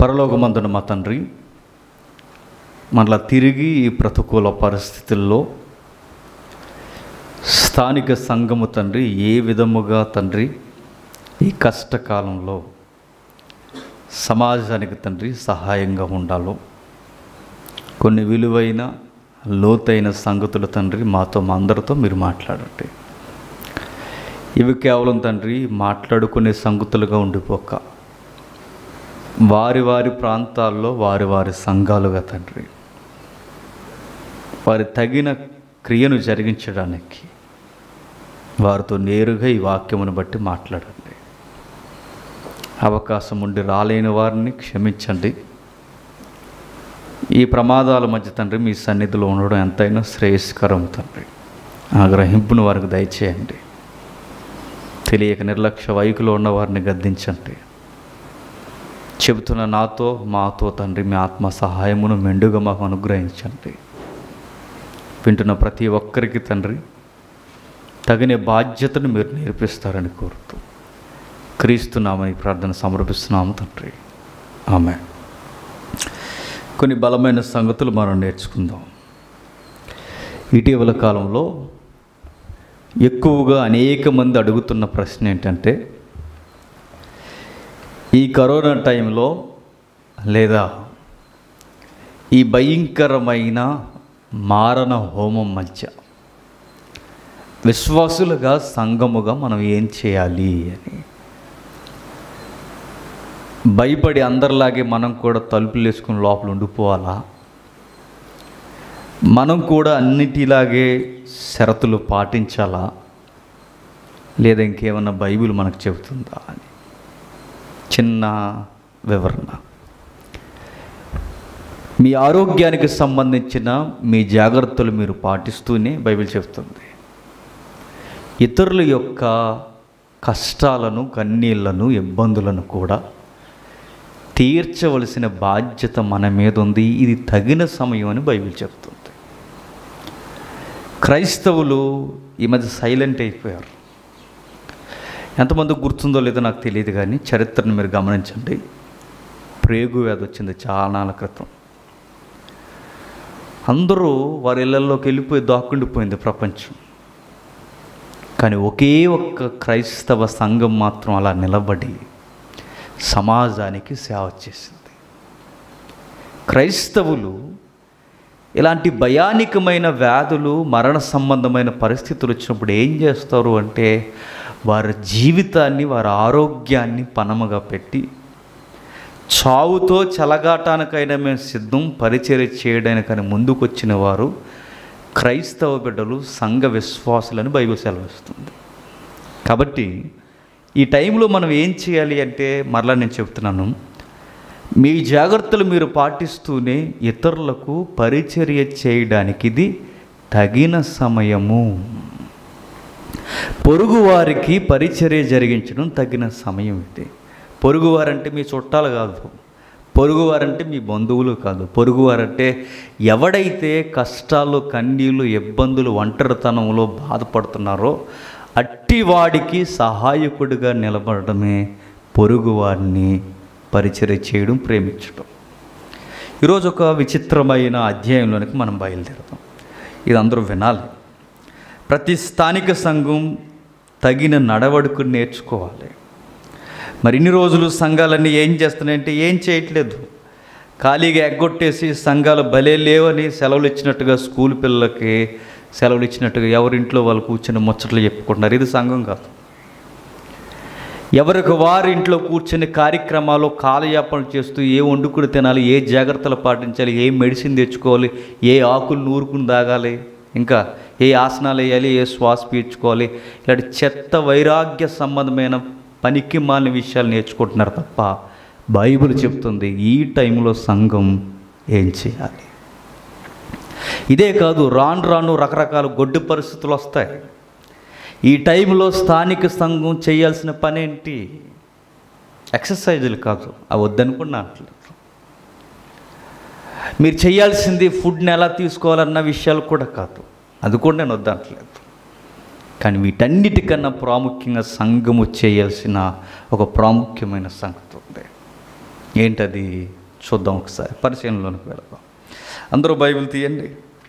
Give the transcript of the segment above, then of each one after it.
పరలోకమందున మా తండ్రి, మరలా తిరిగి ఈ ప్రతికూల పరిస్థితుల్లో స్థానిక సంఘము తండ్రి ఏ విధముగా తండ్రి ఈ కష్టకాలంలో సమాజానికి తండ్రి సహాయంగా ఉండాలో కొన్ని విలువైన లోతైన సంగతులు తండ్రి మాతో మా అందరితో మీరు మాట్లాడండి. ఇవి కేవలం తండ్రి మాట్లాడుకునే సంగతులుగా ఉండిపోక వారి వారి ప్రాంతాల్లో వారి వారి సంఘాలుగా తండ్రి వారి తగిన క్రియను జరిగించడానికి వారితో నేరుగా ఈ వాక్యమును బట్టి మాట్లాడండి. అవకాశం ఉండి రాలేని వారిని క్షమించండి. ఈ ప్రమాదాల మధ్య తండ్రి మీ సన్నిధిలో ఉండడం ఎంతైనా శ్రేయస్కరం తండ్రి. ఆ గ్రహింపును వారికి దయచేయండి. తెలియక నిర్లక్ష్య వైఖరిలో ఉన్న వారిని గద్దించండి. చెబుతున్న నాతో మాతో తండ్రి మీ ఆత్మ సహాయమును మెండుగా మాకు అనుగ్రహించండి. వింటున్న ప్రతి ఒక్కరికి తండ్రి తగిన బాధ్యతను మీరు నేర్పిస్తారని కోరుతూ క్రీస్తున్నామని ప్రార్థన సమర్పిస్తున్నాము తండ్రి. ఆమేన్. కొన్ని బలమైన సంగతులు మనం నేర్చుకుందాం. ఇటీవల కాలంలో ఎక్కువగా అనేక మంది అడుగుతున్న ప్రశ్న ఏంటంటే, ఈ కరోనా టైంలో లేదా ఈ భయంకరమైన మారణ హోమం మధ్య విశ్వాసులుగా సంఘముగా మనం ఏం చేయాలి అని భయపడి అందరిలాగే మనం కూడా తలుపులు వేసుకుని లోపల ఉండిపోవాలా, మనం కూడా అన్నిటిలాగే షరతులు పాటించాలా, లేదా ఇంకేమన్నా బైబిల్ మనకు చెబుతుందా అని చిన్న వివరణ. మీ ఆరోగ్యానికి సంబంధించిన మీ జాగ్రత్తలు మీరు పాటిస్తూనే బైబిల్ చెబుతుంది. ఇతరుల యొక్క కష్టాలను, కన్నీళ్లను, ఇబ్బందులను కూడా తీర్చవలసిన బాధ్యత మన మీద ఉంది. ఇది తగిన సమయం అని బైబిల్ చెప్తుంది. క్రైస్తవులు ఈ మధ్య సైలెంట్ అయిపోయారు. ఎంతమంది గుర్తుందో లేదో నాకు తెలియదు, కానీ చరిత్రను మీరు గమనించండి. ప్రేగు వ్యాధి వచ్చింది చాలా క్రితం. అందరూ వారి ఇళ్లలోకి వెళ్ళిపోయి దాక్కుండిపోయింది ప్రపంచం. కానీ ఒకే ఒక్క క్రైస్తవ సంఘం మాత్రం అలా నిలబడి సమాజానికి సేవ చేసింది. క్రైస్తవులు ఇలాంటి భయానకమైన వ్యాధులు, మరణ సంబంధమైన పరిస్థితులు వచ్చినప్పుడు ఏం చేస్తారు అంటే, వారి జీవితాన్ని, వారి ఆరోగ్యాన్ని పణముగా పెట్టి చావుతో చెలగాటానికైనా మేము సిద్ధం, పరిచర్య చేయడానికని ముందుకొచ్చిన వారు క్రైస్తవ బిడ్డలు, సంఘ విశ్వాసులని బైబిల్ సెలవిస్తుంది. కాబట్టి ఈ టైంలో మనం ఏం చేయాలి అంటే, మరలా నేను చెప్తున్నాను, మీ జాగ్రత్తలు మీరు పాటిస్తూనే ఇతరులకు పరిచర్య చేయడానికి ఇది తగిన సమయము. పొరుగువారికి పరిచర్య జరిగించడం తగిన సమయం ఇది. పొరుగువారంటే మీ చుట్టాలు కాదు, పొరుగువారంటే మీ బంధువులు కాదు. పొరుగువారంటే ఎవడైతే కష్టాలు, కన్నీళ్ళు, ఇబ్బందులు, ఒంటరితనంలో బాధపడుతున్నారో అట్టివాడికి సహాయకుడిగా నిలబడమే పొరుగువారిని పరిచర్య చేయడం, ప్రేమించడం. ఈరోజు ఒక విచిత్రమైన అధ్యాయంలోనికి మనం బయలుదేరుతాం. ఇది అందరూ వినాలి. ప్రతి స్థానిక సంఘం తగిన నడవడికను నేర్చుకోవాలి. మరి ఇన్ని రోజులు సంఘాలన్నీ ఏం చేస్తున్నాయంటే ఏం చేయట్లేదు. ఖాళీగా ఎగ్గొట్టేసి సంఘాలు భలే లేవని సెలవులు ఇచ్చినట్టుగా, స్కూల్ పిల్లలకి సెలవులు ఇచ్చినట్టుగా ఎవరింట్లో వాళ్ళు కూర్చొని ముచ్చట్లు చెప్పుకుంటున్నారు. ఇది సంఘం కాదు. ఎవరికి వారి ఇంట్లో కూర్చొని కార్యక్రమాలు కాలయాపన చేస్తూ ఏ వండుకుని తినాలి, ఏ జాగ్రత్తలు పాటించాలి, ఏ మెడిసిన్ తెచ్చుకోవాలి, ఏ ఆకులు నూరుకుని తాగాలి, ఇంకా ఏ ఆసనాలు వేయాలి, ఏ శ్వాస పీల్చుకోవాలి, ఇలాంటి చెత్త వైరాగ్య సంబంధమైన పనికి మాలిన విషయాలు నేర్చుకుంటున్నారు తప్ప బైబిల్ చెప్తుంది ఈ టైంలో సంఘం ఏం చేయాలి. ఇదే కాదు, రాను రాను రకరకాల గొడ్డు పరిస్థితులు వస్తాయి. ఈ టైంలో స్థానిక సంఘం చేయాల్సిన పని ఏంటి? ఎక్సర్సైజులు కాదు, అవి వద్దనుకున్నా అట్లేదు. మీరు చేయాల్సింది ఫుడ్ని ఎలా తీసుకోవాలన్న విషయాలు కూడా కాదు, అది కూడా నేను వద్దనట్లేదు. కానీ వీటన్నిటికన్నా ప్రాముఖ్యంగా సంఘము చేయాల్సిన ఒక ప్రాముఖ్యమైన సంగతి ఉంది. ఏంటది చూద్దాం, ఒకసారి పరిశీలనలోనికి వెళదాం. అందరూ బైబిల్ తీయండి,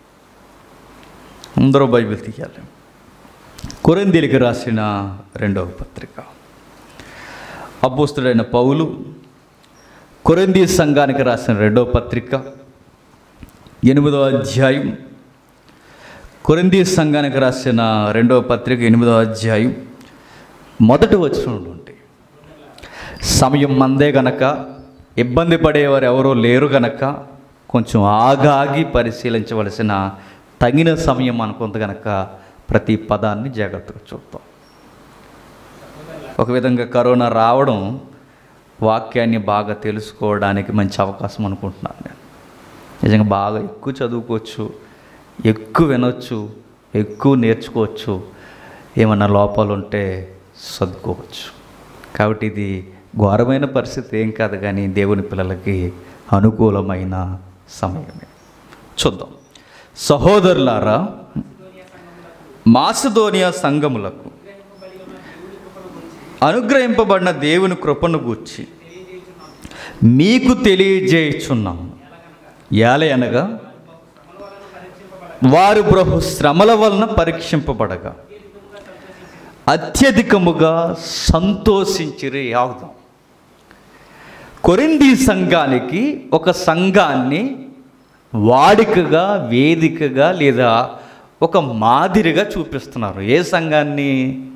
అందరూ బైబిల్ తీయాలి. కొరింథీయులకు రాసిన 2వ పత్రిక. అపోస్తలుడైన పౌలు కొరింథీ సంఘానికి రాసిన 2వ పత్రిక 8వ అధ్యాయం. కొరింథీ సంఘానికి రాసిన 2వ పత్రిక 8వ అధ్యాయం మొదటి వచనంలో ఉంటాయి. సమయం మందే గనక, ఇబ్బంది పడేవారు ఎవరో లేరు గనక కొంచెం ఆగాగి పరిశీలించవలసిన తగిన సమయం అనుకుంది కనుక ప్రతి పదాన్ని జాగ్రత్తగా చూద్దాం. ఒక విధంగా కరోనా రావడం వాక్యాన్ని బాగా తెలుసుకోవడానికి మంచి అవకాశం అనుకుంటున్నాను నేను. నిజంగా బాగా ఎక్కువ చదువుకోవచ్చు, ఎక్కువ వినొచ్చు, ఎక్కువ నేర్చుకోవచ్చు, ఏమన్నా లోపాలు ఉంటే సర్దుకోవచ్చు. కాబట్టి ఇది ఘోరమైన పరిస్థితి ఏం కాదు, కానీ దేవుని పిల్లలకి అనుకూలమైన సమయమే. చూద్దాం. సహోదరులారా, మాసిదోనియా సంఘములకు అనుగ్రహింపబడిన దేవుని కృపను గూర్చి మీకు తెలియజేయుచున్నాము. ఏలయనగా వారు బహు శ్రమల వలన పరీక్షింపబడగా అత్యధికముగా సంతోషించిరి. ఆగుదాం. కొరింథీ సంఘానికి ఒక సంఘాన్ని వాడికగా, వేదికగా లేదా ఒక మాదిరిగా చూపిస్తున్నారు. ఏ సంఘాన్ని?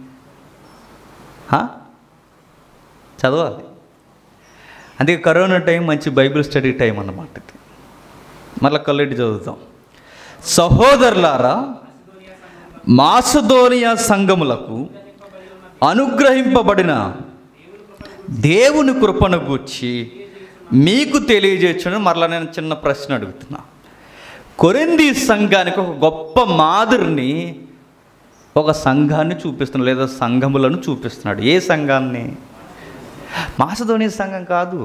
చదవాలి. అందుకే కరోనా టైం మంచి బైబిల్ స్టడీ టైం అన్నమాట. మళ్ళీ కల్లెట్టి చదువుతాం. సహోదరులారా, మాసిదోనియా సంఘములకు అనుగ్రహింపబడిన దేవుని కృపను గూర్చి మీకు తెలియజేయచ్చు. మరలా నేను చిన్న ప్రశ్న అడుగుతున్నా. కొరింథీ సంఘానికి ఒక గొప్ప మాదిరిని, ఒక సంఘాన్ని చూపిస్తున్నాడు, లేదా సంఘములను చూపిస్తున్నాడు. ఏ సంఘాన్ని? మాసిదోనియా సంఘం కాదు,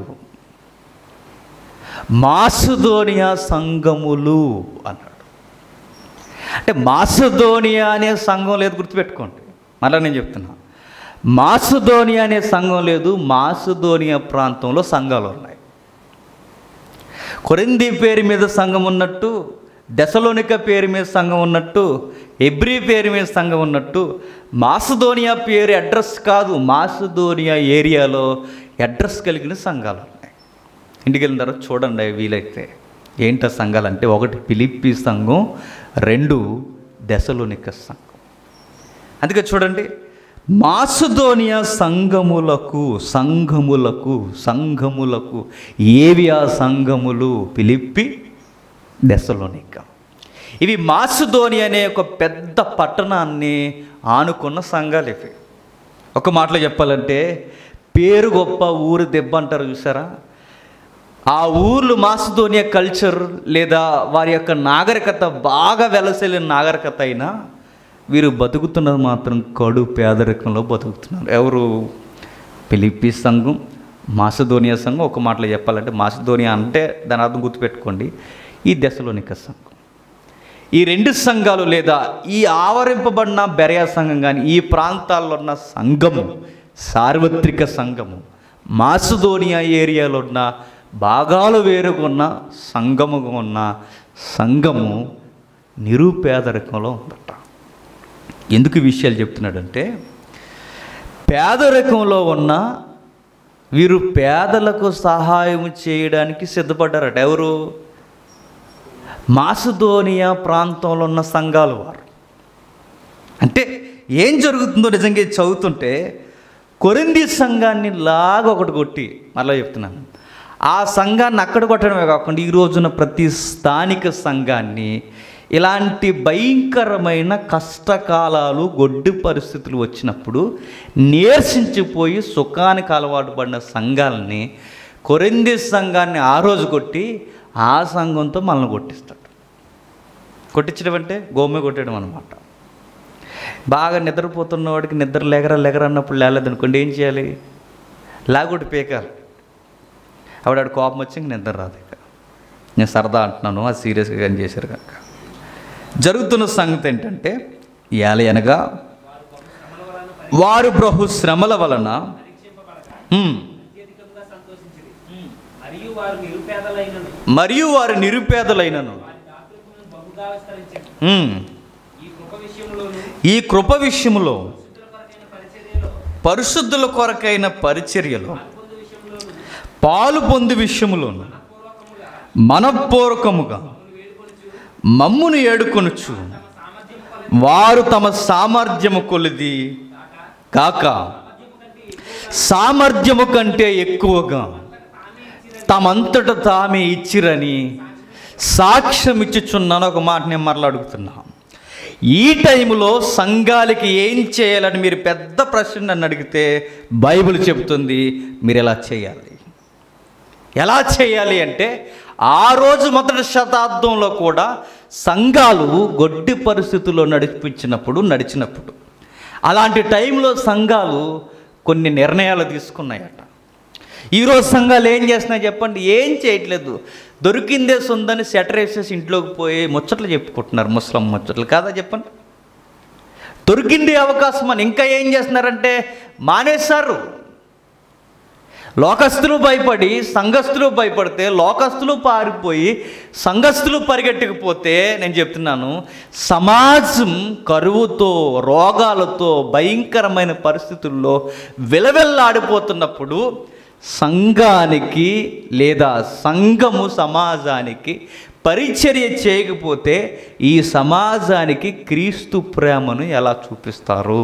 మాసిదోనియా సంఘములు అన్నాడు. అంటే మాసిదోనియా అనే సంఘం లేదు, గుర్తుపెట్టుకోండి. మళ్ళీ నేను చెప్తున్నా, మాసిదోనియా అనే సంఘం లేదు, మాసిదోనియా ప్రాంతంలో సంఘాలు ఉన్నాయి. కొరింథీ పేరు మీద సంఘం ఉన్నట్టు, దెసలోనిక పేరు మీద సంఘం ఉన్నట్టు, ఎబ్రీ పేరు మీద సంఘం ఉన్నట్టు, మాసిదోనియా పేరు అడ్రస్ కాదు, మాసిదోనియా ఏరియాలో అడ్రస్ కలిగిన సంఘాలు ఉన్నాయి. ఇంటికి వెళ్ళిన తర్వాత చూడండి వీలైతే. ఏంట సంఘాలు అంటే, 1 ఫిలిప్పీ సంఘం, 2 దెసలోనిక సంఘం. అందుకే చూడండి, మాసిదోనియా సంఘములకు ఏవి ఆ సంఘములు? ఫిలిప్పీ, దెసలోనిక. ఇవి మాసిదోనియా అనే ఒక పెద్ద పట్టణాన్ని ఆనుకున్న సంఘాలు ఇవి. ఒక మాటలో చెప్పాలంటే, పేరు గొప్ప ఊరు దెబ్బ అంటారు చూసారా? ఆ ఊర్లు మాసిదోనియా కల్చర్ లేదా వారి యొక్క నాగరికత బాగా వెలసెలిన నాగరికత అయినా వీరు బతుకుతున్నది మాత్రం కడు పేదరికంలో బతుకుతున్నారు. ఎవరు? ఫిలిప్పీ సంఘం, మాసిదోనియా సంఘం. ఒక మాటలో చెప్పాలంటే, మాసిదోనియా అంటే దాని అర్థం గుర్తుపెట్టుకోండి, ఈ దెసలోనిక సంఘం. ఈ 2 సంఘాలు లేదా ఈ ఆవరింపబడిన బెరయా సంఘం కానీ ఈ ప్రాంతాల్లో ఉన్న సంఘము, సార్వత్రిక సంఘము, మాసిదోనియా ఏరియాలో ఉన్న భాగాలు వేరుగున్న సంఘముగా ఉన్న సంఘము నిరుపేదరికంలో ఉందట. ఎందుకు ఈ విషయాలు చెప్తున్నాడంటే, పేదరికంలో ఉన్న వీరు పేదలకు సహాయం చేయడానికి సిద్ధపడ్డారట. ఎవరు? మాసిదోనియా ప్రాంతంలో ఉన్న సంఘాలు వారు. అంటే ఏం జరుగుతుందో నిజంగా చదువుతుంటే, కొరింథీ సంఘాన్ని లాగా ఒకటి కొట్టి, మళ్ళీ చెప్తున్నాను, ఆ సంఘాన్ని అక్కడ కొట్టడమే కాకుండా ఈ రోజున ప్రతి స్థానిక సంఘాన్ని ఇలాంటి భయంకరమైన కష్టకాలాలు, గొడ్డు పరిస్థితులు వచ్చినప్పుడు నీరసించిపోయి సుఖానికి అలవాటు పడిన సంఘాలని, కొరింథీ సంఘాన్ని ఆ రోజు కొట్టి ఆ సంఘంతో మనల్ని కొట్టిస్తాడు. కొట్టించడం అంటే గోమె కొట్టడం అన్నమాట. బాగా నిద్రపోతున్న వాడికి నిద్ర లెగర అన్నప్పుడు లేలేదనుకోండి, ఏం చేయాలి? లాగొట్టి పీకాలి. ఆవిడ కోపం వచ్చి ఇంక నిద్ర రాదు. ఇక నేను సరదా అంటున్నాను, అది సీరియస్గా కానీ చేశారు కనుక. జరుగుతున్న సంగతి ఏంటంటే, ఏలయనగా వారు బహు శ్రమల వలన మరియు వారు నిరుపేదలైనను ఈ కృప విషయములో పరిశుద్ధుల కొరకైన పరిచర్యలో పాలు పొందు విషయములోను మనపూర్వకముగా మమ్మును ఏడుకొనుచు వారు తమ సామర్థ్యము కొలిది కాక సామర్థ్యము కంటే ఎక్కువగా తమంతట తామే ఇచ్చిరని సాక్ష్యం ఇచ్చుచున్నాను. ఒక మాట నేను మరలా అడుగుతున్నా, ఈ టైంలో సంఘాలకి ఏం చేయాలని మీరు పెద్ద ప్రశ్న నన్ను అడిగితే బైబిల్ చెబుతుంది మీరు ఎలా చేయాలి. ఎలా చేయాలి అంటే, ఆ రోజు మొదటి శతాబ్దంలో కూడా సంఘాలు గొడ్డి పరిస్థితుల్లో నడిచినప్పుడు అలాంటి టైంలో సంఘాలు కొన్ని నిర్ణయాలు తీసుకున్నాయట. ఈరోజు సంఘాలు ఏం చేస్తున్నాయి చెప్పండి? ఏం చేయట్లేదు. దొరికిందే సొందని సెటర్ వేసేసి ఇంట్లోకి పోయి ముచ్చట్లు చెప్పుకుంటున్నారు, ముస్లిం ముచ్చట్లు కాదా చెప్పండి. దొరికిందే అవకాశం అని ఇంకా ఏం చేస్తున్నారంటే మానేశారు. లోకస్తులు భయపడి సంఘస్థులు భయపడితే లోకస్తులు పారిపోయి సంఘస్థులు పరిగెట్టకపోతే నేను చెప్తున్నాను, సమాజం కరువుతో రోగాలతో భయంకరమైన పరిస్థితుల్లో విలవెల్లాడిపోతున్నప్పుడు సంఘానికి లేదా సంఘము సమాజానికి పరిచర్య చేయకపోతే ఈ సమాజానికి క్రీస్తు ప్రేమను ఎలా చూపిస్తారు?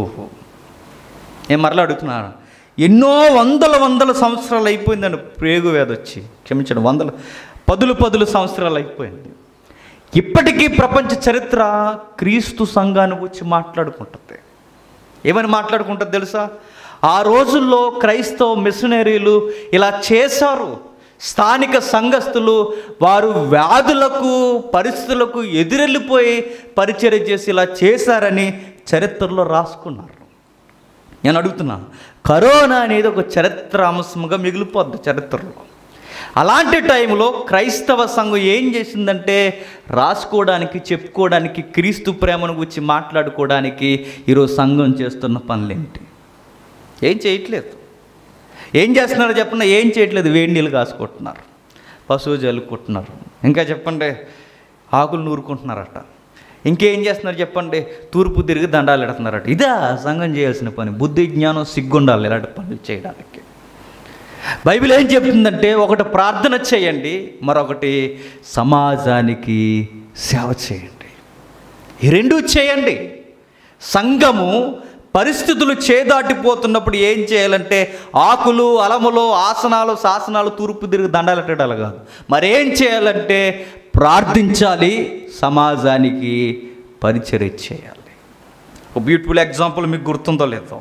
నేను మరలా అడుగుతున్నాను. ఎన్నో వందల సంవత్సరాలు అయిపోయిందండి ప్రేగు వ్యాధి వచ్చి, క్షమించండి, పదులు సంవత్సరాలు అయిపోయింది. ఇప్పటికీ ప్రపంచ చరిత్ర క్రీస్తు సంఘాన్ని గురించి మాట్లాడుకుంటుంది. ఏమని మాట్లాడుకుంటుంది తెలుసా? ఆ రోజుల్లో క్రైస్తవ మిషనరీలు ఇలా చేశారు. స్థానిక సంఘస్థులు వారు వ్యాధులకు పరిస్థితులకు ఎదురెళ్ళిపోయి పరిచర్య చేసి ఇలా చేశారని చరిత్రలో రాసుకున్నారు. నేను అడుగుతున్నాను, కరోనా అనేది ఒక చరిత్ర అంశంగా మిగిలిపోద్ది చరిత్రలో. అలాంటి టైంలో క్రైస్తవ సంఘం ఏం చేసిందంటే రాసుకోవడానికి, చెప్పుకోవడానికి, క్రీస్తు ప్రేమను గురించి మాట్లాడుకోవడానికి ఈరోజు సంఘం చేస్తున్న పనులేంటి? ఏం చేయట్లేదు. ఏం చేస్తున్నారో చెప్పండి? ఏం చేయట్లేదు. వేడి నీళ్ళు కాసుకుంటున్నారు, పశువు జల్లుకుంటున్నారు, ఇంకా చెప్పండి ఆకులు నూరుకుంటున్నారట. ఇంకేం చేస్తున్నారు చెప్పండి? తూర్పు తిరిగి దండాలు ఎడుతున్నారట. ఇదా సంఘం చేయాల్సిన పని? బుద్ధి జ్ఞానం సిగ్గుండాలి ఇలాంటి పనులు చేయడానికి. బైబిల్ ఏం చెప్తుందంటే, ఒకటి ప్రార్థన చేయండి, మరొకటి సమాజానికి సేవ చేయండి. ఈ రెండూ చేయండి. సంఘము పరిస్థితులు చేదాటిపోతున్నప్పుడు ఏం చేయాలంటే ఆకులు అలములు ఆసనాలు శాసనాలు తూర్పు తిరిగి దండాలు ఎట్టడాలి కాదు, మరేం చేయాలంటే ప్రార్థించాలి, సమాజానికి పరిచర్య చేయాలి. ఒక బ్యూటిఫుల్ ఎగ్జాంపుల్ మీకు గుర్తుందో లేదో,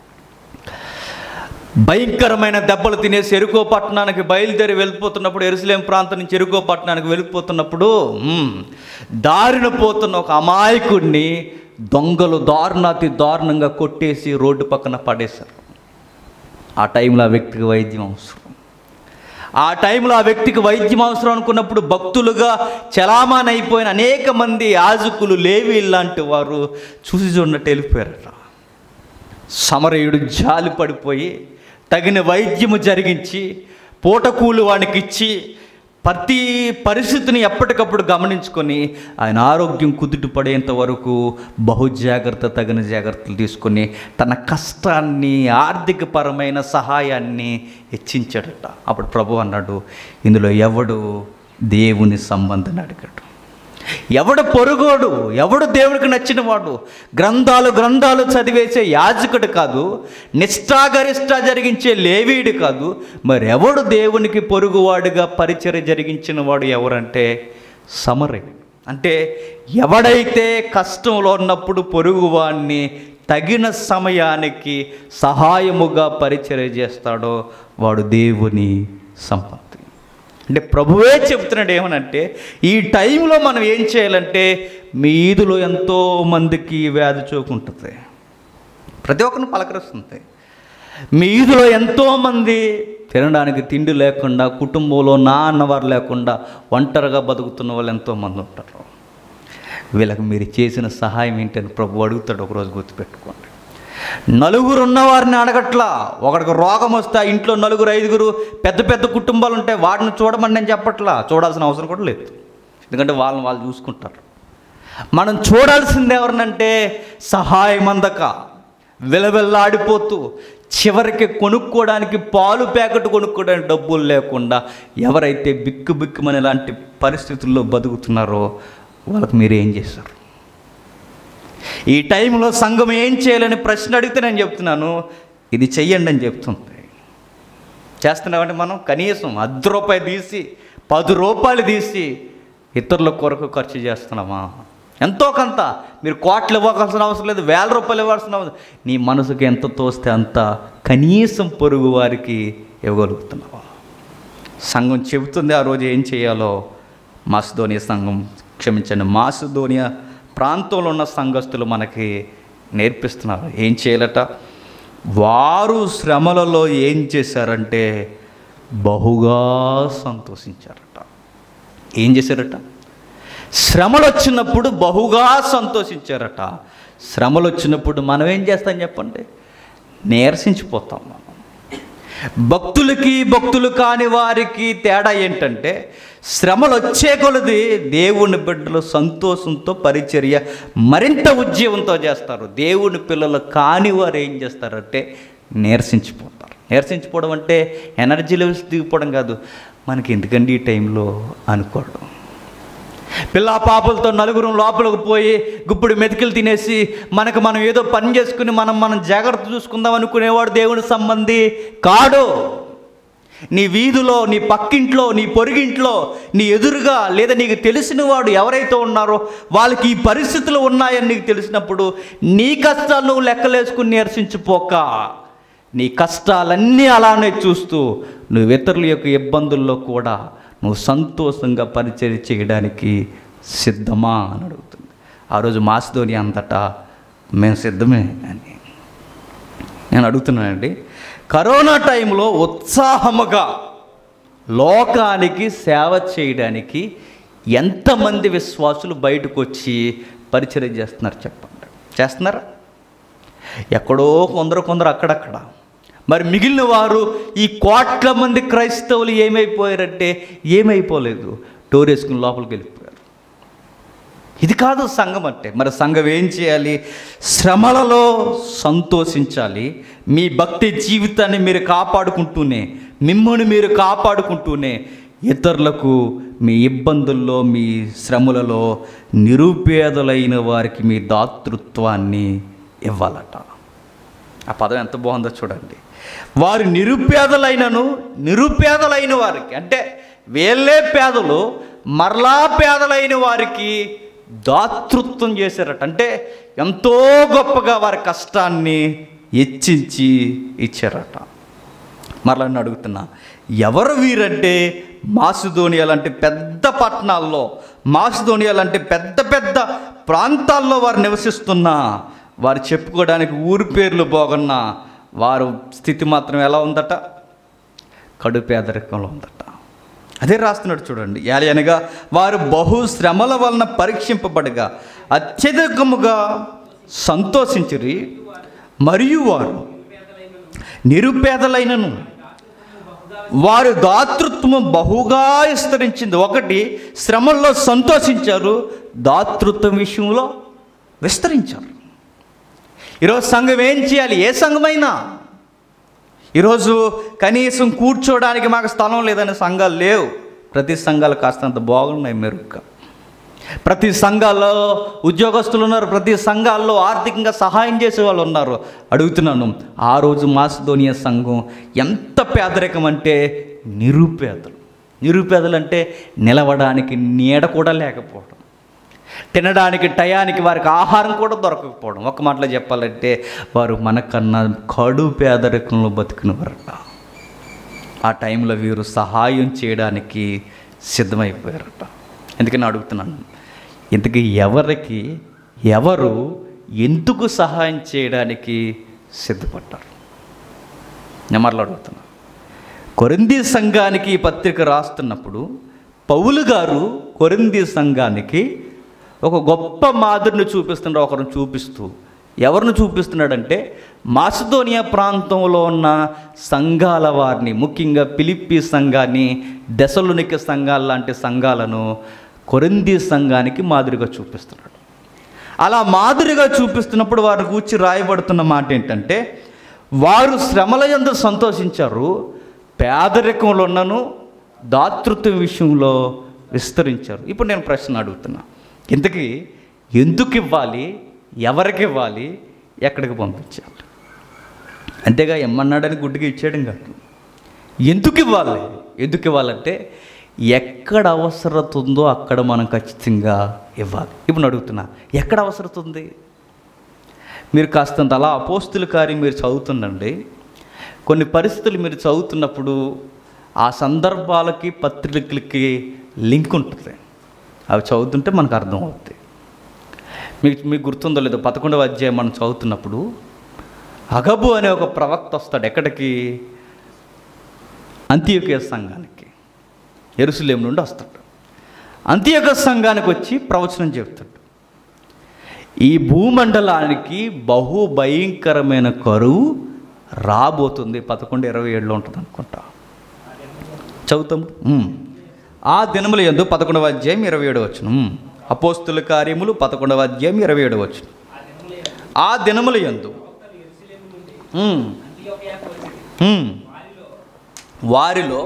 భయంకరమైన దెబ్బలు తినేసి ఎరుకో పట్టణానికి బయలుదేరి వెళ్ళిపోతున్నప్పుడు, యెరూషలేము ప్రాంతం నుంచి ఎరుకో పట్టణానికి వెళ్ళిపోతున్నప్పుడు దారిన పోతున్న ఒక అమాయకుడిని దొంగలు దారుణంగా కొట్టేసి రోడ్డు పక్కన పడేశారు. ఆ టైంలో ఆ వ్యక్తికి వైద్యం అవసరం. ఆ టైంలో ఆ వ్యక్తికి వైద్యం అవసరం అనుకున్నప్పుడు భక్తులుగా చలామణి అయిపోయిన అనేక మంది యాజకులు, లేవీలు లాంటి వారు చూసి చూడనట్టు వెళ్ళిపోయారట. సమరయుడు జాలి పడిపోయి తగిన వైద్యము జరిగించి పూటకూలు వానికి ఇచ్చి ప్రతి పరిస్థితిని ఎప్పటికప్పుడు గమనించుకొని ఆయన ఆరోగ్యం కుదుట పడేంత వరకు తగిన జాగ్రత్తలు తీసుకొని తన కష్టాన్ని, ఆర్థికపరమైన సహాయాన్ని హెచ్చించాడట. అప్పుడు ప్రభు అన్నాడు, ఇందులో ఎవడు దేవుని సంబంధాన్ని అడిగాడు, ఎవడు పొరుగోడు, ఎవడు దేవుడికి నచ్చిన వాడు, గ్రంథాలు చదివేసే యాజకుడు కాదు, నిష్ఠాగరిష్ట జరిగించే లేవీయుడు కాదు, మరి ఎవడు దేవునికి పొరుగువాడుగా పరిచర్య జరిగించిన వాడు ఎవరంటే సమరయుడు. అంటే ఎవడైతే కష్టంలో ఉన్నప్పుడు పొరుగువాడిని తగిన సమయానికి సహాయముగా పరిచర్య చేస్తాడో వాడు దేవుని సంపత్తి. అంటే ప్రభువే చెప్తున్నాడు ఏమనంటే, ఈ టైంలో మనం ఏం చేయాలంటే, మీ ఈదులో ఎంతోమందికి వ్యాధి చూకుంటుంది, ప్రతి ఒక్కరిని పలకరిస్తుంది. మీ ఈదులో ఎంతోమంది తినడానికి తిండి లేకుండా, కుటుంబంలో అన్నవారు లేకుండా ఒంటరిగా బతుకుతున్న వాళ్ళు ఎంతోమంది ఉంటారు. వీళ్ళకి మీరు చేసిన సహాయం ఏంటని ప్రభు అడుగుతాడు. ఒకరోజు గుర్తుపెట్టుకోండి. నలుగురు ఉన్నవారిని అడగట్లా. ఒకడికి రోగం వస్తే ఇంట్లో నలుగురు ఐదుగురు పెద్ద పెద్ద కుటుంబాలు ఉంటాయి, వాడిని చూడమని నేను చెప్పట్లా. చూడాల్సిన అవసరం కూడా లేదు, ఎందుకంటే వాళ్ళని వాళ్ళు చూసుకుంటారు. మనం చూడాల్సింది ఎవరినంటే సహాయం అందక విలవిల్లాడిపోతూ చివరికి కొనుక్కోవడానికి పాలు ప్యాకెట్ కొనుక్కోవడానికి డబ్బులు లేకుండా ఎవరైతే బిక్కుమని ఇలాంటి పరిస్థితుల్లో బతుకుతున్నారో వాళ్ళకి మీరు ఏం చేశారు? ఈ టైంలో సంఘం ఏం చేయాలని ప్రశ్న అడిగితే నేను చెప్తున్నాను, ఇది చెయ్యండి అని చెప్తుంది. చేస్తున్నామంటే మనం కనీసం ₹10 తీసి ₹10 తీసి ఇతరుల కొరకు ఖర్చు చేస్తున్నామా? ఎంతో కొంత. మీరు కోట్లు ఇవ్వాల్సిన అవసరం లేదు, ₹1000 ఇవ్వాల్సిన అవసరం. నీ మనసుకు ఎంత తోస్తే అంత కనీసం పొరుగు వారికి ఇవ్వగలుగుతున్నావా? సంఘం చెబుతుంది ఆ రోజు ఏం చేయాలో. మాసిదోనియా సంఘం, క్షమించండి, మాసిదోనియా ప్రాంతంలో ఉన్న సంఘస్థులు మనకి నేర్పిస్తున్నారు ఏం చేయాలట. వారు శ్రమలలో ఏం చేశారంటే బహుగా సంతోషించారట. ఏం చేశారట? శ్రమలు వచ్చినప్పుడు బహుగా సంతోషించారట. శ్రమలు వచ్చినప్పుడు మనం ఏం చేస్తాం చెప్పండి? నీరసించిపోతాం. మనం భక్తులకి భక్తులు కాని వారికి తేడా ఏంటంటే శ్రమలు వచ్చే కొలది దేవుని బిడ్డలు సంతోషంతో పరిచర్య మరింత ఉద్యమంతో చేస్తారు. దేవుని పిల్లలు కాని వారు ఏం చేస్తారంటే నీరసించిపోతారు. నీరసించిపోవడం అంటే ఎనర్జీ లెవెల్స్ దిగిపోవడం కాదు, మనకి ఎందుకండి ఈ టైంలో అనుకోవడం. పిల్ల పాపలతో నలుగురు లోపలికి పోయి గుప్పుడు మెతుకులు తినేసి మనం ఏదో పని చేసుకుని మనం జాగ్రత్త చూసుకుందాం అనుకునేవాడు దేవుని సంబంధి కాడు. నీ వీధిలో, నీ పక్కింట్లో, నీ పొరుగింట్లో, నీ ఎదురుగా లేదా నీకు తెలిసిన వాడు ఎవరైతే ఉన్నారో వాళ్ళకి ఈ పరిస్థితులు ఉన్నాయని నీకు తెలిసినప్పుడు నీ కష్టాలు నువ్వు లెక్కలేసుకుని నీరసించిపోక నీ కష్టాలన్నీ అలానే చూస్తూ నువ్వు ఇతరుల యొక్క ఇబ్బందుల్లో కూడా నువ్వు సంతోషంగా పరిచర్య చేయడానికి సిద్ధమా అని అడుగుతుంది. ఆ రోజు మాసిదోనియా అంతటా మేము సిద్ధమే అని నేను అడుగుతున్నానండి. కరోనా టైంలో ఉత్సాహముగా లోకానికి సేవ చేయడానికి ఎంతమంది విశ్వాసులు బయటకు వచ్చి పరిచర్య చేస్తున్నారు చెప్పండి? చేస్తున్నారా? ఎక్కడో కొందరు అక్కడక్కడ. మరి మిగిలిన వారు ఈ కోట్ల మంది క్రైస్తవులు ఏమైపోయారంటే ఏమైపోలేదు, టోరేసుకుని లోపలికి వెళ్ళిపోయారు. ఇది కాదు సంఘం అంటే. మరి సంఘం ఏం చేయాలి? శ్రమలలో సంతోషించాలి. మీ భక్తి జీవితాన్ని మీరు కాపాడుకుంటూనే, మిమ్మల్ని మీరు కాపాడుకుంటూనే ఇతరులకు మీ ఇబ్బందుల్లో, మీ శ్రమలలో నిరుపేదలైన వారికి మీ దాతృత్వాన్ని ఇవ్వాలట. ఆ పదం ఎంత బాగుందో చూడండి. వారు నిరుపేదలైన వారికి, అంటే వీళ్ళే పేదలు మరలా పేదలైన వారికి దాతృత్వం చేశారట. అంటే ఎంతో గొప్పగా వారి కష్టాన్ని హెచ్చించి ఇచ్చారట. మరలా నేను అడుగుతున్నా, ఎవరు వీరంటే మాసిదోనియా లాంటి పెద్ద పట్టణాల్లో, మాసిదోనియా లాంటి పెద్ద పెద్ద ప్రాంతాల్లో వారు నివసిస్తున్నా, వారు చెప్పుకోవడానికి ఊరి పేర్లు బాగున్నా వారు స్థితి మాత్రం ఎలా ఉందట? కడు పేదరికంలో ఉందట. అదే రాస్తున్నాడు చూడండి. అనగా వారు బహు శ్రమల వలన పరీక్షింపబడగా అత్యధికముగా సంతోషించిరి, మరియు వారు నిరుపేదలైనను వారి దాతృత్వం బహుగా విస్తరించింది. ఒకటి, శ్రమల్లో సంతోషించారు, దాతృత్వం విషయంలో విస్తరించారు. ఈరోజు సంఘం ఏం చేయాలి? ఏ సంఘమైనా ఈరోజు కనీసం కూర్చోడానికి మాకు స్థలం లేదనే సంఘాలు లేవు. ప్రతి సంఘాలు కాస్తంత బాగున్నాయి, మెరుగ్గా. ప్రతి సంఘాల్లో ఉద్యోగస్తులు ఉన్నారు, ప్రతి సంఘాల్లో ఆర్థికంగా సహాయం చేసే వాళ్ళు ఉన్నారు. అడుగుతున్నాను, ఆ రోజు మాసిదోనియా సంఘం ఎంత పేదరికం అంటే నిరుపేదలు అంటే నిలవడానికి నీడ కూడా లేకపోవడం, తినడానికి టయానికి వారికి ఆహారం కూడా దొరకకపోవడం. ఒక మాటలో చెప్పాలంటే వారు మనకన్నా కడు పేదరికంలో బతికినవారట. ఆ టైంలో వీరు సహాయం చేయడానికి సిద్ధమైపోయారట. ఎందుకని అడుగుతున్నాను, ఇంతకీ ఎవరు ఎందుకు సహాయం చేయడానికి సిద్ధపడ్డారు? నేను మరలా అడుగుతున్నా. కొరింథీ సంఘానికి ఈ పత్రిక రాస్తున్నప్పుడు పౌలు గారు కొరింథీ సంఘానికి ఒక గొప్ప మాదిరిని చూపిస్తున్నారు. ఒకరిని చూపిస్తూ ఎవరిని చూపిస్తున్నాడంటే మాసిదోనియా ప్రాంతంలో ఉన్న సంఘాల వారిని, ముఖ్యంగా ఫిలిప్పీ సంఘాన్ని, దెసలోనిక సంఘాల లాంటి సంఘాలను కొరింథీ సంఘానికి మాదిరిగా చూపిస్తున్నాడు. అలా మాదిరిగా చూపిస్తున్నప్పుడు వారి గూర్చి రాయబడుతున్న మాట ఏంటంటే, వారు శ్రమల యందు సంతోషించారు, పేదరికంలో ఉన్నను దాతృత్వం విషయంలో విస్తరించారు. ఇప్పుడు నేను ప్రశ్న అడుగుతున్నా, ఇంతకీ ఎందుకు ఇవ్వాలి, ఎవరికి ఇవ్వాలి, ఎక్కడికి పంపించాలి? అంతేగా ఇమ్మన్నాడని గుడ్డిగా ఇచ్చేయడం కాదు. ఎందుకు ఇవ్వాలి? ఎందుకు ఇవ్వాలంటే ఎక్కడ అవసరత ఉందో అక్కడ మనం ఖచ్చితంగా ఇవ్వాలి. ఇప్పుడు అడుగుతున్నా, ఎక్కడ అవసరత ఉంది? మీరు కాస్తంత అలా అపోస్తుల కార్యం మీరు చదువుతుండండి. కొన్ని పరిస్థితులు మీరు చదువుతున్నప్పుడు ఆ సందర్భాలకి పత్రికలకి లింక్ ఉంటుంది. అవి చదువుతుంటే మనకు అర్థమవుతుంది. మీకు గుర్తుందో లేదో, 11వ అధ్యాయం మనం చదువుతున్నప్పుడు అగబు అనే ఒక ప్రవక్త వస్తాడు. ఎక్కడికి? అంతియోకియ సంఘానికి. యెరూషలేము నుండి వస్తాడు. అంతియోకియ సంఘానికి వచ్చి ప్రవచనం చెప్తాడు. ఈ భూమండలానికి బహు భయంకరమైన కరువు రాబోతుంది. 11:27 ఉంటుంది అనుకుంటా. చదువుతాం. ఆ దినముల యందు 11వ అధ్యాయం 27 వచనం. అపోస్తుల కార్యములు 11వ అధ్యాయం 27 వచనం. ఆ దినముల యందు వారిలో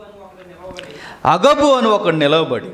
అగబు అని ఒకడు నిలవబడి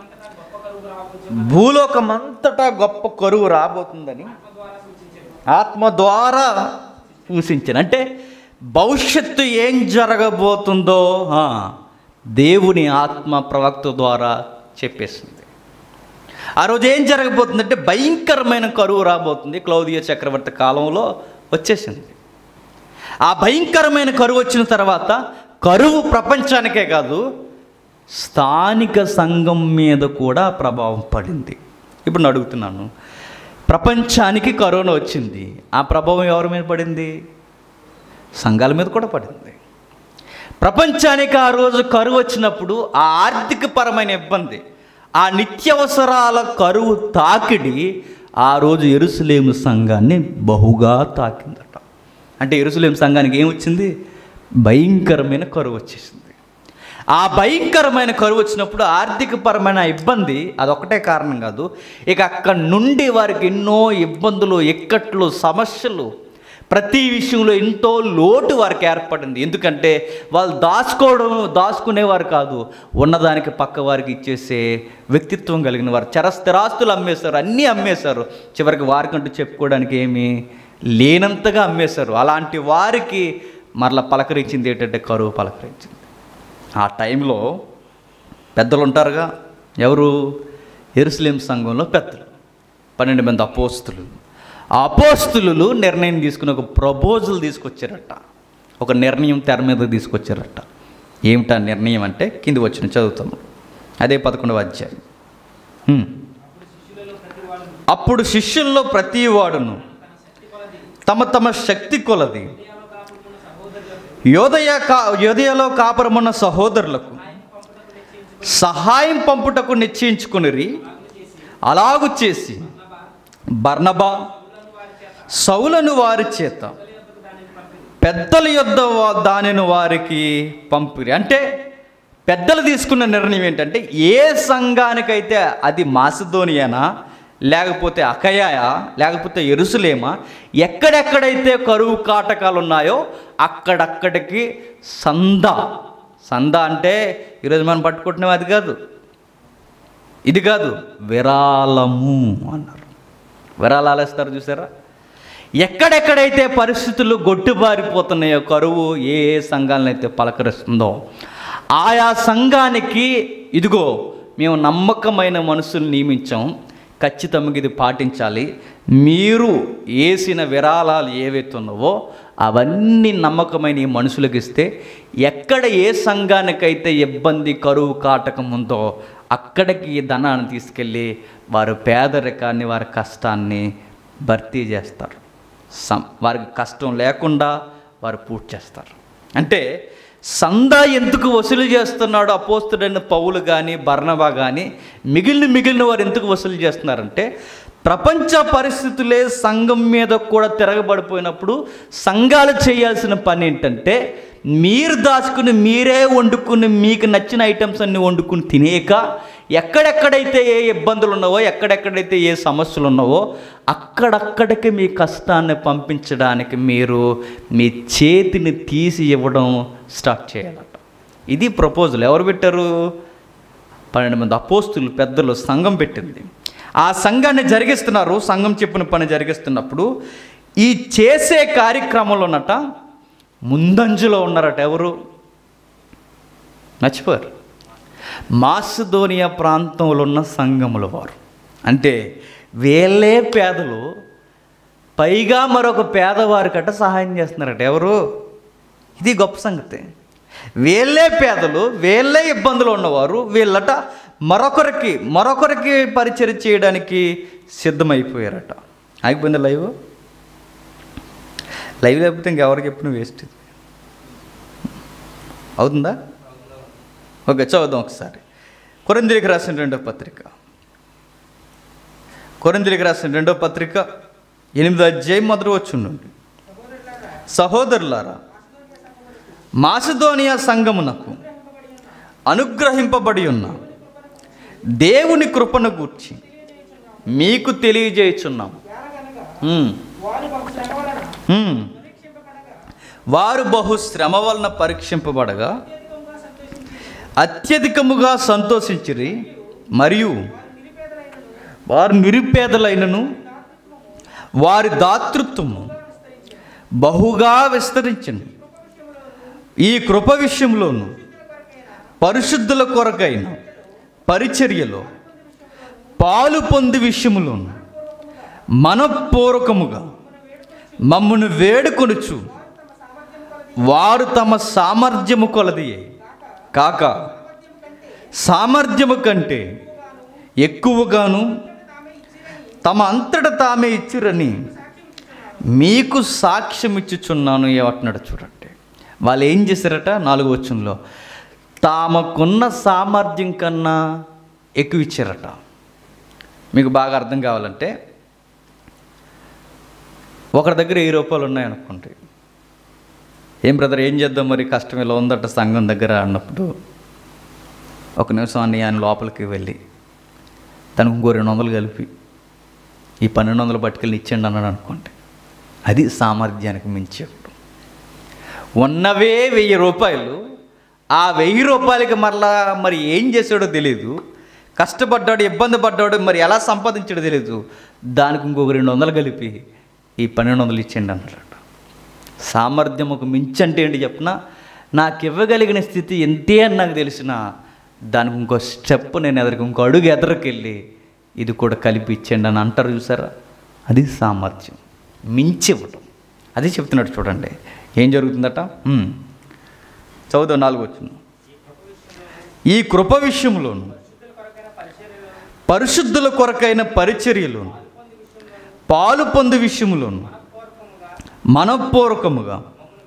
భూలోకమంతటా గొప్ప కరువు రాబోతుందని ఆత్మ ద్వారా సూచించాను. అంటే భవిష్యత్తు ఏం జరగబోతుందో దేవుని ఆత్మ ప్రవక్త ద్వారా చెప్పేసింది. ఆ రోజు ఏం జరగబోతుందంటే భయంకరమైన కరువు రాబోతుంది. క్లౌదియ చక్రవర్తి కాలంలో వచ్చేసింది. ఆ భయంకరమైన కరువు వచ్చిన తర్వాత కరువు ప్రపంచానికే కాదు, స్థానిక సంఘం మీద కూడా ప్రభావం పడింది. ఇప్పుడు నేను అడుగుతున్నాను, ప్రపంచానికి కరోనా వచ్చింది, ఆ ప్రభావం ఎవరి మీద పడింది? సంఘాల మీద కూడా పడింది. ప్రపంచానికి ఆ రోజు కరువు వచ్చినప్పుడు ఆ ఆర్థికపరమైన ఇబ్బంది, ఆ నిత్యావసరాల కరువు తాకిడి ఆ రోజు యెరూషలేము సంఘాన్ని బహుగా తాకిందట. అంటే యెరూషలేము సంఘానికి ఏమొచ్చింది? భయంకరమైన కరువు వచ్చేసింది. ఆ భయంకరమైన కరువు వచ్చినప్పుడు ఆర్థికపరమైన ఇబ్బంది అదొకటే కారణం కాదు, ఇక అక్కడి నుండి వారికి ఎన్నో ఇబ్బందులు, ఇక్కట్లు, సమస్యలు, ప్రతి విషయంలో ఎంతో లోటు వారికి ఏర్పడింది. ఎందుకంటే వాళ్ళు దాచుకునేవారు కాదు, ఉన్నదానికి పక్క వారికి ఇచ్చేసే వ్యక్తిత్వం కలిగిన వారు. చరస్థిరాస్తులు అమ్మేశారు, అన్నీ అమ్మేశారు, చివరికి వారికంటూ చెప్పుకోవడానికి ఏమీ లేనంతగా అమ్మేశారు. అలాంటి వారికి మరలా పలకరించింది ఏంటంటే కరువు పలకరించింది. ఆ టైంలో పెద్దలు ఉంటారుగా, ఎవరు? యెరూషలేము సంఘంలో పెద్దలు, 12 మంది అపోస్తులు. ఆ అపోస్తులు నిర్ణయం తీసుకుని ఒక ప్రపోజల్ తీసుకొచ్చారట, ఒక నిర్ణయం తెర మీద తీసుకొచ్చారట. ఏమిటా నిర్ణయం అంటే కింది వచ్చిన చదువుతాము, అదే 11వ అధ్యాయం. అప్పుడు శిష్యుల్లో ప్రతి వాడును తమ తమ శక్తి కొలది యోదయలో కాపురమున్న సహోదరులకు సహాయం పంపుటకు నిశ్చయించుకుని, అలాగు చేసి బర్నబా సౌలను వారి చేత పెద్దల యొద్ద దానిని వారికి పంపిరి. అంటే పెద్దలు తీసుకున్న నిర్ణయం ఏంటంటే, ఏ సంఘానికైతే అది మాసిదోనియానా, లేకపోతే అకయాయా, లేకపోతే యెరూషలేమా, ఎక్కడెక్కడైతే కరువు కాటకాలు ఉన్నాయో అక్కడక్కడికి సందా అంటే ఈరోజు మనం పట్టుకుంటున్నాం, అది కాదు, ఇది కాదు, విరాళము అన్నారు. విరాళాలు ఇస్తారు చూసారా? ఎక్కడెక్కడైతే పరిస్థితులు గొట్టుబారిపోతున్నాయో, కరువు ఏ సంఘాలను అయితే పలకరిస్తుందో ఆయా సంఘానికి ఇదిగో మేము నమ్మకమైన మనుషులు నియమించాం, ఖచ్చితంగా ఇది పాటించాలి, మీరు వేసిన విరాళాలు ఏవైతే ఉన్నావో అవన్నీ నమ్మకమైన ఈ మనుషులకు ఇస్తే, ఎక్కడ ఏ సంఘానికైతే ఇబ్బంది, కరువు కాటకం ఉందో అక్కడికి ఈ ధనాన్ని తీసుకెళ్ళి వారి పేదరికాన్ని, వారి కష్టాన్ని భర్తీ చేస్తారు. వారికి కష్టం లేకుండా వారు పూర్తి చేస్తారు. అంటే సందా ఎందుకు వసూలు చేస్తున్నాడు అపోస్తుడైన పౌలు కానీ బర్నబా కానీ, మిగిలిన వారు ఎందుకు వసూలు చేస్తున్నారంటే, ప్రపంచ పరిస్థితులే సంఘం మీద కూడా తిరగబడిపోయినప్పుడు సంఘాలు చేయాల్సిన పని ఏంటంటే, మీరు దాచుకుని మీరే వండుకుని మీకు నచ్చిన ఐటమ్స్ అన్నీ వండుకుని తినేక, ఎక్కడెక్కడైతే ఏ ఇబ్బందులు ఉన్నావో, ఎక్కడెక్కడైతే ఏ సమస్యలు ఉన్నావో అక్కడక్కడికి మీ కష్టాన్ని పంపించడానికి మీరు మీ చేతిని తీసి ఇవ్వడం స్టార్ట్ చేయాలట. ఇది ప్రపోజల్. ఎవరు పెట్టారు? 12 మంది అపోస్తులు, పెద్దలు సంఘం పెట్టింది. ఆ సంఘాన్ని జరిగిస్తున్నారు. సంఘం చెప్పిన పని జరిగిస్తున్నప్పుడు ఈ చేసే కార్యక్రమంలోనట ముందంజలో ఉన్నారట. ఎవరు? మర్చిపోయారు. మాసిదోనియా ప్రాంతంలో ఉన్న సంఘముల వారు. అంటే వీళ్ళే పేదలు, పైగా మరొక పేదవారికట సహాయం చేస్తున్నారట. ఎవరు? ఇది గొప్ప సంగతి. వీళ్ళే పేదలు, వీళ్ళే ఇబ్బందులు ఉన్నవారు, వీళ్ళట మరొకరికి పరిచయం చేయడానికి సిద్ధమైపోయారట. ఆగిపోయింది లైవ్ లేకపోతే ఇంకెవరికి ఎప్పుడు వేస్ట్ అవుతుందా? ఓకే, చదువుదాం ఒకసారి. కొరింథీయులకు రాసిన 2వ పత్రిక, కొరింథీయులకు రాసిన 2వ పత్రిక 8వ అధ్యాయం మొదటి వచనం నుండి. సహోదరులారా, మాసిదోనియా సంఘమునకు అనుగ్రహింపబడి ఉన్న దేవుని కృపను గూర్చి మీకు తెలియజేయుచున్నాం. వారు బహు శ్రమ వలన పరీక్షింపబడగా అత్యధికముగా సంతోషించిరి, మరియు వారు నిరుపేదలైనను వారి దాతృత్వము బహుగా విస్తరించింది. ఈ కృప విషయంలోను పరిశుద్ధుల కొరకైన పరిచర్యలో పాలు పొంది విషయములోను మనపూర్వకముగా మమ్మను వేడుకొనుచు వారు తమ సామర్థ్యము కొలది కాక సామర్థ్యము కంటే ఎక్కువగాను తమ అంతట తామే ఇచ్చిరని మీకు సాక్ష్యం ఇచ్చుచున్నాను. ఏమంటున్నాడు చూడండి. వాళ్ళు ఏం చేశారట? 4వ వచనంలో తామకున్న సామర్థ్యం కన్నా ఎక్కువ ఇచ్చారట. మీకు బాగా అర్థం కావాలంటే, ఒకరి దగ్గర 1000 రూపాయలు ఉన్నాయనుకోండి. ఏం బ్రదర్ ఏం చేద్దాం మరి, కష్టం ఇలా ఉందట సంఘం దగ్గర అన్నప్పుడు, ఒక నిమిషం ఆయన లోపలికి వెళ్ళి తనకు ఇంకో 200 కలిపి ఈ 1200 పట్టుకెళ్ళి ఇచ్చేయండి అన్నాడు అనుకోండి. అది సామర్థ్యానికి మించి. ఉన్నవే 1000 రూపాయలు, ఆ 1000 రూపాయలకి మరి ఏం చేసాడో తెలియదు, కష్టపడ్డాడు, ఇబ్బంది పడ్డాడు, మరి ఎలా సంపాదించాడో తెలియదు, దానికి ఇంకొక 200 కలిపి ఈ 1200 ఇచ్చేయండి అన్నాడు. సామర్థ్యముకు మించి అంటే ఏంటి చెప్పిన, నాకు ఇవ్వగలిగిన స్థితి ఎంతే అని నాకు తెలిసిన దానికి ఇంకో స్టెప్ నేను ఇంకో అడుగు ఎదరికెళ్ళి ఇది కూడా కలిపి ఇచ్చేయండి అని అంటారు చూసారా. అది సామర్థ్యం, మించి ఇవ్వటం. అది చెప్తున్నాడు చూడండి. ఏం జరుగుతుందట? చదువుదాం 4వ వచనం. ఈ కృప విషయంలోను పరిశుద్ధుల కొరకైన పరిచర్యలోను పాలు పొందు విషయంలోను మనపూర్వకముగా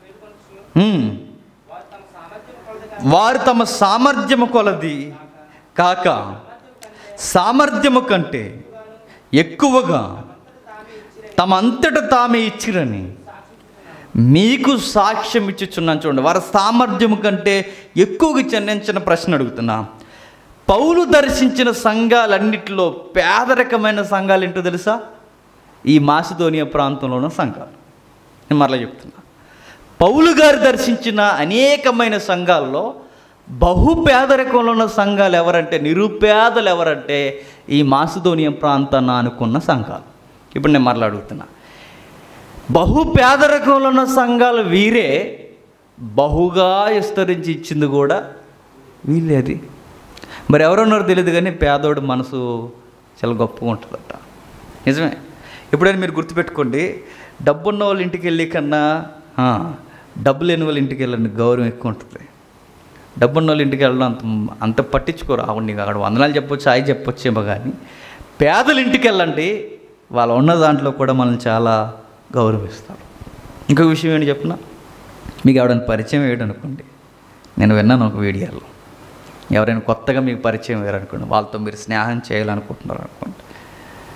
వారు తమ సామర్థ్యము కొలది కాక సామర్థ్యము కంటే ఎక్కువగా తమ అంతట తామే ఇచ్చిరని మీకు సాక్ష్యం ఇచ్చుచున్నాను. చూడండి, వారి సామర్థ్యము కంటే ఎక్కువగా చెందించిన ప్రశ్న అడుగుతున్నా. పౌలు దర్శించిన సంఘాలన్నిటిలో పేదరికమైన సంఘాలు ఏంటో తెలుసా? ఈ మాసిదోనియా ప్రాంతంలో ఉన్న సంఘాలు. నేను మరలా చెప్తున్నా, పౌలు గారు దర్శించిన అనేకమైన సంఘాల్లో బహు పేదరికంలో ఉన్న సంఘాలు ఎవరంటే, నిరుపేదలు ఎవరంటే ఈ మాసిదోనియా ప్రాంతాన్ని ఆనుకున్న సంఘాలు. ఇప్పుడు నేను మరలా అడుగుతున్నా, బహు పేదరికంలో ఉన్న సంఘాలు వీరే, బహుగా విస్తరించి ఇచ్చింది కూడా వీళ్ళే. అది మరి ఎవరున్నారో తెలియదు, కానీ పేదోడు మనసు చాలా గొప్పగా ఉంటుందట. నిజమే. ఎప్పుడైనా మీరు గుర్తుపెట్టుకోండి, డబ్బున్న వాళ్ళ ఇంటికి వెళ్ళి కన్నా డబ్బు లేని వాళ్ళ ఇంటికి వెళ్ళండి, గౌరవం ఎక్కువ ఉంటుంది. డబ్బున్న వాళ్ళ ఇంటికి వెళ్ళడం అంత పట్టించుకోరు. అవును, అక్కడ వందనాలు చెప్పొచ్చు, హాయి చెప్పొచ్చేమో, కానీ పేదల ఇంటికి వెళ్ళండి, వాళ్ళు ఉన్న దాంట్లో కూడా మనల్ని చాలా గౌరవిస్తారు. ఇంకొక విషయం ఏంటి చెప్పిన, మీకు ఎవరైనా పరిచయం వేయడనుకోండి, నేను విన్నాను ఒక వీడియోలో, ఎవరైనా కొత్తగా మీకు పరిచయం వేయరనుకోండి, వాళ్ళతో మీరు స్నేహం చేయాలనుకుంటున్నారు అనుకోండి,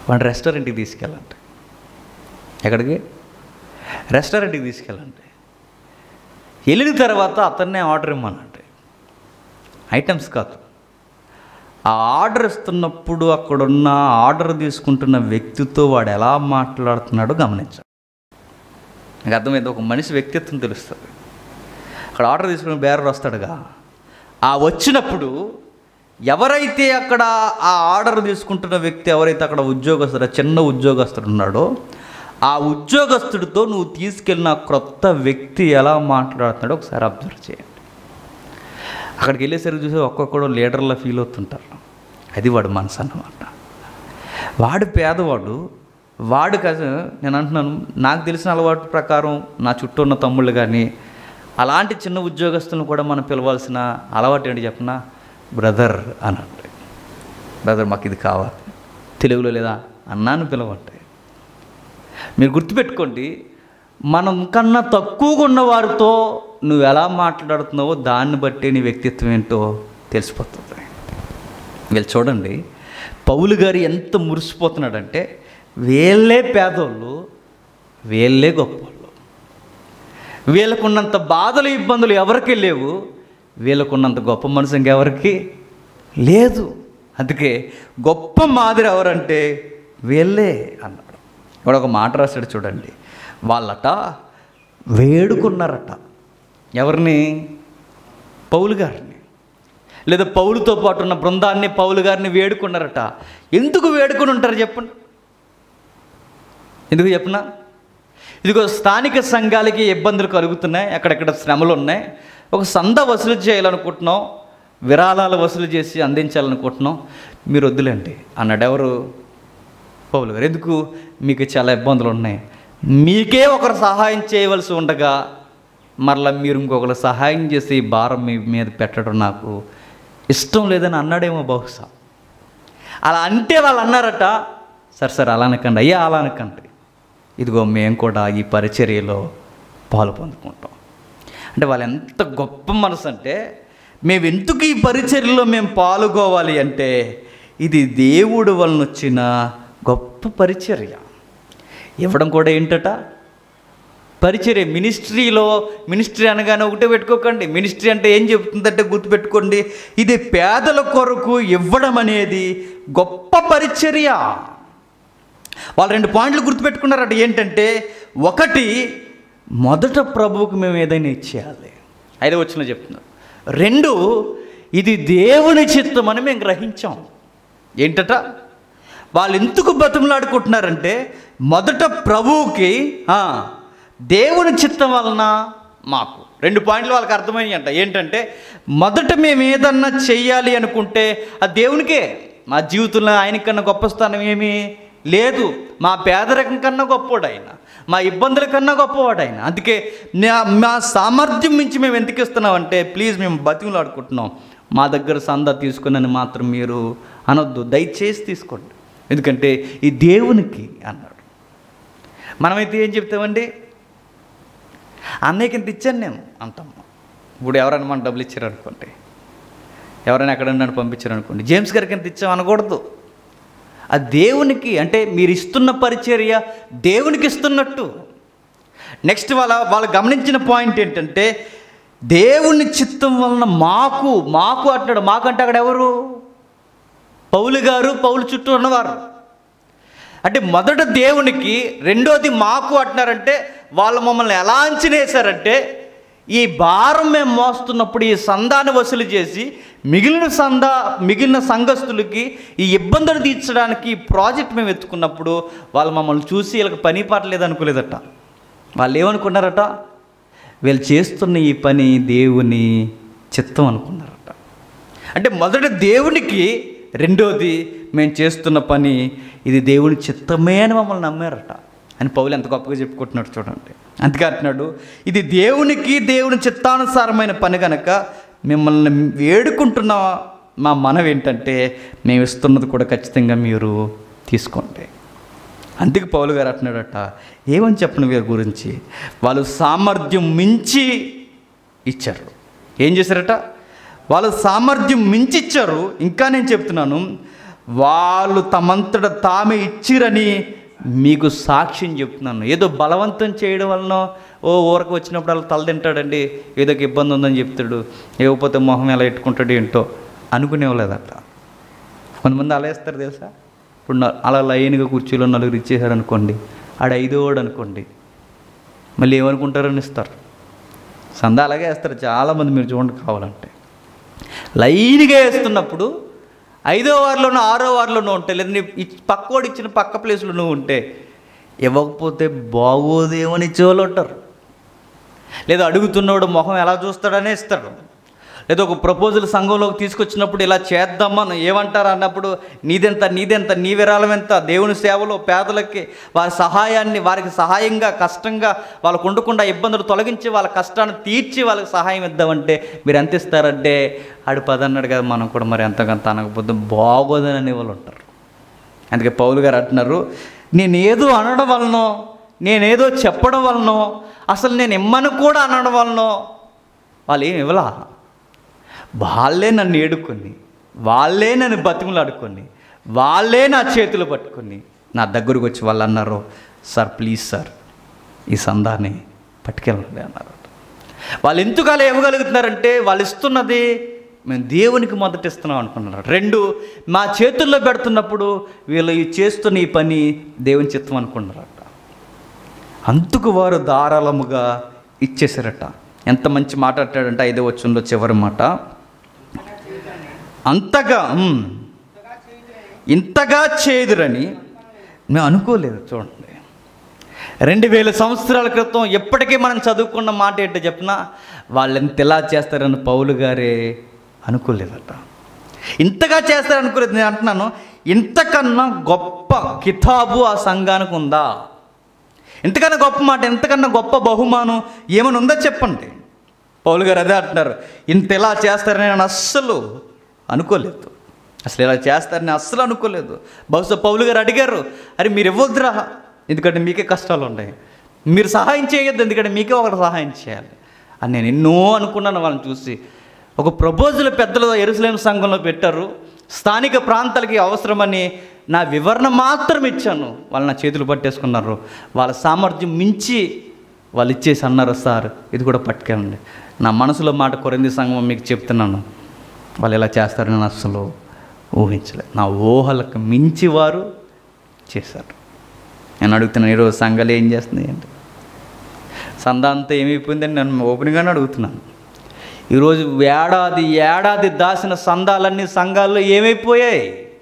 వాడిని రెస్టారెంట్కి తీసుకెళ్ళండి. ఎక్కడికి? రెస్టారెంట్కి తీసుకెళ్ళండి. వెళ్ళిన తర్వాత అతన్నే ఆర్డర్ ఇమ్మనండి. ఐటమ్స్ కాదు. ఆ ఆర్డర్ ఇస్తున్నప్పుడు అక్కడున్న ఆర్డర్ తీసుకుంటున్న వ్యక్తితో వాడు ఎలా మాట్లాడుతున్నాడో గమనించాలి. నాకు అర్థమైంది. ఒక మనిషి వ్యక్తిత్వం తెలుస్తుంది. అక్కడ ఆర్డర్ తీసుకుని బేరర్ వస్తాడుగా, ఆ వచ్చినప్పుడు ఎవరైతే అక్కడ ఆ ఆర్డర్ తీసుకుంటున్న వ్యక్తి, ఎవరైతే అక్కడ ఉద్యోగస్తుడు, చిన్న ఉద్యోగస్తుడు ఉన్నాడో, ఆ ఉద్యోగస్తుడితో నువ్వు తీసుకెళ్ళిన క్రొత్త వ్యక్తి ఎలా మాట్లాడుతున్నాడో ఒకసారి అబ్జర్వ్ చేయండి. అక్కడికి వెళ్ళేసరికి చూసి ఒక్కొక్కడు లీడర్లా ఫీల్ అవుతుంటారు. అది వాడు మనసు అన్నమాట. వాడు పేదవాడు. వాడు కాదు, నేను అంటున్నాను, నాకు తెలిసిన అలవాటు ప్రకారం నా చుట్టూ ఉన్న తమ్ముళ్ళు కానీ అలాంటి చిన్న ఉద్యోగస్తులను కూడా మనం పిలవాల్సిన అలవాటు ఏంటి చెప్పిన? బ్రదర్ అని అంటే, బ్రదర్ మాకు ఇది కావాలి, తెలుగులో లేదా అన్నాను పిలవంటే. మీరు గుర్తుపెట్టుకోండి, మనం కన్నా తక్కువగా ఉన్న వారితో నువ్వు ఎలా మాట్లాడుతున్నావో దాన్ని బట్టి నీ వ్యక్తిత్వం ఏంటో తెలిసిపోతుంది. వీళ్ళు చూడండి, పౌలు గారు ఎంత మురిసిపోతున్నాడంటే, వీళ్ళే పేదోళ్ళు, వీళ్ళే గొప్పవాళ్ళు. వీళ్ళకున్నంత బాధలు ఇబ్బందులు ఎవరికి లేవు, వీళ్ళకున్నంత గొప్ప మనసు ఇంకెవరికి లేదు. అందుకే గొప్ప మాదిరి ఎవరంటే వీళ్ళే అన్నాడు. ఇప్పుడు ఒక మాట రాశాడు చూడండి. వాళ్ళట వేడుకున్నారట. ఎవరిని? పౌలు గారిని. లేదా పౌలుతో పాటు ఉన్న బృందాన్ని, పౌలు గారిని వేడుకున్నారట. ఎందుకు వేడుకొని ఉంటారు చెప్పండి? ఎందుకు చెప్పనా? ఇదిగో స్థానిక సంఘాలకి ఇబ్బందులు కలుగుతున్నాయి, అక్కడెక్కడ శ్రమలు ఉన్నాయి, ఒక సంద వసూలు చేయాలనుకుంటున్నాం, విరాళాలు వసూలు చేసి అందించాలనుకుంటున్నాం, మీరు వద్దులేండి అన్నాడు. ఎవరు? పౌలు గారు. ఎందుకు? మీకు చాలా ఇబ్బందులు ఉన్నాయి, మీకే ఒకరు సహాయం చేయవలసి ఉండగా మరలా మీరు ఇంకొకరు సహాయం చేసి భారం మీ మీద పెట్టడం నాకు ఇష్టం లేదని అన్నాడేమో బహుశా. అలా అంటే వాళ్ళు అన్నారట, సరే అలా అనకండి అయ్యా, అలా అనకండి, ఇదిగో మేము కూడా ఈ పరిచర్యలో పాలు పొందుకుంటాం. అంటే వాళ్ళు ఎంత గొప్ప మనసు అంటే, మేము ఎందుకు ఈ పరిచర్యలో మేము పాల్గొవాలి అంటే, ఇది దేవుడు వలన వచ్చిన గొప్ప పరిచర్య. ఇవ్వడం కూడా ఏంటట? పరిచర్య. మినిస్ట్రీ అనగానే ఒకటే పెట్టుకోకండి. మినిస్ట్రీ అంటే ఏం చెబుతుందంటే గుర్తుపెట్టుకోండి, ఇది పేదల కొరకు ఇవ్వడం అనేది గొప్ప పరిచర్య. వాళ్ళు 2 పాయింట్లు గుర్తుపెట్టుకున్నారట. ఏంటంటే, ఒకటి, మొదట ప్రభువుకు మేము ఏదైనా ఇచ్చేయాలి, 5వ వచనంలో చెప్తున్నారు. 2, ఇది దేవుని చిత్తం అని మేము గ్రహించాం. ఏంటట? వాళ్ళు ఎందుకు బతుములాడుకుంటున్నారంటే, మొదట ప్రభువుకి దేవుని చిత్తం వలన మాకు 2 పాయింట్లు వాళ్ళకి అర్థమయ్యాయి అంట. ఏంటంటే, మొదట మేము ఏదన్నా చెయ్యాలి అనుకుంటే అది దేవునికే. మా జీవితంలో ఆయనకన్నా గొప్ప స్థానం ఏమీ లేదు. మా పేదరికం కన్నా గొప్పవాడు ఆయన, మా ఇబ్బందుల కన్నా గొప్పవాడు ఆయన. అందుకే మా సామర్థ్యం మించి మేము ఎందుకు ఇస్తున్నామంటే, ప్లీజ్ మేము బతిమలాడుకుంటున్నాం, మా దగ్గర సందా తీసుకుని మాత్రం మీరు అనొద్దు, దయచేసి తీసుకోండి, ఎందుకంటే ఈ దేవునికి అన్నాడు. మనమైతే ఏం చెప్తామండి? అన్నయ్యకి ఇంత ఇచ్చాను నేను అంటాం. ఇప్పుడు ఎవరైనా మనం డబ్బులు ఇచ్చారనుకోండి, ఎవరైనా ఎక్కడైనా నన్ను పంపించారనుకోండి, జేమ్స్ గారికి ఎంత ఇచ్చాం అనకూడదు. ఆ దేవునికి, అంటే మీరు ఇస్తున్న పరిచర్య దేవునికి ఇస్తున్నట్టు. నెక్స్ట్ వాళ్ళు గమనించిన పాయింట్ ఏంటంటే, దేవుని చిత్తం వలన మాకు అంటాడు. మాకంటే అక్కడ ఎవరు? పౌలు గారు, పౌలు చుట్టూ ఉన్నవారు. అంటే మొదట దేవునికి, రెండోది మాకు అంటున్నారంటే, వాళ్ళు మమ్మల్ని ఎలా అంచనేశారంటే, ఈ భారం మేము మోస్తున్నప్పుడు ఈ సందాన్ని వసూలు చేసి మిగిలిన సంఘస్థులకి ఈ ఇబ్బందులు తీర్చడానికి ఈ ప్రాజెక్ట్ మేము ఎత్తుకున్నప్పుడు వాళ్ళు మమ్మల్ని చూసి వీళ్ళకి పని పాట లేదనుకోలేదట. వాళ్ళు ఏమనుకున్నారట? వీళ్ళు చేస్తున్న ఈ పని దేవుని చిత్తం అనుకున్నారట. అంటే మొదట దేవునికి, రెండోది మేము చేస్తున్న పని ఇది దేవుని చిత్తమే అని మమ్మల్ని నమ్మారట అని పౌలు ఎంత గొప్పగా చెప్పుకుంటున్నాడు చూడండి. అందుకే అంటున్నాడు, ఇది దేవుని చిత్తానుసారమైన పని కనుక మిమ్మల్ని వేడుకుంటున్న మా మనవి ఏంటంటే, మేము ఇస్తున్నది కూడా ఖచ్చితంగా మీరు తీసుకోండి. అందుకే పౌలు గారు అంటున్నాడట, ఏమని చెప్పను వీరి గురించి, వాళ్ళు సామర్థ్యం మించి ఇచ్చారు. ఏం చేశారట? వాళ్ళు సామర్థ్యం మించి ఇచ్చారు. ఇంకా నేను చెప్తున్నాను, వాళ్ళు తమంతట తామే ఇచ్చిరని మీకు సాక్ష్యం చెప్తున్నాను. ఏదో బలవంతం చేయడం వలన ఊరకు వచ్చినప్పుడు అలా తల తింటాడండి, ఏదో ఒక ఇబ్బంది ఉందని చెప్తాడు, లేకపోతే మొహం ఎలా పెట్టుకుంటాడు ఏంటో అనుకునేవాళ్ళదట. కొంతమంది అలా వేస్తారు తెలుసా. ఇప్పుడు అలా లైన్గా కుర్చీలో నలుగురు ఇచ్చేసారు అనుకోండి, ఆడ 5వ అనుకోండి, మళ్ళీ ఏమనుకుంటారని ఇస్తారు. సందా అలాగే వేస్తారు చాలామంది, మీరు చూడండి కావాలంటే. లైన్గా వేస్తున్నప్పుడు 5వ వార్లోనూ 6వ వార్లోనూ ఉంటాయి, లేదా పక్కోడు ఇచ్చిన పక్క ప్లేస్లో నువ్వు ఉంటే ఇవ్వకపోతే బాగోదేమని ఇచ్చేవాళ్ళు ఉంటారు. లేదా అడుగుతున్నవాడు మొహం ఎలా చూస్తాడనే ఇస్తారు. లేదా ఒక ప్రపోజల్ సంఘంలోకి తీసుకొచ్చినప్పుడు ఇలా చేద్దామని ఏమంటారు అన్నప్పుడు నీదెంత నీ విరాళం ఎంత, దేవుని సేవలో పేదలకి వారి సహాయాన్ని, వారికి సహాయంగా కష్టంగా వాళ్ళకు ఉండకుండా ఇబ్బందులు తొలగించి వాళ్ళ కష్టాన్ని తీర్చి వాళ్ళకి సహాయం ఇద్దామంటే మీరు ఎంత ఇస్తారంటే ఆడు 10 అన్నాడు కదా, మనం కూడా మరి ఎంతకంత అనకపోతే బాగోదని అనేవాళ్ళు ఉంటారు. అందుకే పౌలు గారు అంటున్నారు, నేనేదో అనడం వలనో, నేనేదో చెప్పడం వలనో, అసలు నేను ఇమ్మని కూడా అనడం వలనో వాళ్ళు ఏమి ఇవ్వలా. వాళ్ళే నన్ను ఏడుకొని, వాళ్ళే నన్ను బతిమలాడుకొని, వాళ్ళే నా చేతులు పట్టుకొని నా దగ్గరకు వచ్చి వాళ్ళు అన్నారు, సార్ ప్లీజ్ సార్ ఈ సందాన్ని పట్టుకెళ్ళండి అన్నారు. వాళ్ళు ఎందుకు అలా ఇవ్వగలుగుతున్నారంటే వాళ్ళు ఇస్తున్నది మేము దేవునికి మొదట ఇస్తున్నాం అనుకున్నారు. 2 మా చేతుల్లో పెడుతున్నప్పుడు వీళ్ళు చేస్తున్న ఈ పని దేవుని చిత్తం అనుకున్నారట. అందుకు వారు ధారాళముగా ఇచ్చేసారట. ఎంత మంచి మాట అంటాడంటే 5వ వచనంలో చివరి మాట, అంతగా ఇంతగా చేదురని మేము అనుకోలేదు. చూడండి, 2000 సంవత్సరాల క్రితం ఎప్పటికీ మనం చదువుకున్న మాట ఏంటో చెప్పినా వాళ్ళు ఎంత ఎలా చేస్తారని పౌలు గారే అనుకోలేదట. ఇంతగా చేస్తారనుకోలేదు. నేను అంటున్నాను, ఇంతకన్నా గొప్ప కితాబు ఆ సంఘానికి ఉందా? ఇంతకన్నా గొప్ప మాట, ఇంతకన్నా గొప్ప బహుమానం ఏమైనా ఉందో చెప్పండి. పౌలు గారు అదే అంటున్నారు, ఇంత ఎలా చేస్తారని నేను అస్సలు అనుకోలేదు, అసలు ఇలా చేస్తారని అస్సలు అనుకోలేదు. బహుశా పౌలు గారు అడిగారు, అరే మీరు ఇవ్వద్దురా, ఎందుకంటే మీకే కష్టాలు ఉన్నాయి, మీరు సహాయం చేయొద్దు, ఎందుకంటే మీకే ఒకటి సహాయం చేయాలి అని నేను ఎన్నో అనుకున్నాను. వాళ్ళని చూసి ఒక ప్రపోజల్ పెద్దలు యెరూషలేము సంఘంలో పెట్టారు, స్థానిక ప్రాంతాలకి అవసరమని నా వివరణ మాత్రం ఇచ్చాను, వాళ్ళు నా చేతులు పట్టేసుకున్నారు. వాళ్ళ సామర్థ్యం మించి వాళ్ళు ఇచ్చేసి అన్నారు, సార్ ఇది కూడా పట్టుకెళ్ళండి. నా మనసులో మాట కొరింథీ సంఘం మీకు చెప్తున్నాను, వాళ్ళు ఇలా చేస్తారని నేను అస్సలు ఊహించలేదు. నా ఊహలకు మించి వారు చేశారు. నేను అడుగుతున్నాను, ఈరోజు సంఘాలు ఏం చేస్తున్నాయి అంటే సందా అంతా ఏమైపోయిందని నేను ఓపెన్గానే అడుగుతున్నాను. ఈరోజు ఏడాది దాచిన సందాలన్నీ సంఘాల్లో ఏమైపోయాయి?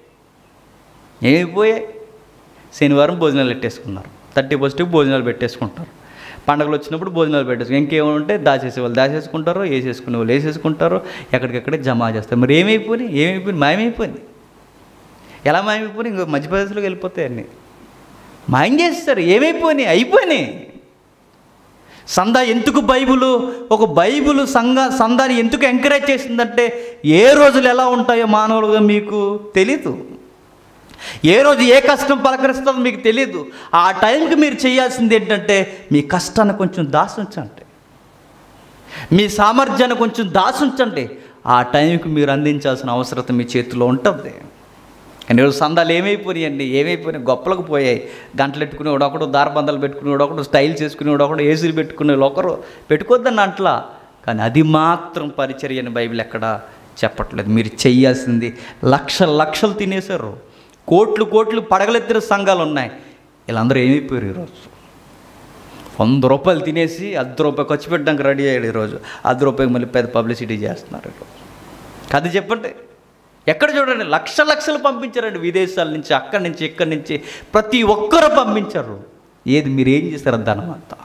శనివారం భోజనాలు పెట్టేసుకున్నారు, 31st భోజనాలు పెట్టేసుకుంటారు, పండుగలు వచ్చినప్పుడు భోజనాలు పెట్టేసుకుని ఇంకేమంటే దాచేసేవాళ్ళు దాచేసుకుంటారు, వేసేసుకునే వాళ్ళు వేసేసుకుంటారు, ఎక్కడికెక్కడే జమ చేస్తారు. మరి ఏమైపోయినాయి? మాయమైపోయింది. ఎలా మాయమైపోయినాయి? ఇంకో మధ్యప్రదేశ్లోకి వెళ్ళిపోతాయి అన్నీ మాయం చేస్తారు. అయిపోయినాయి. సందా ఎందుకు ఒక బైబుల్ సందాన్ని ఎందుకు ఎంకరేజ్ చేసిందంటే ఏ రోజులు ఎలా ఉంటాయో మానవులుగా మీకు తెలీదు, ఏ రోజు ఏ కష్టం పలకరిస్తుందో మీకు తెలియదు. ఆ టైంకి మీరు చేయాల్సింది ఏంటంటే మీ కష్టాన్ని కొంచెం దాచుంచండి, మీ సామర్థ్యాన్ని కొంచెం దాచుంచండి. ఆ టైంకి మీరు అందించాల్సిన అవసరత మీ చేతిలో ఉంటుంది. కానీ ఈరోజు సందాలు ఏమైపోయినాయి? గొప్పలకు పోయాయి. గంటలు పెట్టుకునేవాడు ఒకడు, దారబంధాలు పెట్టుకునేవాడు ఒకడు, స్టైల్ చేసుకునేవాడు ఒకడు, ఏసీలు పెట్టుకునేవాడు ఒకరు. పెట్టుకోద్దని అంటలా, కానీ అది మాత్రం పరిచర్య అని బైబిల్ ఎక్కడ చెప్పట్లేదు. మీరు చెయ్యాల్సింది లక్షలు తినేశారు, కోట్లు పడగలెత్తిన సంఘాలు ఉన్నాయి. వీళ్ళందరూ ఏమైపోయారు? ఈరోజు 100 రూపాయలు తినేసి 10 రూపాయలు ఖర్చు పెట్టడానికి రెడీ అయ్యాడు. ఈరోజు 10 రూపాయలు మళ్ళీ పెద్ద పబ్లిసిటీ చేస్తున్నారు. ఈరోజు కథ చెప్పండి, ఎక్కడ చూడండి లక్షలు పంపించారండి, విదేశాల నుంచి, అక్కడి నుంచి, ఇక్కడి నుంచి ప్రతి ఒక్కరూ పంపించారు. ఏది మీరు ఏం చేశారు? ధనం అంతా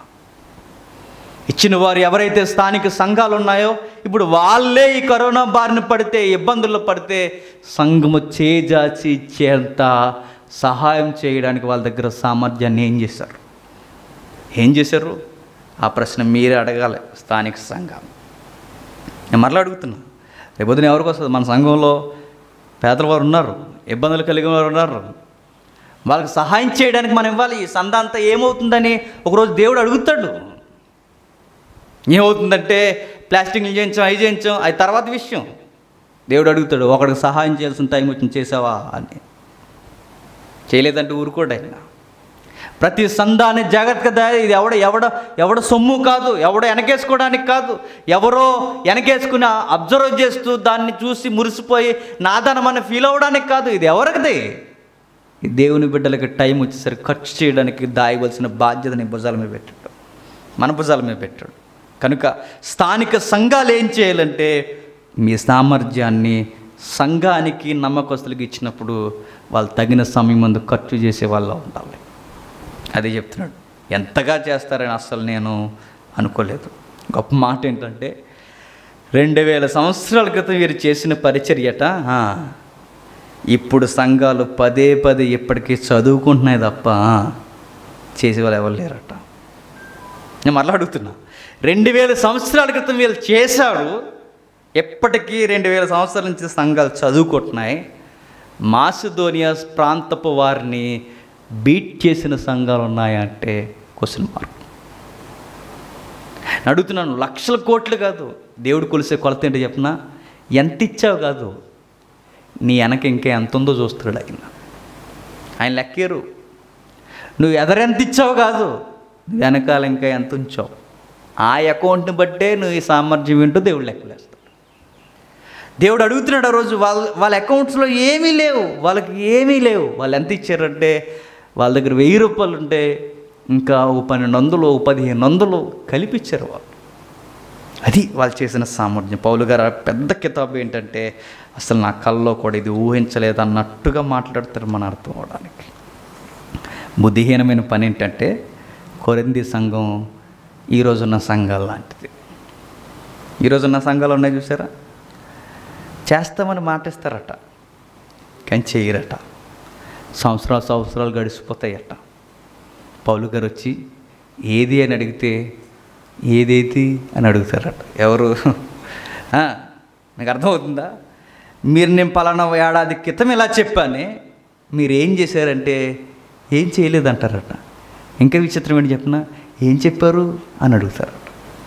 ఇచ్చిన వారు ఎవరైతే స్థానిక సంఘాలు ఉన్నాయో ఇప్పుడు వాళ్ళే ఈ కరోనా బారిన పడితే, ఇబ్బందుల్లో పడితే సంఘము చేజాచి ఇచ్చేంత సహాయం చేయడానికి వాళ్ళ దగ్గర సామర్థ్యాన్ని ఏం చేశారు? ఆ ప్రశ్న మీరే అడగాలి. స్థానిక సంఘం నేను మరలా అడుగుతున్నా, రేపొద్దున ఎవరికి వస్తుంది? మన సంఘంలో పేదలవారు ఉన్నారు, ఇబ్బందులు కలిగిన వారు ఉన్నారు, వాళ్ళకి సహాయం చేయడానికి మనం ఇవ్వాలి. ఈ సందా అంతా ఏమవుతుందని ఒకరోజు దేవుడు అడుగుతాడు. ఏమవుతుందంటే ప్లాస్టింగ్లు చేయించాం, అది తర్వాత విషయం. దేవుడు అడుగుతాడు, ఒకడికి సహాయం చేయాల్సిన టైం వచ్చింది, చేసావా అని. చేయలేదంటే ఊరుకోడు ఆయన. ప్రతి సందాన్ని జాగ్రత్తగా ఇది ఎవడ సొమ్ము కాదు, ఎవడో వెనకేసుకోవడానికి కాదు, ఎవరో వెనకేసుకుని అబ్జర్వ్ చేస్తూ దాన్ని చూసి మురిసిపోయి నాదనమని ఫీల్ అవ్వడానికి కాదు. ఇది ఎవరిది? ఈ దేవుని బిడ్డలకి టైం వచ్చేసరికి ఖర్చు చేయడానికి దాయవలసిన బాధ్యతని భుజాల మీద పెట్టాడు, మన భుజాల మీద పెట్టాడు. కనుక స్థానిక సంఘాలు ఏం చేయాలంటే మీ సామర్థ్యాన్ని సంఘానికి నమ్మకస్తులకు ఇచ్చినప్పుడు వాళ్ళు తగిన సమయం ముందు ఖర్చు చేసే వాళ్ళు ఉండాలి. అదే చెప్తున్నాడు. ఎంతగా చేస్తారని అస్సలు నేను అనుకోలేదు. గొప్ప మాట ఏంటంటే 2000 సంవత్సరాల క్రితం వీరు చేసిన పరిచర్యట ఇప్పుడు సంఘాలు పదే ఇప్పటికీ చదువుకుంటున్నాయి తప్ప చేసేవాళ్ళు ఎవరు లేరట. నేను మళ్ళీ అడుగుతున్నా, 2000 సంవత్సరాల క్రితం వీళ్ళు చేశాడు, ఎప్పటికీ 2000 సంవత్సరాల నుంచి సంఘాలు చదువుకుంటున్నాయి. మాసిదోనియా ప్రాంతపు వారిని బీట్ చేసిన సంఘాలు ఉన్నాయంటే క్వశ్చన్ మార్క్. అడుగుతున్నాను, లక్షల కోట్లు కాదు దేవుడు కొలిసే కొలత ఏంటో చెప్పినా, ఎంత ఇచ్చావు కాదు, నీ వెనక ఇంకా ఎంత ఉందో చూస్తున్నాడు ఆయన లెక్కేరు. నువ్వు ఎదరెంత ఇచ్చావు కాదు, నువ్వు వెనకాల ఇంకా ఎంత ఉంచావు, ఆ అకౌంట్ని బట్టే నువ్వు ఈ సామర్థ్యం ఏంటో దేవుడు లెక్కలేస్తాడు. దేవుడు అడుగుతున్నాడు ఆ రోజు, వాళ్ళ అకౌంట్స్లో ఏమీ లేవు, వాళ్ళకి ఏమీ లేవు. వాళ్ళు ఎంత ఇచ్చారంటే వాళ్ళ దగ్గర 1000 రూపాయలు ఉంటే ఇంకా 1200 1500 కలిపిచ్చారు వాళ్ళు. అది వాళ్ళు చేసిన సామర్థ్యం. పౌలు గారు పెద్ద కితాబు ఏంటంటే అసలు నా కల్లో కూడా ఇది ఊహించలేదు అన్నట్టుగా మాట్లాడతారు మన అర్థం అవడానికి. బుద్ధిహీనమైన పని ఏంటంటే కొరింథీ సంఘం ఈరోజున్న సంఘాలు లాంటిది. ఈరోజున్న సంఘాలు ఉన్నాయి చూసారా, చేస్తామని మాటిస్తారట కానీ చేయరట. సంవత్సరాలు గడిచిపోతాయట. పౌలు గారు వచ్చి ఏది అని అడిగితే ఏదేది అని అడుగుతారట. ఎవరు? మీకు అర్థమవుతుందా? నేను పలానా ఏడాది క్రితం ఇలా చెప్పానే, మీరు ఏం చేశారంటే ఏం చేయలేదంటారట. ఇంకా విచిత్రం ఏంటి చెప్పినా, ఏం చెప్పారు అని అడుగుతారట.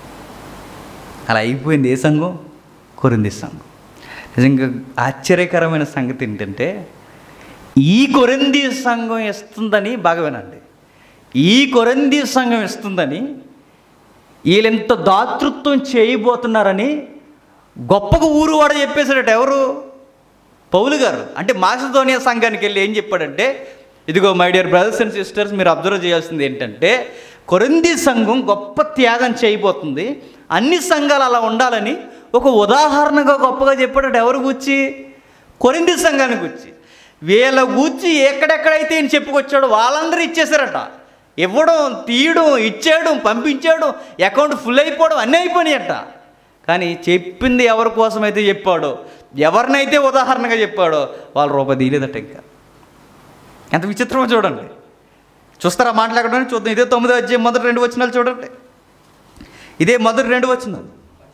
అలా అయిపోయింది ఏ సంఘం? కొరింథీ సంఘం. నిజంగా ఆశ్చర్యకరమైన సంగతి ఏంటంటే ఈ కొరింథీ సంఘం ఇస్తుందని, బాగా వినండి, ఈ కొరింథీ సంఘం ఇస్తుందని, వీళ్ళెంత దాతృత్వం చేయబోతున్నారని గొప్పగా ఊరు వాడ చెప్పేశాడట. ఎవరు? పౌలు గారు. అంటే మాసిదోనియా సంఘానికి వెళ్ళి ఏం చెప్పాడంటే, ఇదిగో my dear brothers and sisters, మీరు అబ్జర్వ్ చేయాల్సింది ఏంటంటే కొరింథీ సంఘం గొప్ప త్యాగం చేయబోతుంది, అన్ని సంఘాలు అలా ఉండాలని ఒక ఉదాహరణగా గొప్పగా చెప్పాడట. ఎవరు గూర్చి? కొరింథీ సంఘాన్ని గూర్చి. వీళ్ళ గూర్చి ఎక్కడెక్కడైతే ఈయన చెప్పుకొచ్చాడో వాళ్ళందరూ ఇచ్చేశారట. ఇవ్వడం, తీయడం, ఇచ్చేయడం, పంపించాడు, అకౌంట్ ఫుల్ అయిపోవడం అన్నీ అయిపోయినాయట. కానీ చెప్పింది ఎవరి కోసమైతే చెప్పాడో, ఎవరినైతే ఉదాహరణగా చెప్పాడో వాళ్ళు రూపాయి తీయలేదట. ఇంకా ఎంత విచిత్రమో చూడండి. చూస్తారా మాట్లాడడానికి? చూద్దాం. ఇదే 9వ అధ్యాయం మొదటి 2 వచనాలు చూడండి. ఇదే మొదటి 2 వచనాలు.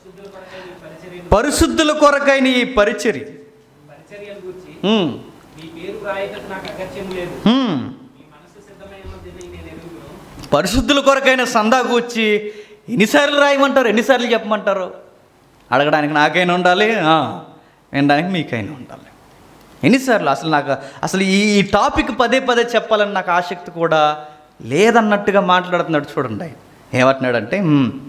పరిశుద్ధుల కొరకైన ఈ పరిచర్య, పరిశుద్ధుల కొరకైన సందా కూర్చి ఎన్నిసార్లు రాయమంటారు, ఎన్నిసార్లు చెప్పమంటారు? అడగడానికి నాకైనా ఉండాలి, వినడానికి మీకైనా ఉండాలి. ఎన్నిసార్లు? అసలు ఈ టాపిక్ పదే చెప్పాలని నాకు ఆసక్తి కూడా లేదన్నట్టుగా మాట్లాడుతున్నాడు. చూడండి ఏమంటున్నాడంటే,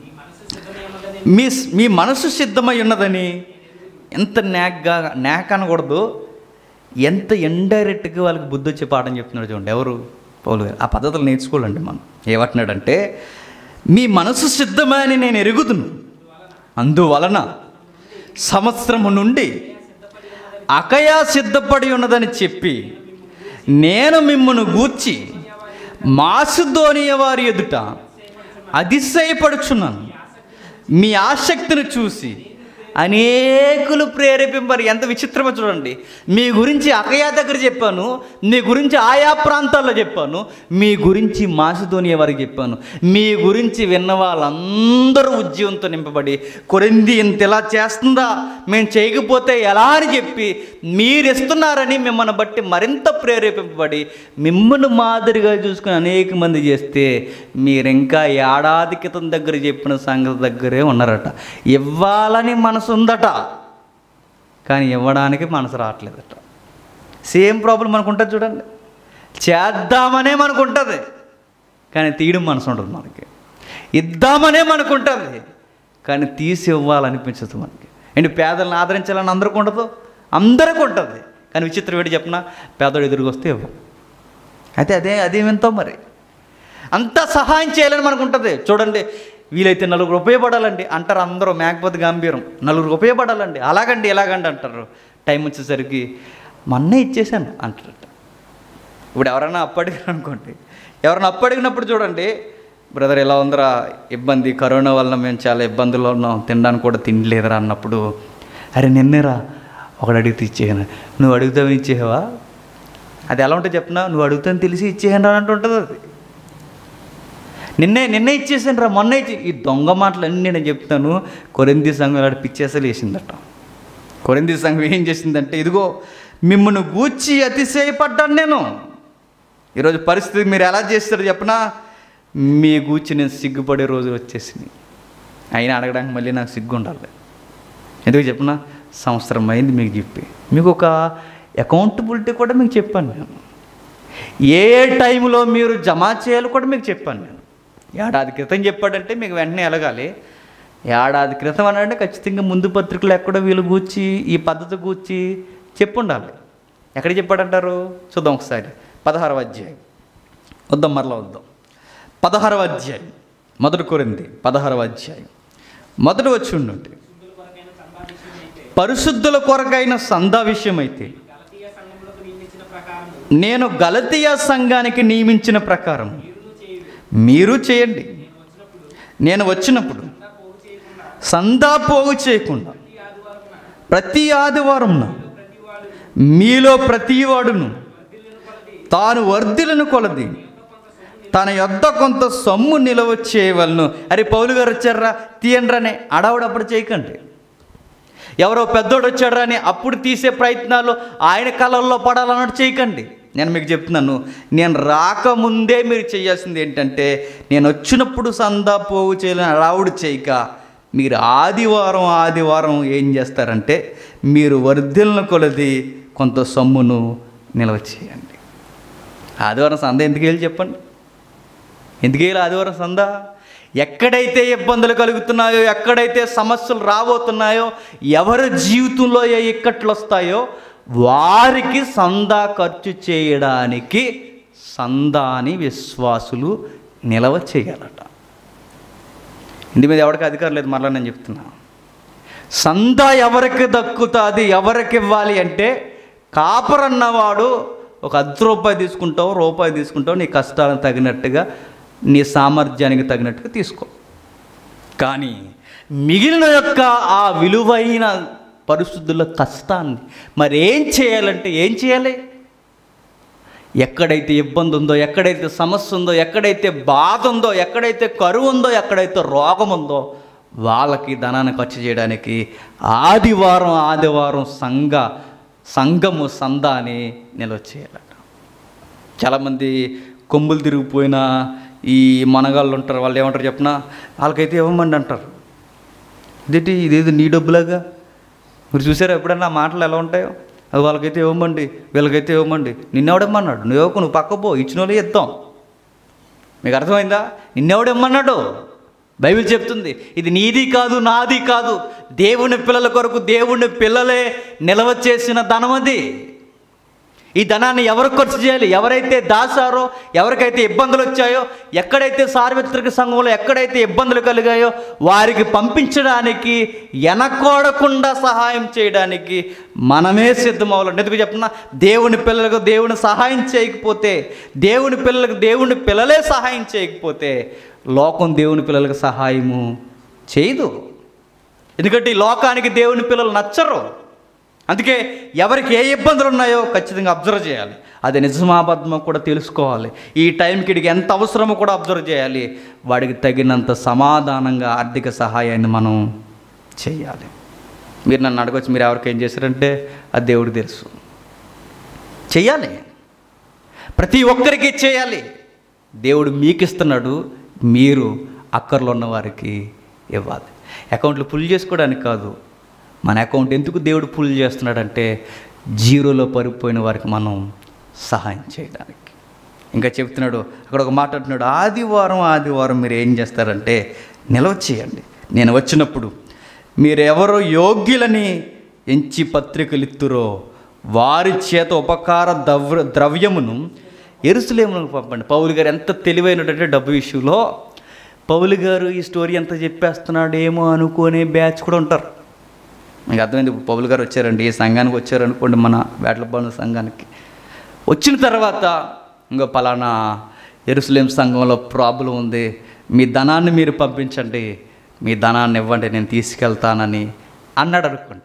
మీ మనసు సిద్ధమై ఉన్నదని. ఎంత నాక్ అనకూడదు, ఎంత ఇండైరెక్ట్గా వాళ్ళకి బుద్ధి వచ్చే పాఠం చెప్తున్నాడు చూడండి. ఎవరు? పౌలు గారు. ఆ పద్ధతులు నేర్చుకోవాలండి మనం. ఏమంటున్నాడంటే, మీ మనసు సిద్ధమని నేను ఎరుగుదును, అందువలన సంవత్సరము నుండి అకయ సిద్ధపడి ఉన్నదని చెప్పి నేను మిమ్మును గూర్చి మాసిదోనియా వారి ఎదుట అతిశయపడుచున్నాను. మీ ఆసక్తిని చూసి అనేకులు ప్రేరేపింపరు. ఎంత విచిత్రమో చూడండి. మీ గురించి అకయ దగ్గర చెప్పాను, మీ గురించి ఆయా ప్రాంతాల్లో చెప్పాను, మీ గురించి మాసిదోనియా వారికి చెప్పాను. మీ గురించి విన్న వాళ్ళందరూ ఉద్యమంతో నింపబడి కొరింథీ ఇంత ఇలా చేస్తుందా, మేము చేయకపోతే ఎలా అని చెప్పి మీరు ఇస్తున్నారని మిమ్మల్ని బట్టి మరింత ప్రేరేపింపబడి మిమ్మల్ని మాదిరిగా చూసుకుని అనేక మంది చేస్తే మీరు ఇంకా ఏడాది క్రితం దగ్గర చెప్పిన సంగతి దగ్గరే ఉన్నారట. ఇవ్వాలని మనసు ఉందట, కానీ ఇవ్వడానికి మనసు రావట్లేదట. సేమ్ ప్రాబ్లం మనకు ఉంటుంది చూడండి. చేద్దామనే మనకు ఉంటుంది, కానీ తీయడం మనసు ఉండదు మనకి. ఇద్దామనే మనకు ఉంటుంది, కానీ తీసి ఇవ్వాలనిపించదు మనకి. అండ్ పేదలను ఆదరించాలని అందరికీ ఉండదు, అందరికీ ఉంటుంది. కానీ విచిత్రం ఏంటి చెప్పిన, పేదోడు ఎదురుకు వస్తే ఇవ్వం. అయితే అదేమింతో మరి అంతా సహాయం చేయాలని మనకు ఉంటుంది. చూడండి, వీలైతే నలుగురు ఉపయోగపడాలండి అంటారు అందరూ, మేకపోతే గంభీరం. నలుగురికి ఉపయోగపడాలండి, అలాగండి ఇలాగండి అంటారు. టైం వచ్చేసరికి మొన్నే ఇచ్చేసాను అంటారట. ఇప్పుడు ఎవరైనా అప్పడిగారు అనుకోండి, ఎవరైనా అప్పడిగినప్పుడు చూడండి, బ్రదర్ ఎలా ఉందిరా, ఇబ్బంది, కరోనా వల్ల మేము చాలా ఇబ్బందుల్లో ఉన్నాం, తినడానికి కూడా తినలేదురా అన్నప్పుడు, అరే నిన్నేరా ఒకడు అడిగితే ఇచ్చేయను, నువ్వు అడుగుతావని ఇచ్చేవా? అది ఎలా ఉంటే చెప్పినా, నువ్వు అడుగుతావని తెలిసి ఇచ్చేయను రా అంటూ ఉంటుంది. అది నిన్నే ఇచ్చేసాను రా, మొన్న ఇచ్చి. ఈ దొంగ మాటలన్నీ నేను చెప్తాను. కొరింథీ సంఘం ఆడ పిచ్చేసలు వేసిందట. కొరింథీ సంఘం ఏం చేసిందంటే, ఇదిగో మిమ్మల్ని గూర్చి అతిశయపడ్డాను నేను. ఈరోజు పరిస్థితి మీరు ఎలా చేస్తారో చెప్పనా, మీ గూర్చి నేను సిగ్గుపడే రోజులు వచ్చేసినాయి. అయినా అడగడానికి మళ్ళీ నాకు సిగ్గు ఉండాలి. ఎందుకు చెప్పనా, సంవత్సరం అయింది మీకు చెప్పి, మీకు ఒక అకౌంటబిలిటీ కూడా మీకు చెప్పాను నేను. ఏ టైంలో మీరు జమ చేయాలో కూడా మీకు చెప్పాను నేను. ఏడాది క్రితం చెప్పాడంటే మీకు వెంటనే ఎలగాలి. ఏడాది క్రితం అనంటే ఖచ్చితంగా ముందు పత్రికలు ఎక్కడో వీళ్ళు గూర్చి ఈ పద్ధతి గూర్చి చెప్పుండాలి. ఎక్కడ చెప్పాడంటారు చూద్దాం ఒకసారి. 16వ అధ్యాయం వద్దాం, మరలా వద్దాం. 16వ అధ్యాయం, మొదటి కొరింథీ 16వ అధ్యాయం మొదటి వచ్చి ఉండండి. పరిశుద్ధుల కొరకైన సందా విషయమైతే నేను గలతీయ సంఘానికి నియమించిన ప్రకారం మీరు చేయండి. నేను వచ్చినప్పుడు సందా పోగు చేయకుండా ప్రతి ఆదివారం మీలో ప్రతివాడును తాను వర్ధిలను కొలది తన యొద్ద కొంత సొమ్ము నిలవ చేయవలను. అరే పౌలు గారు వచ్చారా తీయండ్రనే అడవుడప్పుడు చేయకండి. ఎవరో పెద్దోడు వచ్చాడరా అని అప్పుడు తీసే ప్రయత్నాలు ఆయన కళల్లో పడాలన్నట్టు చేయకండి. నేను మీకు చెప్తున్నాను, నేను రాకముందే మీరు చేయాల్సింది ఏంటంటే, నేను వచ్చినప్పుడు సందా పోగు చేయాలని అడవుడు చేయక, మీరు ఆదివారం ఏం చేస్తారంటే, మీరు వర్ధిల్లను కొలది కొంత సొమ్మును నిల్వ చేయండి. ఆదివారం సందా ఎందుకు వెళ్ళి చెప్పండి, ఎందుకు వెళ్ళి ఆదివారం సందా? ఎక్కడైతే ఇబ్బందులు కలుగుతున్నాయో, ఎక్కడైతే సమస్యలు రాబోతున్నాయో, ఎవరి జీవితంలో ఏ ఇక్కట్లు వస్తాయో వారికి సందా ఖర్చు చేయడానికి సందాని విశ్వాసులు నిలవ చేయాలట. ఇంటి మీద ఎవరికి అధికారం లేదు. మరలా నేను చెప్తున్నా, సందా ఎవరికి దక్కుతుంది, ఎవరికి ఇవ్వాలి అంటే, కాపరన్నవాడు ఒక ₹10 తీసుకుంటావు, రూపాయి తీసుకుంటావు, నీ కష్టాలకు తగినట్టుగా నీ సామర్థ్యానికి తగినట్టుగా తీసుకో. కానీ మిగిలిన యొక్క ఆ విలువైన పరిశుద్ధుల కష్టాన్ని మరి ఏం చేయాలంటే ఏం చేయాలి? ఎక్కడైతే ఇబ్బంది ఉందో, ఎక్కడైతే సమస్య ఉందో, ఎక్కడైతే బాధ ఉందో, ఎక్కడైతే కరువు ఉందో, ఎక్కడైతే రోగం ఉందో వాళ్ళకి ధనాన్ని ఖర్చు చేయడానికి ఆదివారం సంఘము సందాన్ని నిల్వ చేయాలట. చాలామంది కొమ్ములు తిరిగిపోయిన ఈ మనగాళ్ళు ఉంటారు, వాళ్ళు ఏమంటారు చెప్పినా, వాళ్ళకైతే ఇవ్వమండి అంటారు. ఇదేదో నీ డబ్బులాగా. మీరు చూసారా ఎప్పుడన్నా ఆ మాటలు ఎలా ఉంటాయో? అది వాళ్ళకైతే ఇవ్వమండి, వీళ్ళకైతే ఇవ్వమండి. నిన్నెవడమ్మన్నాడు? నువ్వు పక్క పో, ఇచ్చిన వాళ్ళే ఇద్దాం. మీకు అర్థమైందా? నిన్నెవడమ్మన్నాడు? బైబిల్ చెప్తుంది, ఇది నీది కాదు, నాది కాదు, దేవుని పిల్లల కొరకు దేవుని పిల్లలే నిల్వ చేసిన ధనం అది. ఈ ధనాన్ని ఎవరు ఖర్చు చేయాలి? ఎవరైతే దాచారో, ఎవరికైతే ఇబ్బందులు వచ్చాయో, ఎక్కడైతే సార్వత్రిక సంఘంలో ఎక్కడైతే ఇబ్బందులు కలిగాయో వారికి పంపించడానికి, వెనకోడకుండా సహాయం చేయడానికి మనమే సిద్ధమవ్వాలి. ఎందుకు చెప్తున్నా, దేవుని పిల్లలకు దేవుని సహాయం చేయకపోతే, దేవుని పిల్లలకు దేవుని పిల్లలే సహాయం చేయకపోతే లోకం దేవుని పిల్లలకు సహాయము చేయదు. ఎందుకంటే ఈ లోకానికి దేవుని పిల్లలు నచ్చరు. అందుకే ఎవరికి ఏ ఇబ్బందులు ఉన్నాయో ఖచ్చితంగా అబ్జర్వ్ చేయాలి. అది నిజమాబద్ధమో కూడా తెలుసుకోవాలి. ఈ టైంకి ఇడికి ఎంత అవసరమో కూడా అబ్జర్వ్ చేయాలి. వాడికి తగినంత సమాధానంగా ఆర్థిక సహాయాన్ని మనం చేయాలి. మీరు నన్ను అడగవచ్చు, మీరు ఎవరికి ఏం చేశారంటే అది దేవుడికి తెలుసు. చెయ్యాలి, ప్రతి ఒక్కరికి చేయాలి. దేవుడు మీకు ఇస్తున్నాడు, మీరు అక్కర్లో ఉన్న వారికి ఇవ్వాలి. అకౌంట్లు ఫుల్ చేసుకోవడానికి కాదు, మన అకౌంట్ ఎందుకు దేవుడు ఫుల్ చేస్తున్నాడంటే జీరోలో పడిపోయిన వారికి మనం సహాయం చేయడానికి. ఇంకా చెప్తున్నాడు, అక్కడ ఒక మాట అంటున్నాడు, ఆదివారం మీరు ఏం చేస్తారంటే నిల్వ చేయండి. నేను వచ్చినప్పుడు మీరెవరో యోగ్యులని ఎంచి పత్రికలు ఇత్తురో వారి చేత ఉపకార ద్రవ్యమును యెరూషలేమునకు పంపండి. పౌలు గారు ఎంత తెలివైనటువంటి డబ్బు విషయంలో. పౌలు గారు ఈ స్టోరీ ఎంత చెప్పేస్తున్నాడేమో అనుకునే బ్యాచ్ కూడా ఉంటారు. మీకు అర్థమైంది. పౌలు గారు వచ్చారండి, ఈ సంఘానికి వచ్చారనుకోండి, మన వేటలపాలెం సంఘానికి వచ్చిన తర్వాత ఇంకో పలానా యెరూషలేము సంఘంలో ప్రాబ్లం ఉంది, మీ ధనాన్ని మీరు పంపించండి, మీ ధనాన్ని ఇవ్వండి, నేను తీసుకెళ్తానని అన్నాడు అనుకోండి.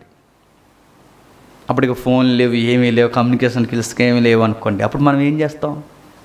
అప్పటికి ఫోన్ లేవు, ఏమీ లేవు, కమ్యూనికేషన్ స్కిల్స్ ఏమీ లేవు అనుకోండి. అప్పుడు మనం ఏం చేస్తాం?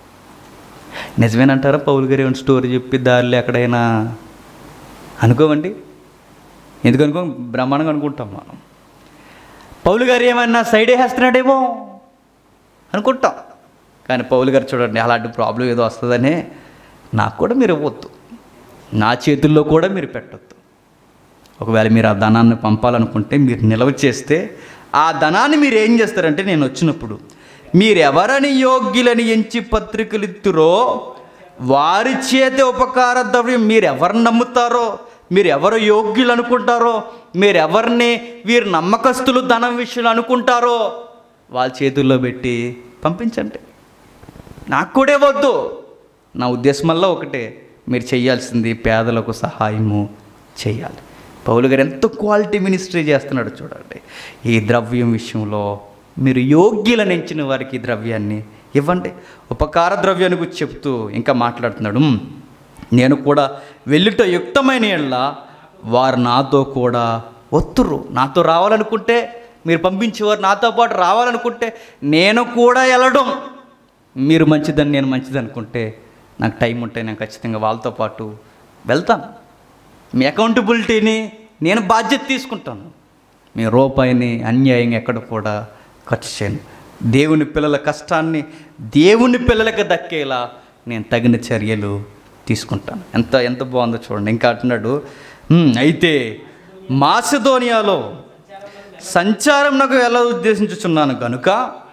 నిజమేనంటారా పౌలు గారు ఏమైనా స్టోరీ చెప్పి దారిలో ఎక్కడైనా అనుకోమండి? ఎందుకు అనుకో, బ్రహ్మాండంగా అనుకుంటాం మనం. పౌలు గారు ఏమన్నా సైడ్ వేసేస్తున్నాడేమో అనుకుంటాం. కానీ పౌలు గారు చూడండి, అలాంటి ప్రాబ్లం ఏదో వస్తుందనే నాకు కూడా మీరు ఇవ్వద్దు, నా చేతుల్లో కూడా మీరు పెట్టొద్దు. ఒకవేళ మీరు ఆ ధనాన్ని పంపాలనుకుంటే మీరు నిల్వ చేస్తే ఆ ధనాన్ని మీరు ఏం చేస్తారంటే నేను వచ్చినప్పుడు మీరెవరని యోగ్యులని ఎంచి పత్రికలు ఇత్తురో వారి చేతి ఉపకార ద్రవ్యం, మీరు ఎవరిని నమ్ముతారో, మీరు ఎవరు యోగ్యులు అనుకుంటారో, మీరు ఎవరిని వీరు నమ్మకస్తులు ధనం విషయంలో అనుకుంటారో వాళ్ళ చేతుల్లో పెట్టి పంపించండి. నాకు కూడా వద్దు. నా ఉద్దేశమల్లా ఒకటే, మీరు చేయాల్సింది పేదలకు సహాయము చేయాలి. పౌలు గారు ఎంత క్వాలిటీ మినిస్ట్రీ చేస్తున్నాడు చూడండి. ఈ ద్రవ్యం విషయంలో మీరు యోగ్యులను ఎంచిన వారికి ఈ ద్రవ్యాన్ని ఇవ్వండి. ఉపకార ద్రవ్యాన్ని గురించి చెప్తూ ఇంకా మాట్లాడుతున్నాడు, నేను కూడా వెళ్ళుట యుక్తమైన యెడల వారు నాతో కూడా వత్తురు. నాతో రావాలనుకుంటే మీరు పంపించేవారు, నాతో పాటు రావాలనుకుంటే నేను కూడా వెళ్ళడం. మీరు మంచిదని నేను మంచిది అనుకుంటే నాకు టైం ఉంటే నేను ఖచ్చితంగా వాళ్ళతో పాటు వెళ్తాను. మీ అకౌంటబిలిటీని నేను బాధ్యత తీసుకుంటాను. మీ రూపాయిని అన్యాయంగా ఎక్కడ కూడా ఖర్చు చేయను. దేవుని పిల్లల కష్టాన్ని దేవుని పిల్లలకు దక్కేలా నేను తగిన చర్యలు తీసుకుంటాను. ఎంత బాగుందో చూడండి. ఇంకా అంటున్నాడు, అయితే మాసిదోనియాలో సంచారం నాకు ఎలా ఉద్దేశించుచున్నాను కనుక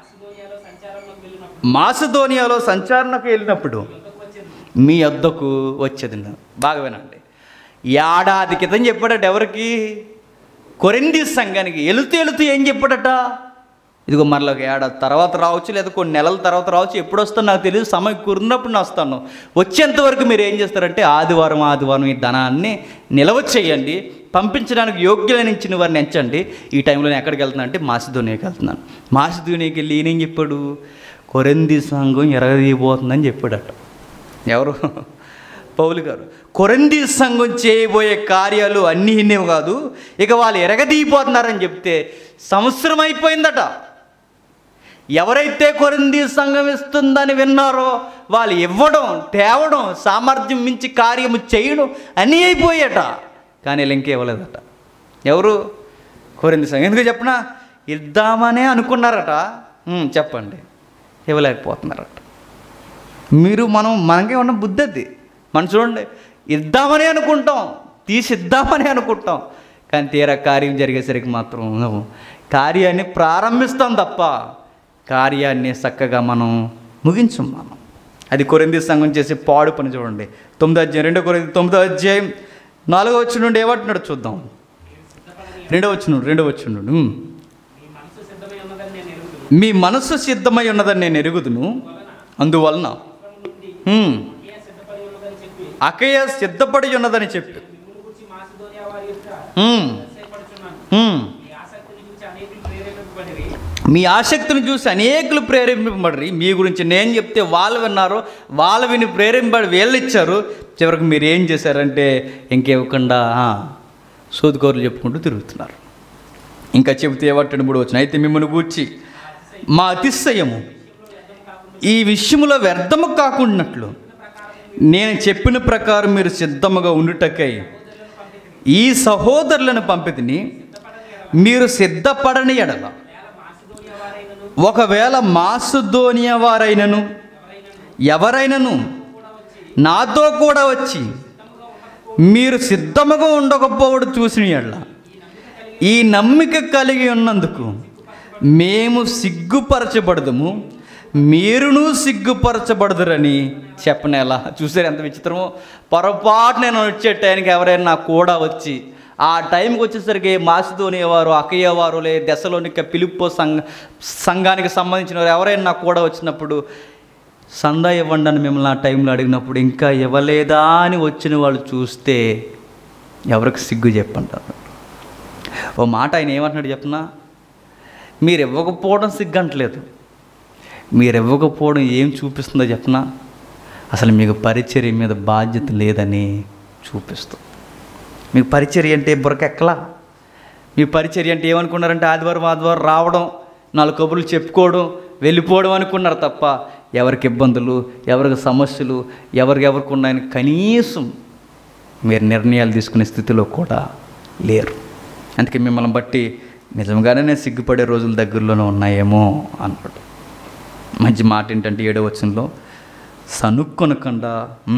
మాసిదోనియాలో సంచారణకు వెళ్ళినప్పుడు మీ వద్దకు వచ్చేది. బాగా వినండి. ఏడాది క్రితం చెప్పాడట ఎవరికి? కొరింథీ సంఘానికి. వెళుతూ ఏం చెప్పాడట? ఇదిగో మరలా ఒక ఏడాది తర్వాత రావచ్చు, లేదా కొన్ని నెలల తర్వాత రావచ్చు, ఎప్పుడు వస్తాను నాకు తెలియదు, సమయం కురినప్పుడు నేను వస్తాను. వచ్చేంతవరకు మీరు ఏం చేస్తారంటే ఆదివారం ఈ ధనాన్ని నిల్వ చేయండి, పంపించడానికి యోగ్యులను ఇచ్చిన వారిని ఎంచండి. ఈ టైంలో నేను ఎక్కడికి వెళ్తున్నాను అంటే మాసిదోనియాకి వెళ్తున్నాను. మాసిదోనియాకి వెళ్ళి ఈయనేం చెప్పాడు? కొరింథీ సంఘం ఎరగదీయబోతుందని చెప్పాడట. ఎవరు? పౌలు గారు. కొరింథీ సంఘం చేయబోయే కార్యాలు అన్నీ ఇన్నేవి కాదు, ఇక వాళ్ళు ఎరగదీయబోతున్నారని చెప్తే సంవత్సరం అయిపోయిందట. ఎవరైతే కొరింథీ సంఘం ఇస్తుందని విన్నారో వాళ్ళు ఇవ్వడం, తేవడం, సామర్థ్యం మించి కార్యము చేయడం అన్నీ అయిపోయాట. కానీ వీళ్ళు ఇంకే ఇవ్వలేదట. ఎవరు? కొరింథీ సంఘం. ఎందుకు చెప్పనా? ఇద్దామనే అనుకున్నారట. చెప్పండి, ఇవ్వలేకపోతున్నారట. మనకే ఉన్న బుద్ధి అది. మనం చూడండి, ఇద్దామని అనుకుంటాం, తీసిద్దామని అనుకుంటాం, కానీ తీరా కార్యం జరిగేసరికి మాత్రం కార్యాన్ని ప్రారంభిస్తాం తప్ప కార్యాన్ని చక్కగా మనం ముగించం. అది కొరింథీ సంఘం చేసే పాడు పని. చూడండి 9వ అధ్యాయం 2 కొరింథీ 9వ అధ్యాయం 4వ వచనం నుండి ఏమంటున్నాడు చూద్దాం. 2వ వచనం, మీ మనస్సు సిద్ధమై ఉన్నదని నేను ఎరుగుదును, అందువలన అకయ సిద్ధపడి ఉన్నదని చెప్పి మీ ఆసక్తిని చూసి అనేకులు ప్రేరేపింపబడి, మీ గురించి నేను చెప్తే వాళ్ళు విన్నారు, వాళ్ళు విని ప్రేరేపింపబడి వీళ్ళు ఇచ్చారు. చివరికి మీరు ఏం చేశారంటే ఇంకేవ్వకుండా సోదుకోరులు చెప్పుకుంటూ తిరుగుతున్నారు. ఇంకా చెబితే ఏమంటాడు 3వ వచనం, అయితే మిమ్మల్ని గూర్చి మా అతిశయము ఈ విషయంలో వ్యర్థము కాకుండాట్లు నేను చెప్పిన ప్రకారం మీరు సిద్ధముగా ఉండుటకై ఈ సహోదరులను పంపితిని. మీరు సిద్ధపడని ఎడల, ఒకవేళ మాసిదోనియా వారైనను ఎవరైనను నాతో కూడా వచ్చి మీరు సిద్ధముగా ఉండకపోవడం చూసిన ఎడల, ఈ నమ్మిక కలిగి ఉన్నందుకు మేము సిగ్గుపరచబడదుము, మీరును సిగ్గుపరచబడదురని చెప్పనేలా. చూసారు ఎంత విచిత్రమో. పొరపాటు నేను వచ్చే టైంకి ఎవరైనా నాకు కూడా వచ్చి ఆ టైంకి వచ్చేసరికి మాసిదోనియ వారు, అకయ్య వారు, లే దెస్సలోనిక ఫిలిప్పో సంఘానికి సంబంధించిన వారు ఎవరైనా నాకు కూడా వచ్చినప్పుడు సందా ఇవ్వండి అని మిమ్మల్ని ఆ టైంలో అడిగినప్పుడు ఇంకా ఇవ్వలేదా అని వచ్చిన వాళ్ళు చూస్తే ఎవరికి సిగ్గు చెప్పంటారు. ఓ మాట ఆయన ఏమంటున్నాడు చెప్పనా, మీరు ఇవ్వకపోవడం సిగ్గు అంటలేదు, మీరు ఇవ్వకపోవడం ఏం చూపిస్తుందో చెప్పనా, అసలు మీకు పరిచర్య మీద బాధ్యత లేదని చూపిస్తుంది. మీకు పరిచర్య అంటే బురకెక్కలా. మీ పరిచర్య అంటే ఏమనుకున్నారంటే ఆదివారం రావడం, 4 కబుర్లు చెప్పుకోవడం, వెళ్ళిపోవడం అనుకున్నారు తప్ప ఎవరికి ఇబ్బందులు, ఎవరికి సమస్యలు, ఎవరికి ఉన్నాయని కనీసం మీరు నిర్ణయాలు తీసుకునే స్థితిలో కూడా లేరు. అందుకే మిమ్మల్ని బట్టి నిజంగానే నేను సిగ్గుపడే రోజుల దగ్గరలోనే ఉన్నాయేమో అన్నాడు. మంచి మాట ఏంటంటే 7వ వచనంలో సనుక్కొనకుండా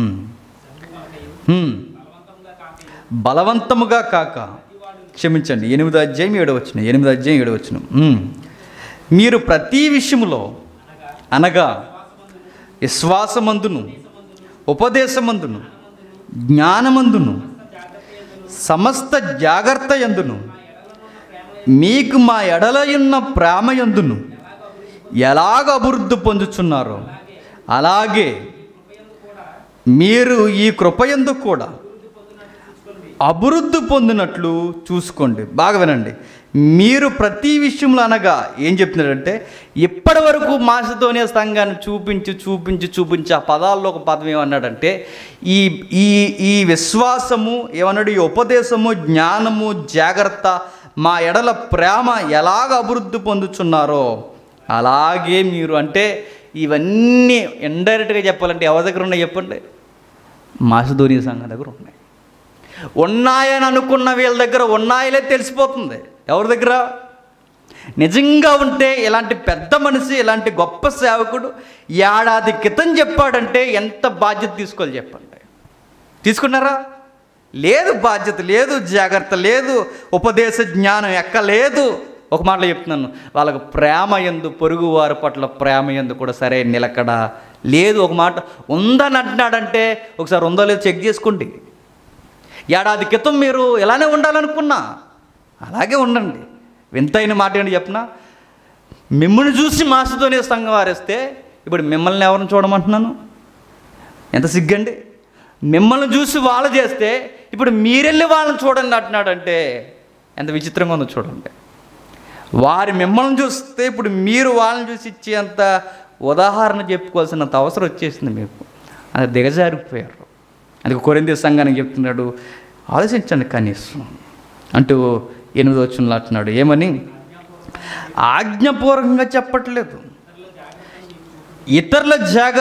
బలవంతముగా కాక, క్షమించండి 8వ అధ్యాయం 7వ వచనం, 8వ అధ్యాయం 7వ వచనం, మీరు ప్రతి విషయములో అనగా విశ్వాసమందును, ఉపదేశమందును, జ్ఞానమందును, సమస్త జాగ్రత్త యందును, మీకు మా ఎడలయున్న ప్రేమ యందును ఎలాగ అభివృద్ధి పొందుచున్నారో అలాగే మీరు ఈ కృపయందు కూడా అభివృద్ధి పొందినట్లు చూసుకోండి. బాగా వినండి. మీరు ప్రతి విషయంలో అనగా ఏం చెప్తున్నాడంటే, ఇప్పటి వరకు మాసిదోనియ సంఘాన్ని చూపించి ఆ పదాల్లో ఒక పదం ఏమన్నాడంటే, ఈ ఈ ఈ విశ్వాసము ఏమన్నాడు, ఈ ఉపదేశము, జ్ఞానము, జాగ్రత్త, మా ఎడల ప్రేమ ఎలాగ అభివృద్ధి పొందుచున్నారో అలాగే మీరు. అంటే ఇవన్నీ ఇండైరెక్ట్గా చెప్పాలంటే ఎవరి దగ్గర ఉన్నాయి చెప్పండి, మాసిదోనియ సంఘం దగ్గర ఉన్నాయి. ఉన్నాయని అనుకున్న వీళ్ళ దగ్గర ఉన్నాయలే తెలిసిపోతుంది. ఎవరి దగ్గర నిజంగా ఉంటే ఇలాంటి పెద్ద మనిషి, ఇలాంటి గొప్ప సేవకుడు ఏడాది క్రితం చెప్పాడంటే ఎంత బాధ్యత తీసుకోవాలి చెప్పండి. తీసుకున్నారా? లేదు. బాధ్యత లేదు, జాగ్రత్త లేదు, ఉపదేశ జ్ఞానం ఎక్కలేదు. ఒక మాటలో చెప్తున్నాను, వాళ్ళకు ప్రేమ యందు, పొరుగు వారి పట్ల ప్రేమ యందు కూడా సరే నిలకడ లేదు. ఒక మాట ఉందని అంటున్నాడంటే ఒకసారి ఉందో లేదో చెక్ చేసుకోండి. ఏడాది క్రితం మీరు ఎలానే ఉండాలనుకున్నా అలాగే ఉండండి. వింతైన మాట ఏంటి చెప్పనా, మిమ్మల్ని చూసి మాసిదోనియ సంఘం వారేస్తే ఇప్పుడు మిమ్మల్ని ఎవరిని చూడమంటున్నాను? ఎంత సిగ్గండి. మిమ్మల్ని చూసి వాళ్ళు చేస్తే ఇప్పుడు మీరెళ్ళి వాళ్ళని చూడండి అంటున్నాడంటే ఎంత విచిత్రంగా ఉందో చూడండి. వారి మిమ్మల్ని చూస్తే ఇప్పుడు మీరు వాళ్ళని చూసి ఇచ్చేంత ఉదాహరణ చెప్పుకోవాల్సినంత అవసరం వచ్చేసింది మీకు. అది దిగజారిపోయారు. అందుకే కొరింథీ సంఘానికి చెప్తున్నాడు, ఆలోచించండి కనీసం అంటూ 8వ వచనంలో అంటున్నాడు. ఏమని? ఆజ్ఞాపూర్వకంగా చెప్పట్లేదు, ఇతరుల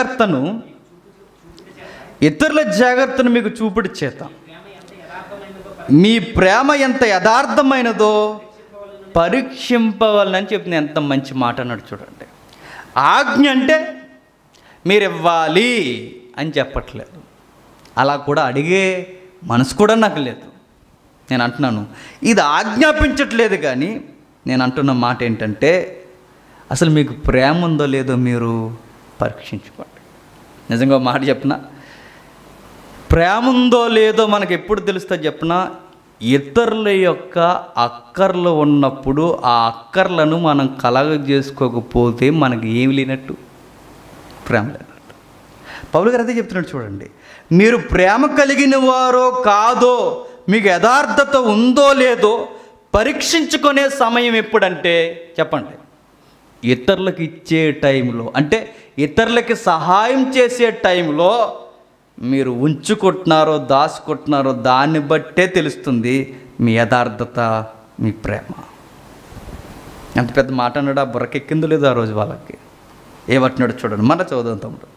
జాగ్రత్తను మీకు చూపుడు చేత మీ ప్రేమ ఎంత యథార్థమైనదో పరీక్షింపవాలని చెప్తుంది. ఎంత మంచి మాట అన్నాడు చూడండి. ఆజ్ఞ అంటే మీరు ఇవ్వాలి అని చెప్పట్లేదు, అలా కూడా అడిగే మనసు కూడా నాకు లేదు. నేను అంటున్నాను ఇది ఆజ్ఞాపించట్లేదు, కానీ నేను అంటున్న మాట ఏంటంటే అసలు మీకు ప్రేమ ఉందో లేదో మీరు పరీక్షించుకోండి. నిజంగా మాట చెప్పనా, ప్రేమ ఉందో లేదో మనకు ఎప్పుడు తెలుస్తుంది చెప్పనా, ఇతరుల యొక్క అక్కర్లు ఉన్నప్పుడు ఆ అక్కర్లను మనం కలగజేసుకోకపోతే మనకి ఏమి లేనట్టు, ప్రేమ లేనట్టు. పౌలు గారు అదే చెప్తున్నాడు చూడండి. మీరు ప్రేమ కలిగిన వారో కాదో, మీకు యథార్థత ఉందో లేదో పరీక్షించుకునే సమయం ఎప్పుడంటే చెప్పండి, ఇతరులకు ఇచ్చే టైంలో, అంటే ఇతరులకి సహాయం చేసే టైంలో మీరు ఉంచుకుంటున్నారో దాచుకుంటున్నారో దాన్ని బట్టే తెలుస్తుంది మీ యథార్థత, మీ ప్రేమ. ఎంత పెద్ద మాట అన్నాడు, ఆ బుర్రకెక్కిందో లేదో ఆ రోజు వాళ్ళకి. ఏమంటున్నాడు చూడండి, మన చదువుదాం తమ్ముడు.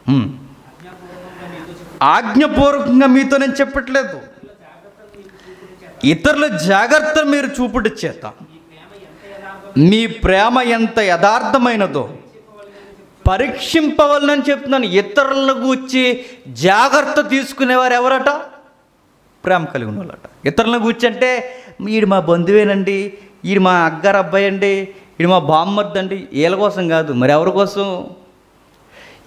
ఆజ్ఞాపూర్వకంగా మీతో నేను చెప్పట్లేదు, ఇతరుల జాగ్రత్త మీరు చూపుడు చేత మీ ప్రేమ ఎంత యథార్థమైనదో పరీక్షింపవాలని చెప్తున్నాను. ఇతరుల గూర్చి జాగ్రత్త తీసుకునేవారు ఎవరట? ప్రేమ కలిగి ఉన్న వాళ్ళట. ఇతరుల గూర్చి అంటే వీడు మా బంధువేనండి, వీడు మా అగ్గారు అబ్బాయి అండి, వీడు మా బామ్మర్ది అండి, వీళ్ళ కోసం కాదు, మరి ఎవరి కోసం?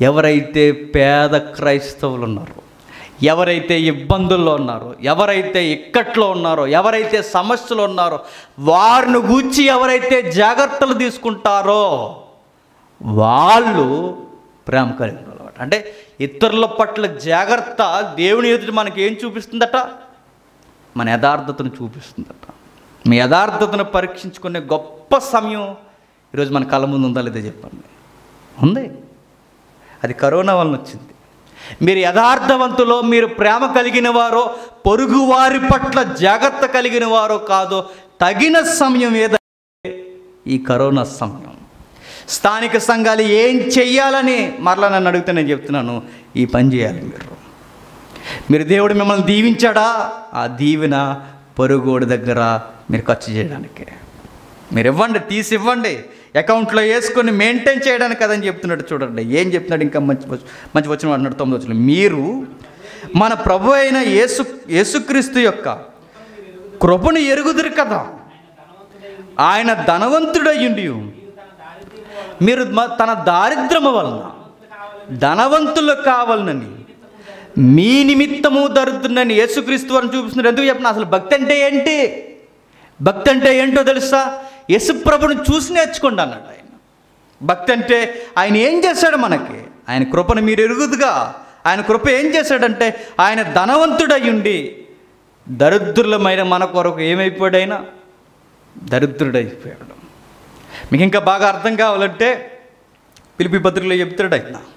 ఎవరైతే పేద క్రైస్తవులు ఉన్నారో, ఎవరైతే ఇబ్బందుల్లో ఉన్నారో, ఎవరైతే ఇక్కట్లో ఉన్నారో, ఎవరైతే సమస్యలు ఉన్నారో, వారిని గూర్చి ఎవరైతే జాగ్రత్తలు తీసుకుంటారో వాళ్ళు ప్రేమ కలిగిన వాళ్ళు. అంటే ఇతరుల పట్ల జాగ్రత్త దేవుని ఎదుట మనకి ఏం చూపిస్తుందట? మన యథార్థతను చూపిస్తుందట. మీ యథార్థతను పరీక్షించుకునే గొప్ప సమయం ఈరోజు మన కళ్ళ ముందు ఉందా లేదా చెప్పండి. ఉంది. అది కరోనా వలన వచ్చింది. మీరు యథార్థవంతులో, మీరు ప్రేమ కలిగిన వారో, పొరుగు వారి పట్ల జాగ్రత్త కలిగిన వారో కాదో తగిన సమయం ఏదంటే ఈ కరోనా సమయం. స్థానిక సంఘాలు ఏం చెయ్యాలని మరలా నన్ను అడిగితే నేను చెప్తున్నాను, ఈ పని చేయాలి. మీరు దేవుడు మిమ్మల్ని దీవించాడా? ఆ దీవెన పొరుగుడి దగ్గర మీరు ఖర్చు చేయడానికి మీరు ఇవ్వండి, తీసి ఇవ్వండి, అకౌంట్లో వేసుకొని మెయింటైన్ చేయడానికి కదని చెప్తున్నాడు. చూడండి ఏం చెప్తున్నాడు. ఇంకా మంచి వచ్చిన అంటున్నాడు 9వ వచనం, మీరు మన ప్రభు అయిన యేసుక్రీస్తు యొక్క కృపను ఎరుగుదురు కదా, ఆయన ధనవంతుడయ్యుండి మీరు తన దారిద్ర్యము వలన ధనవంతులు కావాలని మీ నిమిత్తము దరిద్రుడని యేసుక్రీస్తు వారిని చూపిస్తున్నారు. ఎందుకు చెప్పిన? అసలు భక్తి అంటే ఏంటి? భక్తి అంటే ఏంటో తెలుసా? యేసుప్రభుని చూసి నేర్చుకోండి అన్నాడు ఆయన. భక్తి అంటే ఆయన ఏం చేశాడు మనకి? ఆయన కృపను మీరు ఎరుగుదుగా. ఆయన కృప ఏం చేశాడంటే ఆయన ధనవంతుడయ్యుండి దరిద్రులమైన మన కొరకు ఏమైపోయాడు? ఆయన దరిద్రుడైపోయాడు. మీకు ఇంకా బాగా అర్థం కావాలంటే ఫిలిప్పీ పత్రికలో చెప్తాడు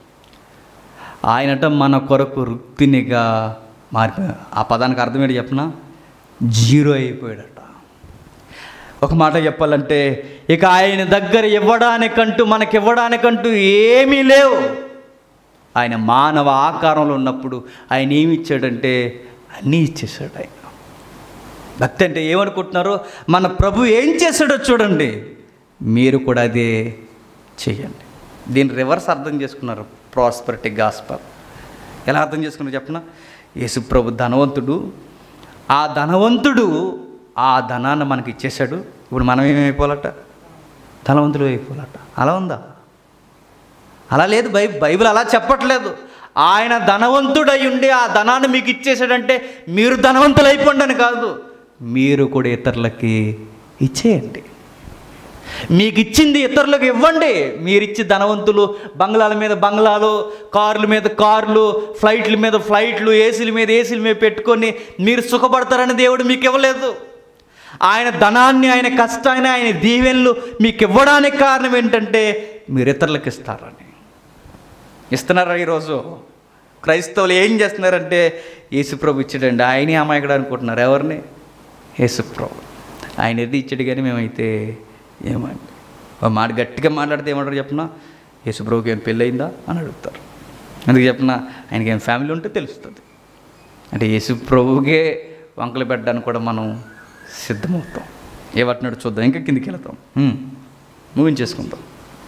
ఆయనట మన కొరకు రుక్తినిగా మారిపోయాడు. ఆ పదానికి అర్థం ఏంటి చెప్పనా? జీరో అయిపోయాడట. ఒక మాట చెప్పాలంటే ఇక ఆయన దగ్గర ఇవ్వడానికంటూ మనకివ్వడానికంటూ ఏమీ లేవు. ఆయన మానవ ఆకారంలో ఉన్నప్పుడు ఆయన ఏమి ఇచ్చాడంటే అన్నీ ఇచ్చేసాడు ఆయన. భక్తి అంటే ఏమనుకుంటున్నారో, మన ప్రభు ఏం చేశాడో చూడండి, మీరు కూడా అదే చెయ్యండి. దీన్ని రివర్స్ అర్థం చేసుకున్నారు. ప్రాస్పరిటీ గాస్పల్ ఎలా అర్థం చేసుకున్నారు చెప్పనా? యేసు ప్రభు ధనవంతుడు, ఆ ధనవంతుడు ఆ ధనాన్ని మనకి ఇచ్చేశాడు. ఇప్పుడు మనం ఏమైపోవాలట? ధనవంతుడు అయిపోవాలట. అలా ఉందా? అలా లేదు. బైబిల్ అలా చెప్పట్లేదు. ఆయన ధనవంతుడై ఉండి ఆ ధనాన్ని మీకు ఇచ్చేసాడంటే మీరు ధనవంతులు అయిపోండి అని కాదు, మీరు కూడా ఇతరులకి ఇచ్చేయండి. మీకు ఇచ్చింది ఇతరులకు ఇవ్వండి. మీరిచ్చి ధనవంతులు బంగ్లాల మీద బంగ్లాలు, కార్ల మీద కార్లు, ఫ్లైట్ల మీద ఫ్లైట్లు, ఏసీల మీద పెట్టుకొని మీరు సుఖపడతారని దేవుడు మీకు ఇవ్వలేదు. ఆయన ధనాన్ని, ఆయన కష్టాన్ని, ఆయన దీవెనలు మీకు ఇవ్వడానికి కారణం ఏంటంటే మీరు ఇతరులకు ఇస్తారని. ఇస్తున్నారా? ఈరోజు క్రైస్తవులు ఏం చేస్తున్నారంటే యేసుప్రభు ఇచ్చాడండి, ఆయనే అమాయకుడు అనుకుంటున్నారు. ఎవరిని? యేసుప్రభు. ఆయన ఎది ఇచ్చాడు కానీ మేమైతే ఏమండి మాట గట్టిగా మాట్లాడితే ఏమంటారు చెప్పినా? యేసుప్రభుకి ఏం పెళ్ళయిందా అని అడుగుతారు. అందుకు చెప్పినా ఆయనకి ఏం ఫ్యామిలీ ఉంటే తెలుస్తుంది. అంటే యేసుప్రభుకే వంకలు పెట్టడానికి కూడా మనం సిద్ధమవుతాం. ఏమంటున్నాడు చూద్దాం. ఇంకా కిందికి వెళ్తాం, ముగించేసుకుందాం.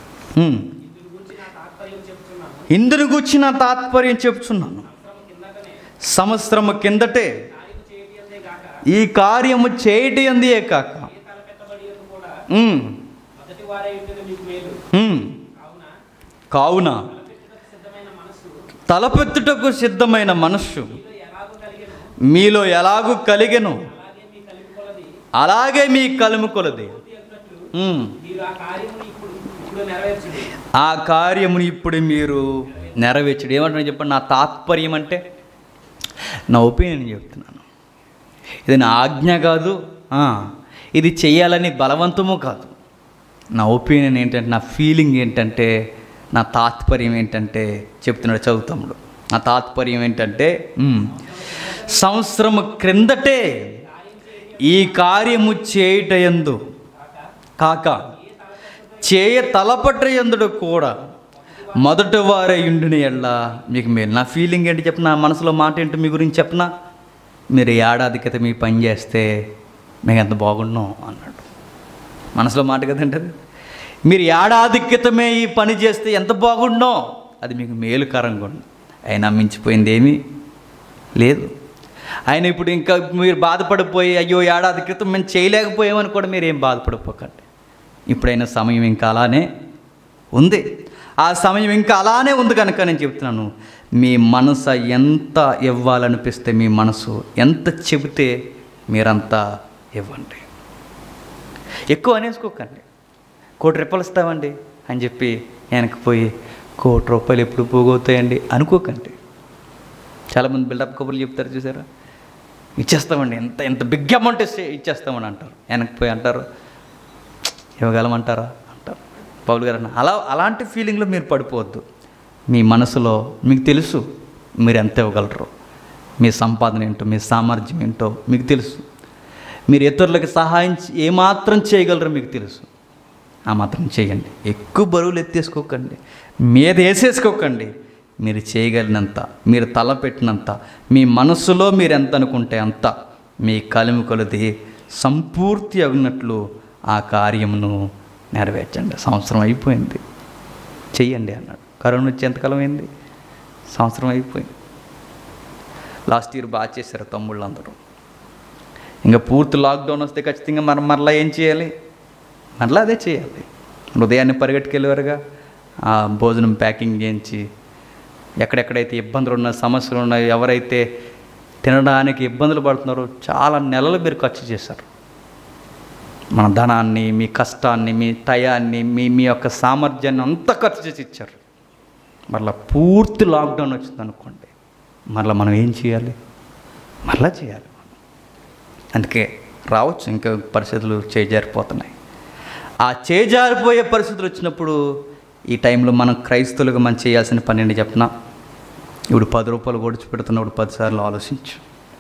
ఇందును గూర్చి నా తాత్పర్యం చెప్తున్నాను. సంవత్సరము కిందటే ఈ కార్యము చేయటి అందియే కాక కావున తలపెత్తుటకు సిద్ధమైన మనస్సు మీలో ఎలాగూ కలిగెను అలాగే మీ కలిమి కొలది ఆ కార్యముని ఇప్పుడు మీరు నెరవేర్చడు. ఏమంటున్నా చెప్పండి? నా తాత్పర్యం అంటే నా ఒపీనియన్ చెప్తున్నాను. ఇది నా ఆజ్ఞ కాదు, ఇది చెయ్యాలని బలవంతము కాదు. నా ఒపీనియన్ ఏంటంటే, నా ఫీలింగ్ ఏంటంటే, నా తాత్పర్యం ఏంటంటే చెప్తున్నాడు చదువుతాముడు. నా తాత్పర్యం ఏంటంటే సంవత్సరము క్రిందటే ఈ కార్యము చేయుటయందు కాక చేయ తలపట్టయందుడు కూడా మొదటి వారే ఇండుని ఎల్లా మీకు మేలు. నా ఫీలింగ్ ఏంటి చెప్పిన, నా మనసులో మాట ఏంటో మీ గురించి చెప్పిన, మీరు ఏడాది క్రితం మీ పని చేస్తే మీకు ఎంత బాగున్నాం అన్నాడు. మనసులో మాట కదంటే అది. మీరు ఏడాది క్రితమే ఈ పని చేస్తే ఎంత బాగున్నాం, అది మీకు మేలుకరంగా ఉంది. అయినా మించిపోయింది ఏమీ లేదు. ఆయన ఇప్పుడు ఇంకా మీరు బాధపడిపోయి అయ్యో ఏడాది క్రితం మేము చేయలేకపోయామని కూడా మీరు ఏం బాధపడిపోకండి. ఇప్పుడైనా సమయం ఇంకా అలానే ఉంది. ఆ సమయం ఇంకా అలానే ఉంది కనుక నేను చెప్తున్నాను, మీ మనసు ఎంత ఇవ్వాలనిపిస్తే, మీ మనసు ఎంత చెబితే మీరంతా ఇవ్వండి. ఎక్కువ అనేసుకోకండి. 1 కోటి రూపాయలు ఇస్తామండి అని చెప్పి వెనక్కి పోయి 1 కోటి రూపాయలు ఎప్పుడు పోగొతాయండి అనుకోకండి. చాలామంది బిల్డప్ కబుర్లు చెప్తారు చూసారా, ఇచ్చేస్తామండి, ఎంత బిగ్ అమౌంట్ ఇస్తే ఇచ్చేస్తామని అంటారు. వెనక్కి పోయి అంటారు ఇవ్వగలమంటారా అంటారు. పౌలు గారు అలాంటి ఫీలింగ్లో మీరు పడిపోవద్దు. మీ మనసులో మీకు తెలుసు మీరు ఎంత ఇవ్వగలరు, మీ సంపాదన ఏంటో, మీ సామర్థ్యం ఏంటో మీకు తెలుసు. మీరు ఇతరులకు సహాయం ఏమాత్రం చేయగలరో మీకు తెలుసు. ఆ మాత్రం చేయండి. ఎక్కువ బరువులు ఎత్తేసుకోకండి, మీద వేసేసుకోకండి. మీరు చేయగలిగినంత, మీరు తలపెట్టినంత, మీ మనస్సులో మీరు ఎంత అనుకుంటే అంత, మీ కలిమి కొలది సంపూర్తి అగినట్లు ఆ కార్యమును నెరవేర్చండి. సంవత్సరం అయిపోయింది, చెయ్యండి అన్నాడు. కరోనా వచ్చి ఎంతకాలం అయింది? సంవత్సరం అయిపోయింది. లాస్ట్ ఇయర్ బాగా చేశారు తమ్ముళ్ళు అందరూ. ఇంకా పూర్తి లాక్డౌన్ వస్తే ఖచ్చితంగా మరలా ఏం చేయాలి? మరలా అదే చేయాలి. ఉదయాన్నే పరిగెట్టుకెళ్ళేవారుగా, ఆ భోజనం ప్యాకింగ్ చేయించి, ఎక్కడెక్కడైతే ఇబ్బందులు ఉన్నాయో, సమస్యలు ఉన్నాయో, ఎవరైతే తినడానికి ఇబ్బందులు పడుతున్నారో చాలా నెలలు మీరు ఖర్చు చేశారు. మన ధనాన్ని, మీ కష్టాన్ని, మీ టయాన్ని, మీ యొక్క సామర్థ్యాన్ని అంతా ఖర్చు చేసి ఇచ్చారు. మరలా పూర్తి లాక్డౌన్ వచ్చింది అనుకోండి, మరలా మనం ఏం చేయాలి? మరలా చేయాలి. అందుకే రావచ్చు ఇంకా పరిస్థితులు చేజారిపోతున్నాయి. ఆ చేజారిపోయే పరిస్థితులు వచ్చినప్పుడు ఈ టైంలో మనం క్రైస్తవులుగా మనం చేయాల్సిన పని ఏంటి చెప్పనా? ఇప్పుడు 10 రూపాయలు గొడిచి పెడుతున్నప్పుడు 10 సార్లు ఆలోచించు.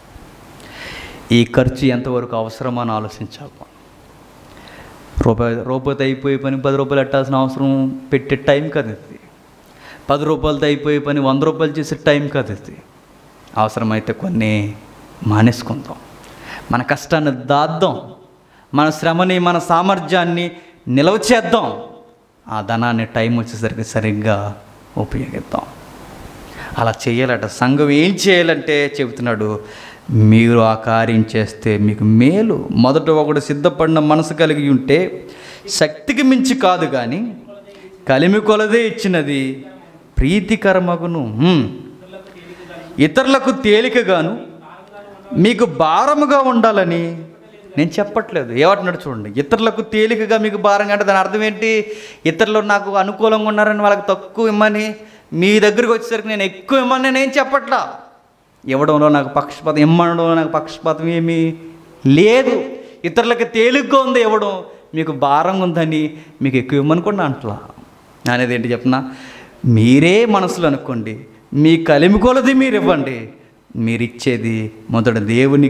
ఈ ఖర్చు ఎంతవరకు అవసరమో అని ఆలోచించాలి. రూపాయితో అయిపోయే పని 10 రూపాయలు పెట్టాల్సిన అవసరం పెట్టే టైం కాదు ఇది. 10 రూపాయలతో అయిపోయే పని 100 రూపాయలు చేసే టైం కాదు ఇది. అవసరమైతే కొన్ని మానేసుకుందాం, మన కష్టాన్ని దాద్దాం, మన శ్రమని, మన సామర్థ్యాన్ని నిల్వ చేద్దాం. ఆ ధనాన్ని టైం వచ్చేసరికి సరిగ్గా ఉపయోగిద్దాం. అలా చేయాలట. సంఘం ఏం చేయాలంటే చెబుతున్నాడు, మీరు ఆ కార్యం చేస్తే మీకు మేలు. మొదట ఒకడు సిద్ధపడిన మనసు కలిగి ఉంటే శక్తికి మించి కాదు కానీ కలిమి కొలదే ఇచ్చినది ప్రీతికరమగును, ఇతరులకు తేలికగాను మీకు భారముగా ఉండాలని నేను చెప్పట్లేదు. ఏమంటున్నాడు చూడండి, ఇతరులకు తేలికగా మీకు భారంగా అంటే దాని అర్థం ఏంటి? ఇతరులు నాకు అనుకూలంగా ఉన్నారని వాళ్ళకి తక్కువ ఇమ్మని, మీ దగ్గరికి వచ్చేసరికి నేను ఎక్కువ ఇమ్మని నేను చెప్పట్లా. ఇవ్వడంలో నాకు పక్షపాతం, ఇమ్మడంలో నాకు పక్షపాతం ఏమీ లేదు. ఇతరులకు తేలిగ్గా ఉంది ఇవ్వడం, మీకు భారంగా ఉందని మీకు ఎక్కువ ఇమ్మని కూడా అంటలా. అనేది ఏంటి చెప్పనా? మీరే మనసులో అనుకోండి, మీ కలిమి కొలది మీరు ఇవ్వండి. మీరు ఇచ్చేది మొదట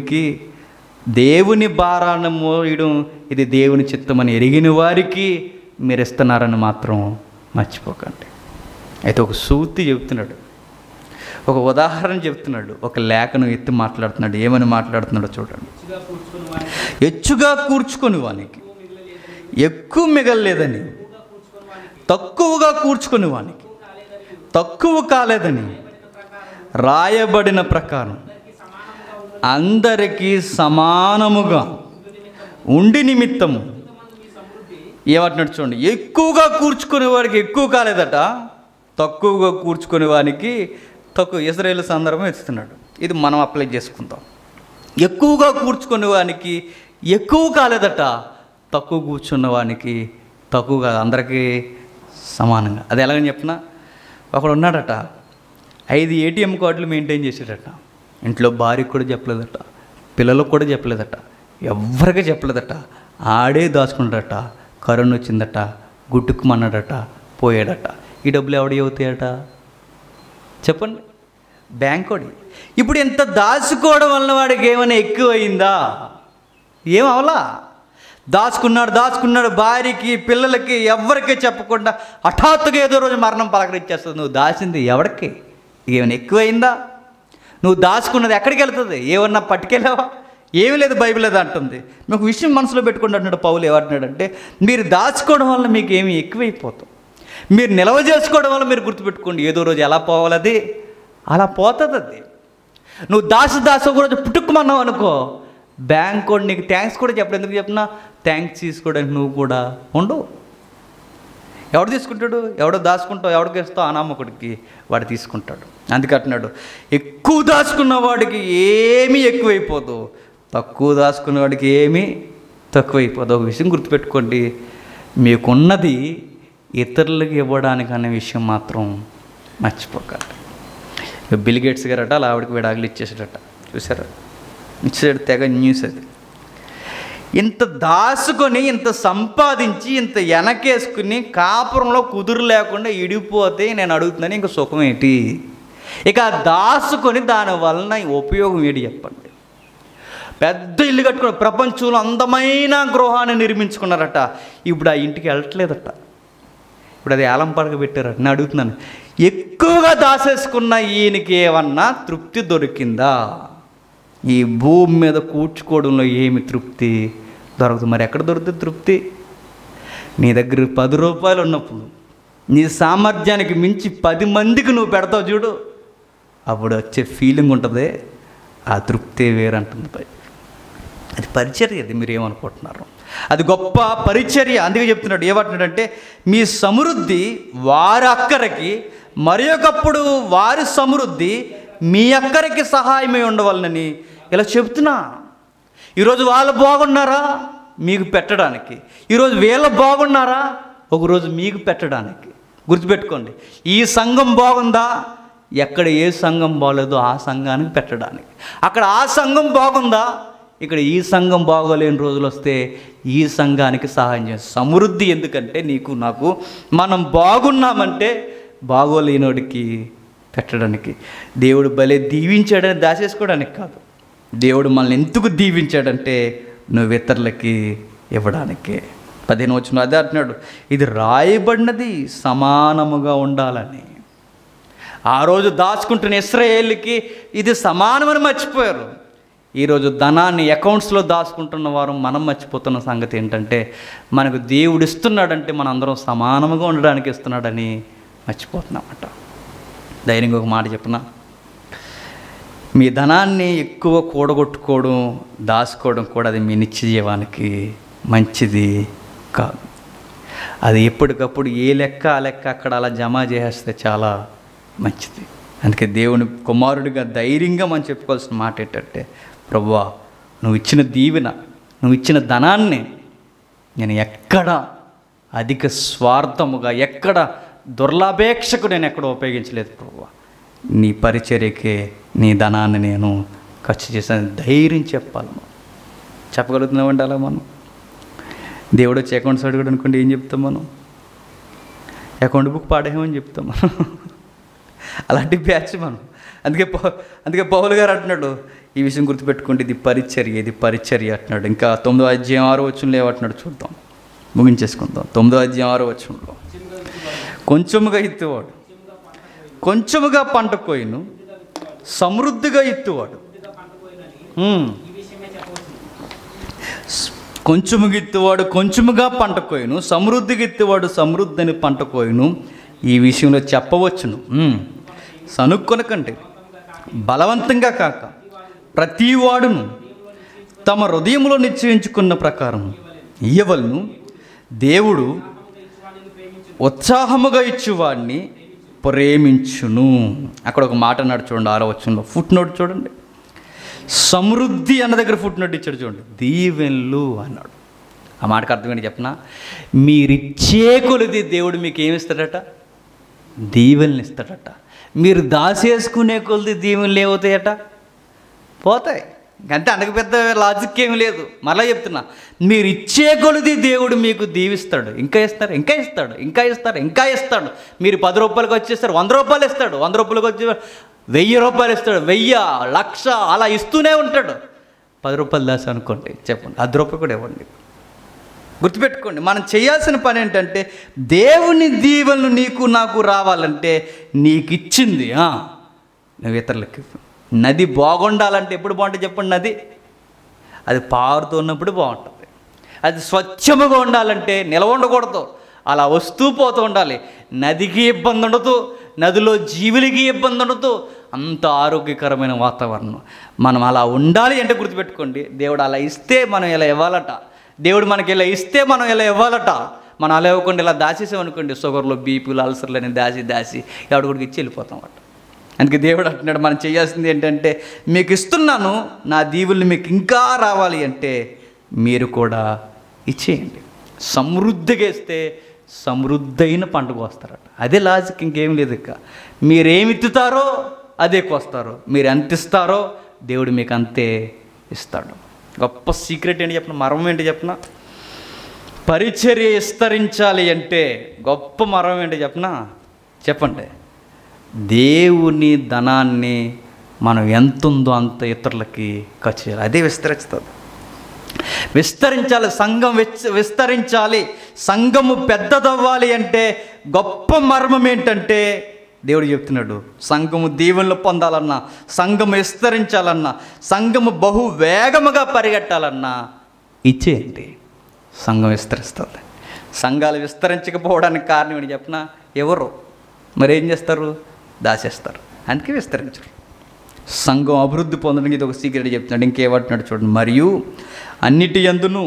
దేవుని భారాన్ని మోయడం, ఇది దేవుని చిత్తమని ఎరిగిన వారికి మీరు ఇస్తున్నారని మాత్రం మర్చిపోకండి. అయితే ఒక సూక్తి చెప్తున్నాడు, ఒక ఉదాహరణ చెప్తున్నాడు, ఒక లేఖను ఎత్తి మాట్లాడుతున్నాడు. ఏమని మాట్లాడుతున్నాడో చూడండి. ఎచ్చుగా కూర్చుకొని వానికి ఎక్కువ మిగలలేదని, తక్కువగా కూర్చుకొని వానికి తక్కువ కాలేదని రాయబడిన ప్రకారం అందరికీ సమానముగా ఉండి నిమిత్తము ఏమంటున్నాడు చూడండి. ఎక్కువగా కూర్చుకునే వాడికి ఎక్కువ కాలేదట, తక్కువగా కూర్చుకునే వానికి తక్కువ. ఇశ్రాయేలు సందర్భం ఎత్తుతున్నాడు. ఇది మనం అప్లై చేసుకుందాం. ఎక్కువగా కూర్చుకునే వానికి ఎక్కువ కాలేదట, తక్కువ కూర్చున్న వానికి తక్కువగా, అందరికీ సమానంగా. అది ఎలాగని చెప్పినా, ఒకడు ఉన్నాడట 5 ATM కార్డులు మెయింటైన్ చేసేటట. ఇంట్లో భార్యకు కూడా చెప్పలేదట, పిల్లలకు కూడా చెప్పలేదట, ఎవరికి చెప్పలేదట. ఆడే దాచుకున్నాడట. కరోనా వచ్చిందట, గుట్టుకుమన్నాడట, పోయాడట. ఈ డబ్బులు ఎవడి అవుతాయట చెప్పండి? బ్యాంకోడి. ఇప్పుడు ఇంత దాచుకోవడం వల్ల వాడికి ఏమైనా ఎక్కువ అయిందా? ఏమవలా. దాచుకున్నాడు భార్యకి, పిల్లలకి, ఎవరికి చెప్పకుండా హఠాత్తుగా ఏదో రోజు మరణం పలకరించేస్తుంది. నువ్వు దాచింది ఎవరికి? ఏమైనా ఎక్కువైందా? నువ్వు దాచుకున్నది ఎక్కడికి వెళ్తుంది? ఏమన్నా పట్టుకెళ్ళావా? ఏమీ లేదు, బైబిల్ అది అంటుంది. మీకు విషయం మనసులో పెట్టుకుంటూ అంటున్నాడు పౌలు. ఏమంటున్నాడంటే, మీరు దాచుకోవడం వల్ల మీకు ఏమి ఎక్కువైపోతాం, మీరు నిల్వ చేసుకోవడం వల్ల మీరు గుర్తుపెట్టుకోండి, ఏదో రోజు ఎలా పోవాలది అలా పోతుంది. అది నువ్వు దాసు ఒక రోజు పుట్టుకుమన్నావు అనుకో, బ్యాంక్ కూడా నీకు థ్యాంక్స్ కూడా చెప్పడం. ఎందుకు చెప్పినా, థ్యాంక్స్ తీసుకోవడానికి నువ్వు కూడా ఉండవు. ఎవడు తీసుకుంటాడు? ఎవడో దాచుకుంటావు, ఎవడికి ఇస్తావు? అనామకుడికి వాడు తీసుకుంటాడు. అందుకంటున్నాడు, ఎక్కువ దాచుకున్న వాడికి ఏమీ ఎక్కువైపోదు, తక్కువ దాచుకున్న వాడికి ఏమీ తక్కువైపోదు. ఒక విషయం గుర్తుపెట్టుకోండి, మీకున్నది ఇతరులకు ఇవ్వడానికి అనే విషయం మాత్రం మర్చిపోకండి. బిల్ గేట్స్ గారట అలా ఆవిడకి విడాకులు ఇచ్చేసాడట. చూసారా? ఇచ్చేసాడు, తెగ న్యూస్ అది. ఇంత దాచుకొని, ఇంత సంపాదించి, ఇంత వెనకేసుకుని కాపురంలో కుదురు లేకుండా ఇడిపోతే నేను అడుగుతున్నాను, ఇంక సుఖం ఏంటి? ఇక దాచుకొని దాని వలన ఉపయోగం ఏంటి చెప్పండి? పెద్ద ఇల్లు కట్టుకున్న, ప్రపంచంలో అందమైన గృహాన్ని నిర్మించుకున్నారట. ఇప్పుడు ఆ ఇంటికి వెళ్ళట్లేదట. ఇప్పుడు అది ఏలం పడక పెట్టారట. నేను అడుగుతున్నాను, ఎక్కువగా దాచేసుకున్న ఈయనకి ఏమన్నా తృప్తి దొరికిందా? ఈ భూమి మీద కూర్చుకోవడంలో ఏమి తృప్తి దొరకదు. మరి ఎక్కడ దొరుకుతుంది తృప్తి? నీ దగ్గర 10 రూపాయలు ఉన్నప్పుడు నీ సామర్థ్యానికి మించి 10 మందికి నువ్వు పెడతావు చూడు, అప్పుడు వచ్చే ఫీలింగ్ ఉంటుంది. ఆ తృప్తి వేరంటుంది. అది పరిచర్య. అది మీరు ఏమనుకుంటున్నారు? అది గొప్ప పరిచర్య. అందుకే చెప్తున్నాడు, ఏమంటున్నాడంటే మీ సమృద్ధి వారి అక్కరకి, మరి ఒకప్పుడు వారి సమృద్ధి మీ అక్కరికి సహాయమై ఉండవాలని ఇలా చెప్తున్నా. ఈరోజు వాళ్ళు బాగున్నారా? మీకు పెట్టడానికి. ఈరోజు వీళ్ళు బాగున్నారా? ఒకరోజు మీకు పెట్టడానికి. గుర్తుపెట్టుకోండి, ఈ సంఘం బాగుందా? ఎక్కడ ఏ సంఘం బాగలేదో ఆ సంఘానికి పెట్టడానికి. అక్కడ ఆ సంఘం బాగుందా? ఇక్కడ ఈ సంఘం బాగోలేని రోజులు వస్తే ఈ సంఘానికి సహాయం చేస్తాం. సమృద్ధి ఎందుకంటే నీకు నాకు, మనం బాగున్నామంటే బాగోలేనోడికి పెట్టడానికి. దేవుడు భలే దీవించాడని దాచేసుకోవడానికి కాదు. దేవుడు మనల్ని ఎందుకు దీవించాడంటే నువ్వు ఇతరులకి ఇవ్వడానికి. 15వ వచనం అదే అంటున్నాడు, ఇది రాయబడినది సమానముగా ఉండాలని. ఆ రోజు దాచుకుంటున్న ఇశ్రాయేలుకి ఇది సమానమని మర్చిపోయారు. ఈరోజు ధనాన్ని అకౌంట్స్లో దాచుకుంటున్న వారు మనం మర్చిపోతున్న సంగతి ఏంటంటే, మనకు దేవుడు ఇస్తున్నాడంటే మనందరం సమానముగా ఉండడానికి ఇస్తున్నాడని మర్చిపోతున్నామట. ధైర్యంగా ఒక మాట చెప్పనా, మీ ధనాన్ని ఎక్కువ కూడగొట్టుకోవడం, దాచుకోవడం కూడా అది మీ నిత్య జీవానికి మంచిది కాదు. అది ఎప్పటికప్పుడు ఏ లెక్క ఆ లెక్క అక్కడ అలా జమ చేసేస్తే చాలా మంచిది. అందుకే దేవుని కుమారుడిగా ధైర్యంగా మనం చెప్పుకోవాల్సిన మాట ఏంటంటే, ప్రభువా నువ్వు ఇచ్చిన దీవెన, నువ్వు ఇచ్చిన ధనాన్ని నేను ఎక్కడ అధిక స్వార్థముగా, ఎక్కడ దుర్లాభేక్షకు నేను ఎక్కడ ఉపయోగించలేదు ప్రభువా. నీ పరిచర్యకే నీ ధనాన్ని నేను ఖర్చు చేశాను. ధైర్యం చెప్పాలి. మనం చెప్పగలుగుతున్నామంటే అలా మనం దేవుడు వచ్చి అకౌంట్స్ అడుగుడు అనుకోండి, ఏం చెప్తాం మనం? అకౌంట్ బుక్ పాడేమని చెప్తాం మనం. అలాంటి బ్యాచ్ మనం. అందుకే పౌలు గారు అంటున్నాడు, ఈ విషయం గుర్తుపెట్టుకోండి, ఇది పరిచర్య అంటున్నాడు. ఇంకా 9వ అధ్యాయం 6వ వచనంలో ఏమంటున్నాడు చూద్దాం, ముగించేసుకుందాం. 9వ అధ్యాయం 6వ వచనంలో, కొంచెముగా ఇత్తువాడు కొంచెముగా పంట కోయును, సమృద్ధిగా ఇత్తువాడు. కొంచెముగా ఇత్తువాడు కొంచెముగా పంట కోయును, సమృద్ధిగా ఇత్తువాడు సమృద్ధిని పంట కోయును. ఈ విషయంలో చెప్పవచ్చును, సనుక్కొనకండి, బలవంతంగా కాక ప్రతివాడును తమ హృదయంలో నిశ్చయించుకున్న ప్రకారం ఇయ్యవలను. దేవుడు ఉత్సాహముగా ఇచ్చేవాడిని ప్రేమించును. అక్కడ ఒక మాట అన్నాడు చూడండి, 6వ వచనంలో ఫుట్ నోట్ చూడండి. సమృద్ధి అన్న దగ్గర ఫుట్ నోట్ ఇచ్చాడు చూడండి, దీవెన్లు అన్నాడు. ఆ మాటకు అర్థం ఏంటి చెప్పనా? మీరిచ్చే కొలిది దేవుడు మీకు ఏమిస్తాడట? దీవెనలు ఇస్తాడట. మీరు దాచేసుకునే కొలిది దీవెనలు ఏమవుతాయట? పోతాయి. అంతే, అందుకు పెద్ద లాజిక్ ఏమి లేదు. మళ్ళీ చెప్తున్నా, మీరు ఇచ్చే కొలిది దేవుడు మీకు దీవిస్తాడు. ఇంకా ఇస్తారు, ఇంకా ఇస్తాడు, ఇంకా ఇస్తారు, ఇంకా ఇస్తాడు. మీరు 10 రూపాయలకి వచ్చేస్తారు, 100 రూపాయలు ఇస్తాడు. 100 రూపాయలకి వచ్చి 1000 రూపాయలు ఇస్తాడు, 1000, 1,00,000 అలా ఇస్తూనే ఉంటాడు. 10 రూపాయలు దాచి అనుకోండి, చెప్పండి, 10 రూపాయలు కూడా ఇవ్వండి. గుర్తుపెట్టుకోండి, మనం చేయాల్సిన పని ఏంటంటే, దేవుని దీవెనలు నీకు నాకు రావాలంటే నీకు ఇచ్చింది నువ్వు ఇతరులకి. నది బాగుండాలంటే ఎప్పుడు బాగుంటుంది చెప్పండి? నది అది పారుతున్నప్పుడు బాగుంటుంది. అది స్వచ్ఛముగా ఉండాలంటే నిలవ ఉండకూడదు, అలా వస్తూ పోతూ ఉండాలి. నదికి ఇబ్బంది ఉండదు, నదిలో జీవులకి ఇబ్బంది ఉండదు, అంత ఆరోగ్యకరమైన వాతావరణం. మనం అలా ఉండాలి అంటే గుర్తుపెట్టుకోండి, దేవుడు అలా ఇస్తే మనం ఇలా ఇవ్వాలట. దేవుడు మనకి ఇలా ఇస్తే మనం ఇలా ఇవ్వాలట. మనం అలా ఇవ్వకుండా ఇలా దాచేసామనుకోండి, షుగర్లు, బీపీలు, అల్సర్లు అని దాచి ఎవడు కూడా ఇచ్చి వెళ్ళిపోతాం అన్నమాట. అందుకే దేవుడు అంటున్నాడు, మనం చేయాల్సింది ఏంటంటే, మీకు ఇస్తున్నాను, నా దీవుల్ని మీకు ఇంకా రావాలి అంటే మీరు కూడా ఇచ్చేయండి. సమృద్ధిగా ఇస్తే సమృద్ధైన పంటకు వస్తారట. అదే లాజిక్, ఇంకేం లేదు. ఇక మీరేమి ఇత్తుతారో అదే కోస్తారు, మీరు ఎంత ఇస్తారో దేవుడు మీకు అంతే ఇస్తాడు. గొప్ప సీక్రెట్ ఏంటి చెప్పిన, మర్మం ఏంటి చెప్పిన, పరిచర్య విస్తరించాలి అంటే గొప్ప మర్మం ఏంటి చెప్పిన, చెప్పండి. దేవుని ధనాన్ని మనం ఎంత ఉందో అంత ఇతరులకి ఖర్చు చేయాలి, అదే విస్తరిస్తుంది. విస్తరించాలి, సంఘం విస్తరించాలి, సంఘము పెద్దదవ్వాలి అంటే గొప్ప మర్మం ఏంటంటే, దేవుడు చెప్తున్నాడు, సంఘము దీవెనలు పొందాలన్నా, సంఘము విస్తరించాలన్నా, సంఘము బహు వేగముగా పరిగెట్టాలన్నా ఇచ్చేయండి, సంఘం విస్తరిస్తుంది. సంఘాలు విస్తరించకపోవడానికి కారణం ఏంటి చెప్పిన, ఎవరు మరి ఏం చేస్తారు, దాచేస్తారు, అందుకే విస్తరించరు. సంఘం అభివృద్ధి పొందడానికి ఇది ఒక సీక్రెట్ చెప్తున్నాడు. ఇంకేమంటున్నాడు చూడండి, మరియు అన్నిటి యందును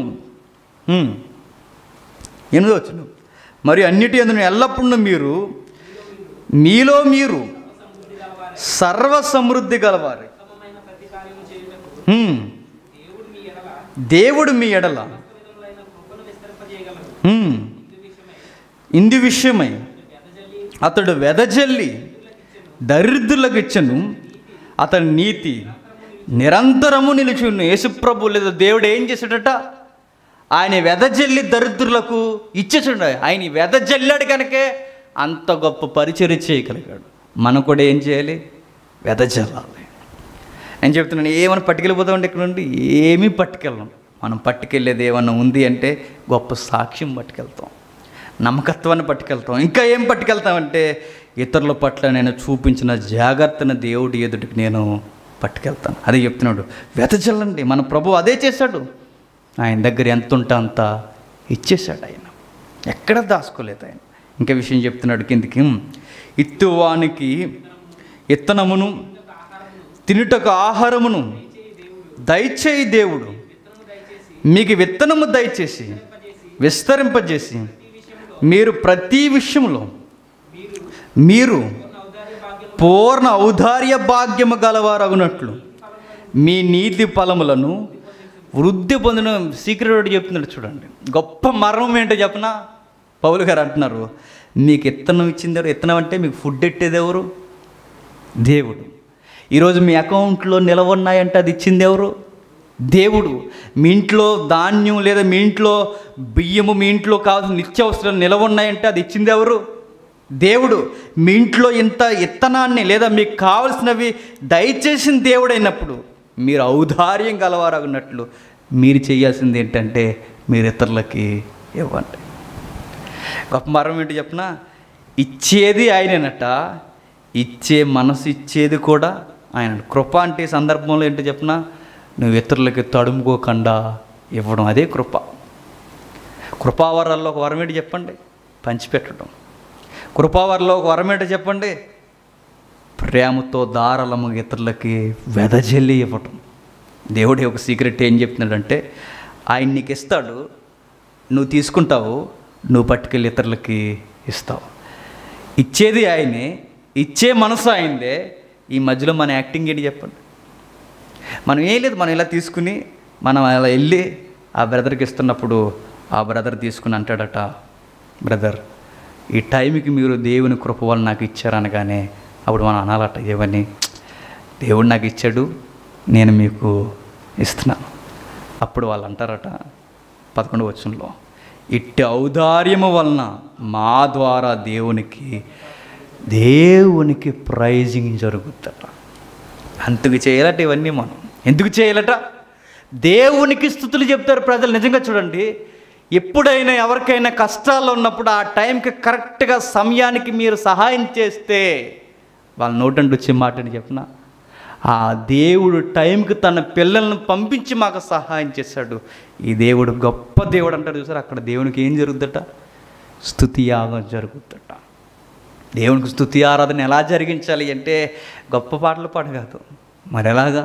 8వ వచనం, మరియు అన్నిటి యందును ఎల్లప్పుడూ మీలో మీరు సర్వ సమృద్ధి గలవారు, దేవుడు మీ ఎడల ఇందు విషయమై అతడు వెదజల్లి దరిద్రులకు ఇచ్చను, అతని నీతి నిరంతరము నిలిచును. యేసుప్రభు లేదా దేవుడు ఏం చేశాడట, ఆయన వెదజల్లి దరిద్రులకు ఇచ్చేసాడు. ఆయన వెదజల్లాడు కనుకే అంత గొప్ప పరిచర్య చేయగలిగాడు. మనం కూడా ఏం చేయాలి, వెదజల్లాలి. నేను చెప్తున్నాను, ఏమైనా పట్టుకెళ్ళిపోతామంటే ఇక్కడ నుండి ఏమీ పట్టుకెళ్ళం. మనం పట్టుకెళ్ళేది ఏమన్నా ఉంది అంటే గొప్ప సాక్ష్యం పట్టుకెళ్తాం, నమ్మకత్వాన్ని పట్టుకెళ్తాం. ఇంకా ఏం పట్టుకెళ్తామంటే ఇతరుల పట్ల నేను చూపించిన జాగ్రత్తను దేవుడి ఎదుటికి నేను పట్టుకెళ్తాను. అదే చెప్తున్నాడు, వెదజల్లండి. మన ప్రభు అదే చేశాడు. ఆయన దగ్గర ఎంత ఉంటే అంత ఇచ్చేశాడు. ఆయన ఎక్కడ దాచుకోలేదు. ఆయన ఇంకా విషయం చెప్తున్నాడు కిందికి, ఇత్తువానికి ఇత్తనమును తినుటకు ఆహారమును దయచేయి దేవుడు, మీకు విత్తనము దయచేసి విస్తరింపజేసి మీరు ప్రతి విషయంలో మీరు పూర్ణ ఔదార్య భాగ్యము గలవారగునట్లు మీ నీతి ఫలములను వృద్ధి పొందిన. సీక్రెట్ చెప్తున్నాడు చూడండి, గొప్ప మర్మం ఏంటో చెప్పిన, పౌలు గారు అంటున్నారు, మీకు ఇత్తనం ఇచ్చింది ఎవరు? ఇత్తనం అంటే మీకు ఫుడ్ ఎట్టేది ఎవరు? దేవుడు. ఈరోజు మీ అకౌంట్లో నిలవన్నాయంటే అది ఇచ్చింది ఎవరు? దేవుడు. మీ ఇంట్లో ధాన్యం లేదా మీ ఇంట్లో బియ్యము, మీ ఇంట్లో కావాల్సిన నిత్యావసరాలు నిలవన్నాయంటే అది ఇచ్చింది ఎవరు? దేవుడు. మీ ఇంట్లో ఇంత ఇత్తనాన్ని లేదా మీకు కావలసినవి దయచేసిన దేవుడైనప్పుడు మీరు ఔదార్యం గలవారన్నట్లు మీరు చేయాల్సింది ఏంటంటే మీరు ఇతరులకి ఇవ్వండి. గొప్ప మరం ఏంటి చెప్పిన, ఇచ్చేది ఆయననట, ఇచ్చే మనసు ఇచ్చేది కూడా ఆయన. కృప అంటే సందర్భంలో ఏంటో చెప్పిన, నువ్వు ఇతరులకి తడుముకోకుండా ఇవ్వడం, అదే కృప. కృపావరాల్లో ఒక వరం ఏంటి చెప్పండి, పంచిపెట్టడం. కృపావరంలో ఒక వరం ఏంటో చెప్పండి, ప్రేమతో ధారాళము ఇతరులకి వెదజల్లి ఇవ్వటం. దేవుడి ఒక సీక్రెట్ ఏం చెప్తున్నాడంటే, ఆయన నీకు ఇస్తాడు, నువ్వు తీసుకుంటావు, నువ్వు పట్టుకెళ్ళి ఇతరులకి ఇస్తావు. ఇచ్చేది ఆయనే, ఇచ్చే మనసు ఆయనదే. ఈ మధ్యలో మన యాక్టింగ్ ఏంటి చెప్పండి. మనం ఏం లేదు, మనం ఇలా తీసుకుని మనం అలా వెళ్ళి ఆ బ్రదర్కి ఇస్తున్నప్పుడు ఆ బ్రదర్ తీసుకుని అంటాడట, బ్రదర్ ఈ టైంకి మీరు దేవుని కృప వల్ల నాకు ఇచ్చారనగానే అప్పుడు మనం అనాలట, ఏమని, దేవుడు నాకు ఇచ్చాడు, నేను మీకు ఇస్తున్నాను. అప్పుడు వాళ్ళు అంటారట 11వ వచనంలో, ఇట్టి ఔదార్యము వలన మా ద్వారా దేవునికి ప్రైజింగ్ జరుగుతుందట. అంతకు చేయాలట ఇవన్నీ. మనం ఎందుకు చేయాలట? దేవునికి స్తుతులు చెప్తారు ప్రజలు. నిజంగా చూడండి, ఎప్పుడైనా ఎవరికైనా కష్టాల్లో ఉన్నప్పుడు ఆ టైంకి కరెక్ట్గా సమయానికి మీరు సహాయం చేస్తే వాళ్ళ నోటంటే వచ్చే మాటని చెప్పిన, ఆ దేవుడు టైంకి తన పిల్లలను పంపించి మాకు సహాయం చేశాడు, ఈ దేవుడు గొప్ప దేవుడు అంటారు చూసారు. అక్కడ దేవునికి ఏం జరుగుద్దట? స్తుతి యాగం జరుగుద్దట. దేవునికి స్తుతి ఆరాధన ఎలా జరిగించాలి అంటే గొప్ప పాటలు పాడగాదు, మరి ఎలాగా?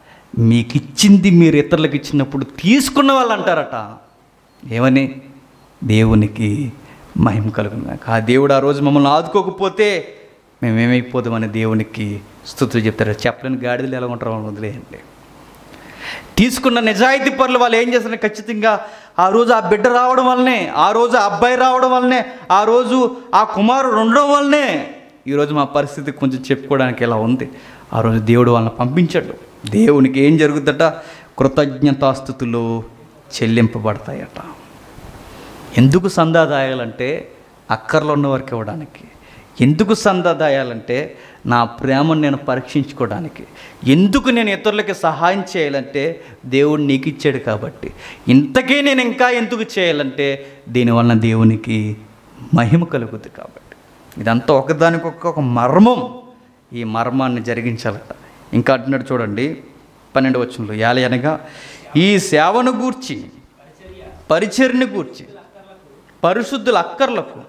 మీకు ఇచ్చింది మీరు ఇతరులకు ఇచ్చినప్పుడు తీసుకున్న వాళ్ళు అంటారట, ఏమని? దేవునికి మహిమ కలుగును. ఆ దేవుడు ఆ రోజు మమ్మల్ని ఆదుకోకపోతే మేమేమైపోదామని దేవునికి స్తుతులు చెప్తారు. చెప్పలేని గాడిదలు ఎలా ఉంటారో వాళ్ళని వదిలేయండి. తీసుకున్న నిజాయితీ పనులు వాళ్ళు ఏం చేస్తారు, ఖచ్చితంగా ఆ రోజు ఆ బిడ్డ రావడం వల్లనే, ఆ రోజు ఆ అబ్బాయి రావడం వల్లనే, ఆ రోజు ఆ కుమారుడు ఉండడం వల్లనే ఈరోజు మా పరిస్థితి కొంచెం చెప్పుకోవడానికి ఇలా ఉంది. ఆ రోజు దేవుడు వాళ్ళని పంపించాడు. దేవునికి ఏం జరుగుతుందట, కృతజ్ఞతాస్తుతులు చెల్లింపబడతాయట. ఎందుకు సందా దాయాలంటే అక్కర్లో ఉన్నవారికి ఇవ్వడానికి. ఎందుకు సందా దాయాలంటే నా ప్రేమను నేను పరీక్షించుకోవడానికి. ఎందుకు నేను ఇతరులకి సహాయం చేయాలంటే దేవుడు నీకు ఇచ్చాడు కాబట్టి. ఇంతకీ నేను ఇంకా ఎందుకు చేయాలంటే దీనివలన దేవునికి మహిమ కలుగుతుంది కాబట్టి. ఇదంతా ఒకదానికొక మర్మం. ఈ మర్మాన్ని జరిగించాలట. ఇంకా అంటున్నాడు చూడండి 12వ వచనంలో, ఏలయనగా ఈ సేవను గూర్చి, పరిచర్ని గూర్చి పరిశుద్ధుల అక్కర్లకు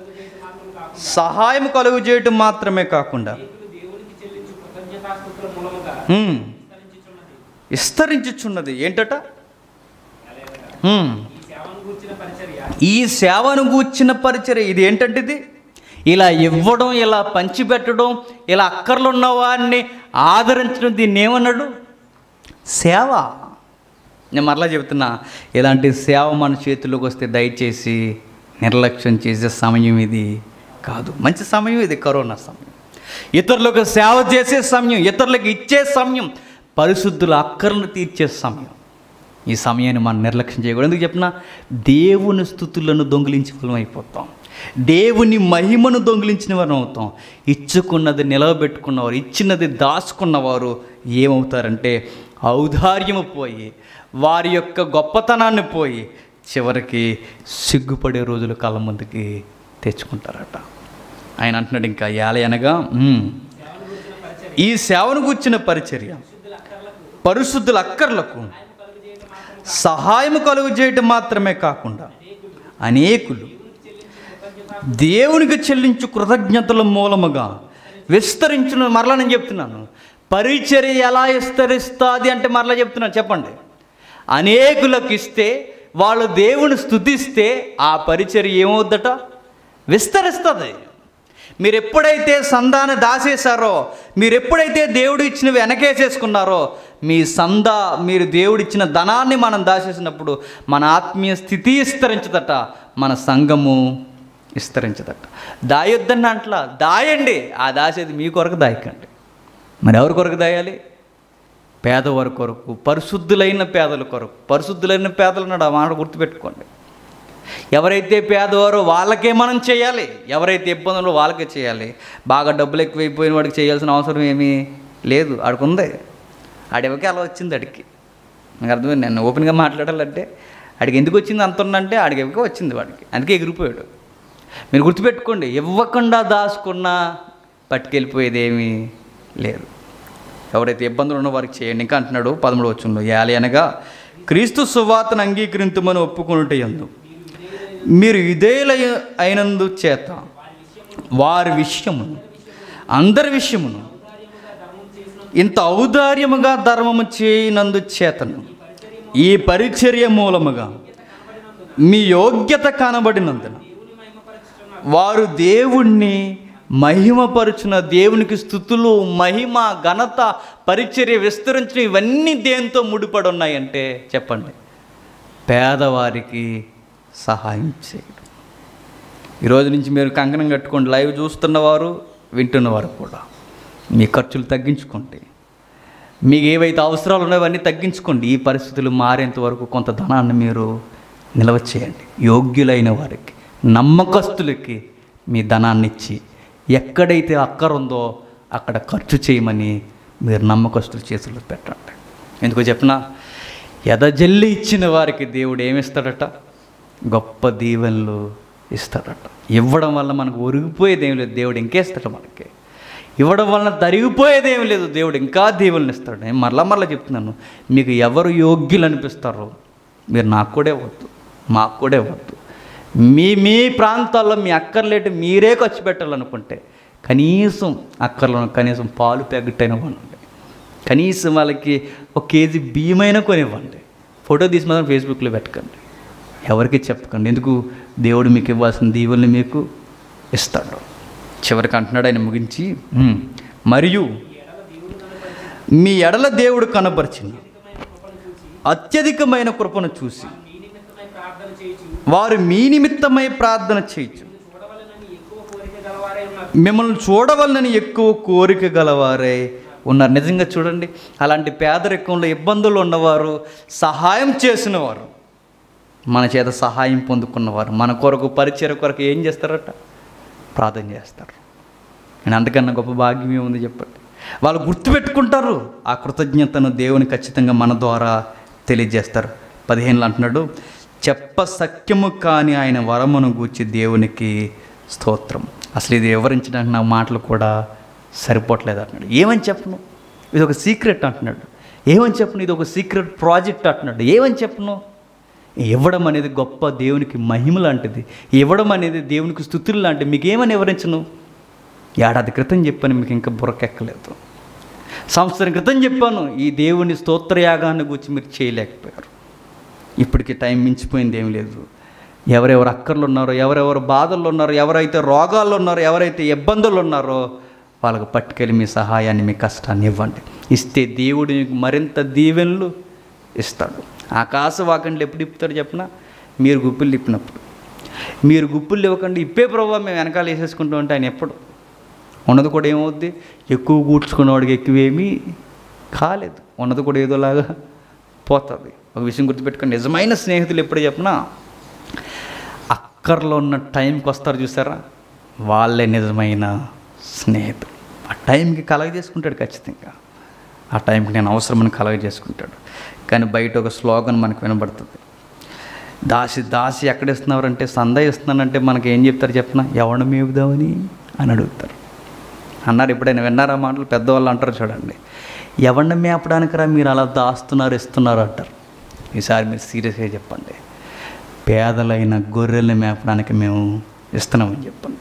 సహాయం కలుగు చేయటం మాత్రమే కాకుండా విస్తరించుచున్నది. ఏంటట? ఈ సేవను గూర్చిన పరిచర్య. ఇది ఏంటంటే ఇది ఇలా ఇవ్వడం, ఇలా పంచిపెట్టడం, ఇలా అక్కర్లు ఉన్న వారిని ఆదరించడం, దీన్ని ఏమన్నాడు? సేవ. నేను మరలా చెబుతున్నా, ఇలాంటి సేవ మన చేతుల్లోకి వస్తే దయచేసి నిర్లక్ష్యం చేసే సమయం ఇది కాదు. మంచి సమయం ఇది, కరోనా సమయం. ఇతరులకు సేవ చేసే సమయం, ఇతరులకు ఇచ్చే సమయం, పరిశుద్ధుల అక్కర్లను తీర్చే సమయం. ఈ సమయాన్ని మనం నిర్లక్ష్యం చేయకూడదు. ఎందుకు చెప్పినా, దేవుని స్తుతులను దొంగిలించి ఫలం అయిపోతాం. దేవుని మహిమను దొంగిలించిన వారు అవుతాం. ఇచ్చుకున్నది నిలవబెట్టుకున్నవారు, ఇచ్చినది దాచుకున్నవారు ఏమవుతారంటే ఔదార్యము పోయి, వారి యొక్క గొప్పతనాన్ని పోయి, చివరికి సిగ్గుపడే రోజులు కళ్ళ ముందుకి తెచ్చుకుంటారట. ఆయన అంటున్నాడు ఇంకా, ఏలయనగా ఈ సేవను గూర్చిన పరిచర్య పరిశుద్ధుల అక్కర్లకు సహాయము కలుగు చేయటం మాత్రమే కాకుండా అనేకులు దేవునికి చెల్లించు కృతజ్ఞతల మూలముగా విస్తరించిన. మరలా నేను చెప్తున్నాను, పరిచర్య ఎలా విస్తరిస్తుంది అంటే మరలా చెప్తున్నాను, చెప్పండి. అనేకులకు ఇస్తే, వాళ్ళు దేవుని స్తుతిస్తే ఆ పరిచర్య ఏమవుద్దట? విస్తరిస్తుంది. మీరు ఎప్పుడైతే సందాన్ని దాచేశారో, మీరు ఎప్పుడైతే దేవుడు ఇచ్చినవి వెనకేసేసుకున్నారో, మీ సందా, మీరు దేవుడిచ్చిన ధనాన్ని మనం దాచేసినప్పుడు మన ఆత్మీయ స్థితి విస్తరించదట, మన సంఘము విస్తరించదట. దాయొద్దని అంటలా, దాయండి. ఆ దాచేది మీ కొరకు దాయకండి. మరి ఎవరి కొరకు దాయాలి? పేదవారి కొరకు, పరిశుద్ధులైన పేదల కొరకు. పరిశుద్ధులైన పేదలు అన్నాడు, ఆ మాట గుర్తుపెట్టుకోండి. ఎవరైతే పేదవారో వాళ్ళకే మనం చేయాలి, ఎవరైతే ఇబ్బందులు వాళ్ళకే చేయాలి. బాగా డబ్బులు ఎక్కువైపోయిన వాడికి చేయాల్సిన అవసరం ఏమీ లేదు. ఆడికి ఉంది, ఆడివకి అలా వచ్చింది. ఆడికి నాకు అర్థమైంది. నేను ఓపెన్గా మాట్లాడాలంటే ఆడికి ఎందుకు వచ్చింది అంత ఉందంటే ఆడికి ఎవరికే వచ్చింది, వాడికి అందుకే ఎగిరిపోయాడు. మీరు గుర్తుపెట్టుకోండి, ఇవ్వకుండా దాచుకున్నా పట్టుకెళ్ళిపోయేది ఏమీ లేదు. ఎవరైతే ఇబ్బందులు ఉన్న వారికి చేయండి. ఇంకా అంటున్నాడు 13వ వచనంలో, ఏలయనగా క్రీస్తు సువార్తను అంగీకరింతుమని ఒప్పుకొనుట యందు మీరు యుదేయుల అయినందు చేత వారి విషయమును అందరి విషయమును ఇంత ఔదార్యముగా ధర్మము చేయనందు చేతను ఈ పరిచర్య మూలముగా మీ యోగ్యత కనబడినందున వారు దేవుణ్ణి మహిమపరుచున. దేవునికి స్తుతులు, మహిమ, ఘనత, పరిచర్య విస్తరించిన ఇవన్నీ దేంతో ముడిపడి ఉన్నాయంటే చెప్పండి, పేదవారికి సహాయం చేయడం. ఈరోజు నుంచి మీరు కంకణం కట్టుకోండి. లైవ్ చూస్తున్నవారు, వింటున్నవారు కూడా మీ ఖర్చులు తగ్గించుకోండి. మీకు ఏవైతే అవసరాలు ఉన్నాయో అవన్నీ తగ్గించుకోండి. ఈ పరిస్థితులు మారేంత వరకు కొంత ధనాన్ని మీరు నిల్వ చేయండి. యోగ్యులైన వారికి, నమ్మకస్తులకి మీ ధనాన్ని ఇచ్చి ఎక్కడైతే అక్కర ఉందో అక్కడ ఖర్చు చేయమని మీరు నమ్మకస్తుల చేతుల్లో పెట్టండి. ఎందుకో చెప్పినా, ఎదజల్లి ఇచ్చిన వారికి దేవుడు ఏమిస్తాడట? గొప్ప దీవెనలు ఇస్తాడట. ఇవ్వడం వల్ల మనకు ఒరిగిపోయేది ఏం లేదు, దేవుడు ఇంకేస్తాడు మనకి. ఇవ్వడం వలన తరిగిపోయేది ఏమి లేదు, దేవుడు ఇంకా దీవెనలు ఇస్తాడు. నేను మరలా చెప్తున్నాను, మీకు ఎవరు యోగ్యులు అనిపిస్తారో మీరు నాకు కూడా ఇవ్వద్దు, మాకు కూడా ఇవ్వద్దు. మీ ప్రాంతాల్లో మీ అక్కర్లేటి మీరే ఖర్చు పెట్టాలనుకుంటే కనీసం అక్కర్లో కనీసం పాలు ప్యాకెట్ అయినా కొనండి. కనీసం వాళ్ళకి 1 కేజీ బియ్యమైనా కొనివ్వండి. ఫోటో తీసి మాత్రం ఫేస్బుక్లో పెట్టకండి. ఎవరికి చెప్పకండి. ఎందుకు? దేవుడు మీకు ఇవ్వాల్సిన దీవుల్ని మీకు ఇస్తాడు. చివరికి అంటున్నాడు ఆయన ముగించి, మరియు మీ ఎడల దేవుడు కనపరిచిన అత్యధికమైన కృపను చూసి వారు మీ నిమిత్తమై ప్రార్థన చేయొచ్చు, మిమ్మల్ని చూడవలనని ఎక్కువ కోరిక గలవారే ఉన్నారు. నిజంగా చూడండి, అలాంటి పేదరికంలో ఇబ్బందులు ఉన్నవారు, సహాయం చేసినవారు, మన చేత సహాయం పొందుకున్నవారు మన కొరకు పరిచర్య కొరకు ఏం చేస్తారట? ప్రార్థన చేస్తారు. నేను అంతకన్నా గొప్ప భాగ్యం ఏముంది చెప్పండి? వాళ్ళు గుర్తుపెట్టుకుంటారు. ఆ కృతజ్ఞతను దేవుని ఖచ్చితంగా మన ద్వారా తెలియజేస్తారు. 15 అంటున్నాడు, చెప్ప సఖ్యము కాని ఆయన వరమును గూర్చి దేవునికి స్తోత్రం. అసలు ఇది వివరించడానికి నా మాటలు కూడా సరిపోవట్లేదు అంటున్నాడు. ఏమని చెప్పను? ఇది ఒక సీక్రెట్ అంటున్నాడు. ఏమని చెప్పను? ఇది ఒక సీక్రెట్ ప్రాజెక్ట్ అంటున్నాడు. ఏమని చెప్పను? ఇవ్వడం అనేది గొప్ప దేవునికి మహిమ లాంటిది. ఇవ్వడం అనేది దేవునికి స్తుతులు లాంటిది. మీకు ఏమని వివరించను? ఏడాది క్రితం చెప్పాను, మీకు ఇంకా బుర్రకెక్కలేదు. సంవత్సరం క్రితం చెప్పాను, ఈ దేవుని స్తోత్రయాగాన్ని గురించి మీరు చేయలేకపోయారు. ఇప్పటికి టైం మించిపోయింది ఏం లేదు. ఎవరెవరు అక్కర్లు ఉన్నారో, ఎవరెవరు బాధల్లో ఉన్నారో, ఎవరైతే రోగాల్లో ఉన్నారో, ఎవరైతే ఇబ్బందులు ఉన్నారో వాళ్ళకు పట్టుకెళ్ళి మీ సహాయాన్ని, మీ కష్టాన్ని ఇవ్వండి. ఇస్తే దేవుడు మీకు మరింత దీవెనలు ఇస్తాడు. ఆకాశవాకండి ఎప్పుడు ఇప్పుతాడు చెప్పినా? మీరు గుప్పిళ్ళు ఇప్పినప్పుడు. మీరు గుప్పిళ్ళు ఇవ్వకండి, ఇప్పే ప్రభావం మేము వెనకాల వేసేసుకుంటూ ఉంటే ఆయన ఎప్పుడు ఉన్నది కూడా ఏమవుద్ది? ఎక్కువ కూర్చుకున్నవాడికి ఎక్కువేమీ కాలేదు, ఉన్నది కూడా ఏదోలాగా పోతుంది. ఒక విషయం గుర్తుపెట్టుకొని, నిజమైన స్నేహితులు ఎప్పుడు చెప్పినా అక్కర్లో ఉన్న టైంకి వస్తారు చూసారా, వాళ్ళే నిజమైన స్నేహితులు. ఆ టైంకి కలగ చేసుకుంటాడు ఖచ్చితంగా. ఆ టైంకి నేను అవసరమని కలగ చేసుకుంటాడు. కానీ బయట ఒక స్లోగన్ మనకు వినబడుతుంది, దాసి దాసి ఎక్కడ ఇస్తున్నారంటే సందా ఇస్తున్నానంటే మనకి ఏం చెప్తారు చెప్పిన? ఎవరిని మేపుదామని అని అడుగుతారు. అన్నారు, ఎప్పుడైనా విన్నారా మాటలు? పెద్దవాళ్ళు అంటారు చూడండి, ఎవరిని మేపడానికి రా మీరు అలా దాస్తున్నారు ఇస్తున్నారు అంటారు. ఈసారి మీరు సీరియస్గా చెప్పండి, పేదలైన గొర్రెల్ని మేపడానికి మేము ఇస్తున్నామని చెప్పండి.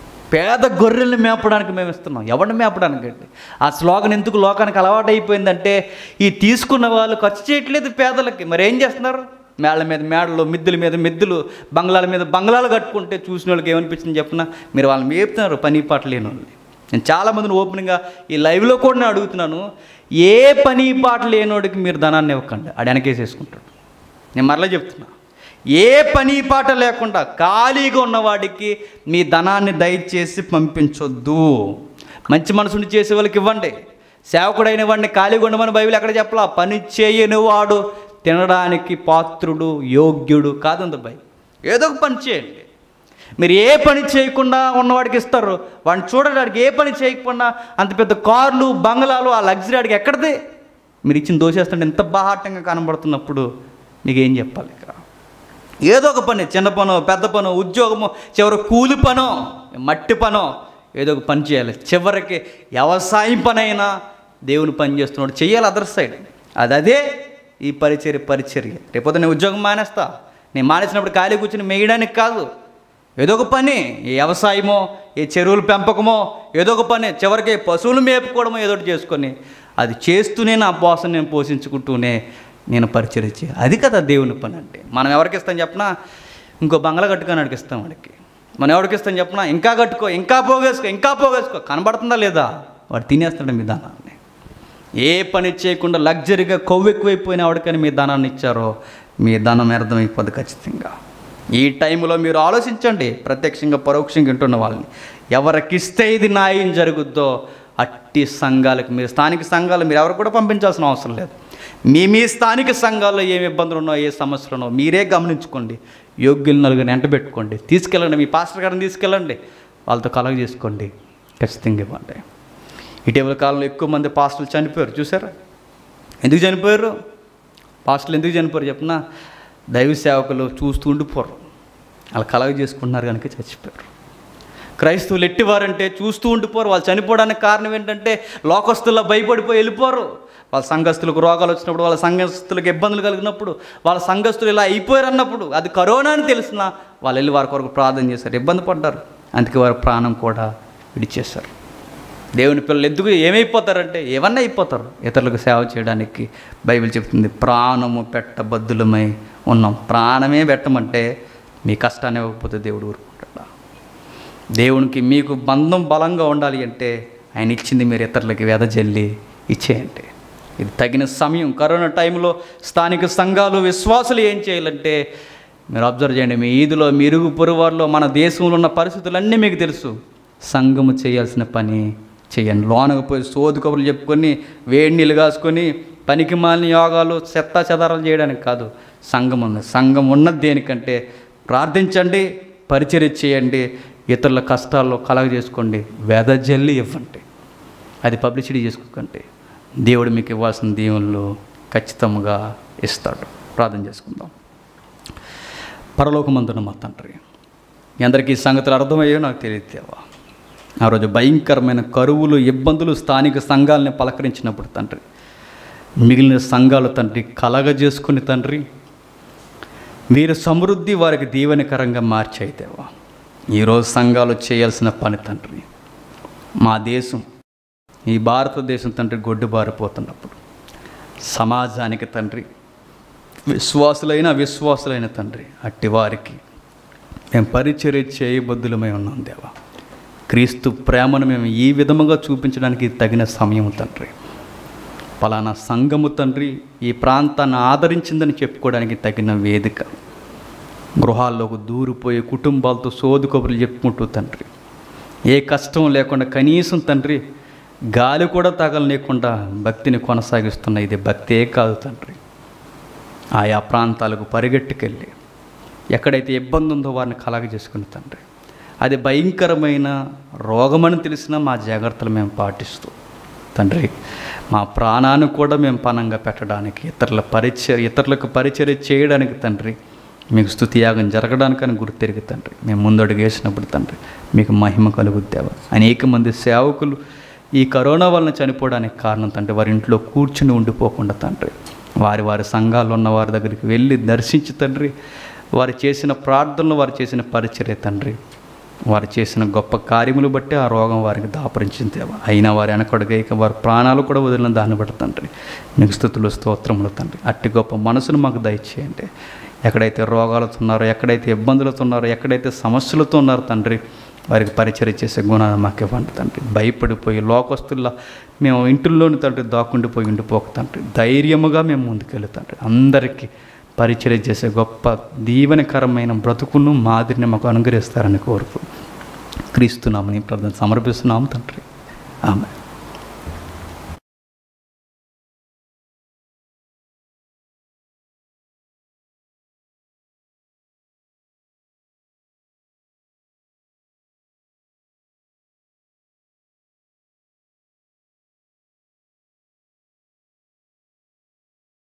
పేద గొర్రెల్ని మేపడానికి మేము ఇస్తున్నాం. ఎవరిని మేపడానికి అండి? ఆ స్లోగన్ ఎందుకు లోకానికి అలవాటు అయిపోయిందంటే, ఈ తీసుకున్న వాళ్ళు ఖర్చు చేయట్లేదు పేదలకి. మరి ఏం చేస్తున్నారు? మేళ్ళ మీద మేడలు, మిద్దెల మీద మిద్దెలు, బంగ్లాల మీద బంగ్లాలు కట్టుకుంటే చూసిన వాళ్ళకి ఏమనిపించింది చెప్పిన? మీరు వాళ్ళని మేపుతున్నారు, పని పాట లేని వాళ్ళని. నేను చాలామందిని ఓపెన్గా ఈ లైవ్లో కూడా నేను అడుగుతున్నాను, ఏ పని పాట లేనోడికి మీరు ధనాన్ని ఇవ్వకండి, ఆడు వెనకేసేసుకుంటాడు. నేను మరలా చెప్తున్నా, ఏ పని పాట లేకుండా ఖాళీగా ఉన్నవాడికి మీ ధనాన్ని దయచేసి పంపించొద్దు. మంచి మనసుని చేసే వాళ్ళకి ఇవ్వండి. సేవకుడైన వాడిని ఖాళీగా ఉండమని బైబిల్ ఎక్కడ చెప్పలా? పని చేయని వాడు తినడానికి పాత్రుడు యోగ్యుడు కాదంది బైబిల్. ఏదో ఒక పని చేయండి. మీరు ఏ పని చేయకుండా ఉన్నవాడికి ఇస్తారు, వాడిని చూడడానికి ఏ పని చేయకుండా అంత పెద్ద కార్లు బంగ్లాలు ఆ లగ్జరీ ఆడికి ఎక్కడిదే? మీరు ఇచ్చిన దోషేస్తుంటే ఎంత బాహాటంగా కనబడుతున్నప్పుడు మీకు ఏం చెప్పాలి? ఇక్కడ ఏదో ఒక పని, చిన్న పనో పెద్ద పనో ఉద్యోగమో చివరి కూలి పనో మట్టి పనో ఏదో ఒక పని చేయాలి. చివరికి వ్యవసాయం పని అయినా దేవుని పని చేస్తున్నాడు చెయ్యాలి. అదర్ సైడ్ అదే ఈ పరిచర్య. రేపొద్దు నేను ఉద్యోగం మానేస్తా, నేను మానేసినప్పుడు ఖాళీ కూర్చొని మేయడానికి కాదు, ఏదో ఒక పని, ఏ వ్యవసాయమో ఏ చెరువుల పెంపకమో ఏదో ఒక పని, చివరికి పశువులు మేపుకోవడమో ఏదో ఒకటి చేసుకొని అది చేస్తూనే నా బాసను నేను పోషించుకుంటూనే నేను పరిచర్య చేయాలి. అది కదా దేవుని పని అంటే. మనం ఎవరికి ఇస్తాం చెప్పినా? ఇంకో బంగ్లా కట్టుకొని అడిగిస్తాం వాడికి. మనం ఎవరికి ఇస్తాం చెప్పినా? ఇంకా కట్టుకో, ఇంకా పోగేసుకో. కనబడుతుందా లేదా? వాడు తినేస్తాడు మీ ధనాన్ని. ఏ పని చేయకుండా లగ్జరీగా కొవ్వు ఎక్కువైపోయిన వాడికని మీ ధనాన్ని ఇచ్చారో మీ ధనం అర్థమైపోద్ది ఖచ్చితంగా. ఈ టైంలో మీరు ఆలోచించండి, ప్రత్యక్షంగా పరోక్షంగా వింటున్న వాళ్ళని. ఎవరికిస్తే ఇది న్యాయం జరుగుద్దో అట్టి సంఘాలకు, మీరు స్థానిక సంఘాలు మీరు ఎవరు కూడా పంపించాల్సిన అవసరం లేదు. మీ స్థానిక సంఘాల్లో ఏమి ఇబ్బందులు ఉన్నాయో, ఏ సమస్యలు ఉన్నాయో మీరే గమనించుకోండి. యోగ్యులు నలుగురిని ఎంటబెట్టుకోండి, తీసుకెళ్ళండి. మీ పాస్టర్ గారిని తీసుకెళ్ళండి, వాళ్ళతో కలగ చేసుకోండి, ఖచ్చితంగా ఇవ్వండి. ఇటీవల కాలంలో ఎక్కువ మంది పాస్టర్లు చనిపోయారు చూసారా? ఎందుకు చనిపోయారు? పాస్టర్లు ఎందుకు చనిపోయారు చెప్పినా? దైవ సేవకులు చూస్తూ ఉండిపోరు, వాళ్ళు కలగ చేసుకుంటున్నారు కనుక చచ్చిపోయారు. క్రైస్తవులు ఎట్టివారంటే చూస్తూ ఉండిపోరు. వాళ్ళు చనిపోవడానికి కారణం ఏంటంటే లోకస్తుల్లో భయపడిపోయి వెళ్ళిపోరు. వాళ్ళ సంఘస్థులకు రోగాలు వచ్చినప్పుడు, వాళ్ళ సంఘస్థులకు ఇబ్బందులు కలిగినప్పుడు, వాళ్ళ సంఘస్థులు ఇలా అయిపోయారు అన్నప్పుడు, అది కరోనా అని తెలిసినా వాళ్ళు వెళ్ళి వారి కొరకు ప్రార్థన చేశారు, ఇబ్బంది పడ్డారు, అందుకే వారి ప్రాణం కూడా విడిచేశారు. దేవుని పిల్లలు ఎందుకు ఏమైపోతారంటే ఏమన్నా అయిపోతారు. ఇతరులకు సేవ చేయడానికి బైబిల్ చెప్తుంది ప్రాణము పెట్టబద్దులమై ఉన్నాం. ప్రాణమే పెట్టమంటే మీ కష్టాన్ని ఇవ్వకపోతే దేవుడు ఊరుకుంటాడా? దేవునికి మీకు బంధం బలంగా ఉండాలి అంటే ఆయన ఇచ్చింది మీరు ఇతరులకి వెదజల్లి ఇచ్చేయండి. ఇది తగిన సమయం. కరోనా టైంలో స్థానిక సంఘాలు విశ్వాసులు ఏం చేయాలంటే మీరు అబ్జర్వ్ చేయండి. మీ ఈదులో మీ ఇరుగు పొరుగువారిలో మన దేశంలో ఉన్న పరిస్థితులన్నీ మీకు తెలుసు. సంఘము చేయాల్సిన పని చేయండి. లోనకు పోయి సోదు కబుర్లు చెప్పుకొని వేడి నీళ్ళు కాసుకొని పనికి మాలిన యోగాలు చెత్తా చెదారాలు చేయడానికి కాదు. సంఘం ఉంది. సంఘం ఉన్నది దేనికంటే ప్రార్థించండి, పరిచర్య చేయండి, ఇతరుల కష్టాల్లో కలగజేసుకోండి, వెదజల్లి ఇవ్వండి. అది పబ్లిసిటీ చేసుకోకండి. దేవుడు మీకు ఇవ్వాల్సిన దీవెనలు ఖచ్చితంగా ఇస్తాడు. ప్రార్థన చేసుకుందాం. పరలోకమందున మా తండ్రి, అందరికీ ఈ సంగతులు అర్థమయ్యో నాకు తెలియదు దేవా. ఆ రోజు భయంకరమైన కరువులు, ఇబ్బందులు స్థానిక సంఘాలని పలకరించినప్పుడు తండ్రి, మిగిలిన సంఘాలు తండ్రి కలగజేసుకుని తండ్రి మీరు సమృద్ధి వారికి దీవెనకరంగా మార్చాయి దేవా. ఈరోజు సంఘాలు చేయాల్సిన పని తండ్రి, మా దేశం ఈ భారతదేశం తండ్రి గొడ్డుబారిపోతున్నప్పుడు సమాజానికి తండ్రి విశ్వాసులైన తండ్రి అట్టి వారికి మేము పరిచర్య చేయబద్దులమై ఉన్నాం దేవా. క్రీస్తు ప్రేమను మేము ఈ విధముగా చూపించడానికి తగిన సమయం తండ్రి. పలానా సంఘము తండ్రి ఈ ప్రాంతాన్ని ఆదరించిందని చెప్పుకోవడానికి తగిన వేదిక. గృహాల్లోకి దూరిపోయి కుటుంబాలతో సోదు కబుర్లు చెప్పుకుంటూ తండ్రి ఏ కష్టం లేకుండా కనీసం తండ్రి గాలి కూడా తగలలేకుండా భక్తిని కొనసాగిస్తున్న ఇది భక్తే కాదు తండ్రి. ఆయా ప్రాంతాలకు పరిగెట్టుకెళ్ళి ఎక్కడైతే ఇబ్బంది ఉందో వారిని కలగజేసుకుని తండ్రి, అది భయంకరమైన రోగమని తెలిసినా మా జాగ్రత్తలు మేము పాటిస్తూ తండ్రి మా ప్రాణాన్ని కూడా మేము పణంగా పెట్టడానికి ఇతరులకు పరిచర్య చేయడానికి తండ్రి మీకు స్తుతియాగం జరగడానికని గుర్తెరిగి తండ్రి మేము ముందడుగు వేసినప్పుడు తండ్రి మీకు మహిమ కలుగుద్దేవా. అనేక మంది సేవకులు ఈ కరోనా వలన చనిపోవడానికి కారణం తండ్రి వారి ఇంట్లో కూర్చుని ఉండిపోకుండా తండ్రి వారి సంఘాల్లో ఉన్న వారి దగ్గరికి వెళ్ళి దర్శించి తండ్రి వారు చేసిన ప్రార్థనలు, వారు చేసిన పరిచర్య తండ్రి, వారు చేసిన గొప్ప కార్యములు బట్టి ఆ రోగం వారికి దాపరించింది. అయినా వారి వెనకడుగైక వారి ప్రాణాలు కూడా వదిలిన దాన్ని బట్టి తండ్రి మీకు స్తుతులు స్తోత్రములు తండ్రి. అట్టి గొప్ప మనసును మాకు దయచేయండి. ఎక్కడైతే రోగాలతో ఉన్నారో, ఎక్కడైతే ఇబ్బందులతో ఉన్నారో, ఎక్కడైతే సమస్యలతో ఉన్నారో తండ్రి వారికి పరిచర్య చేసే గుణాన్ని మాకు ఇవ్వండి తండ్రి. భయపడిపోయి లోకస్తుల్లా మేము ఇంటిల్లోని తండ్రి దాక్కుండిపోయి ఉండిపోక తండ్రి ధైర్యముగా మేము ముందుకెళ్ళి తండ్రి అందరికీ పరిచర్య చేసే గొప్ప దీవెనకరమైన బ్రతుకును మాదిరిని మాకు అనుగ్రహిస్తారని కోరుకు క్రీస్తు నామమున ప్రార్థన సమర్పిస్తున్నాము తండ్రి. ఆమేన్.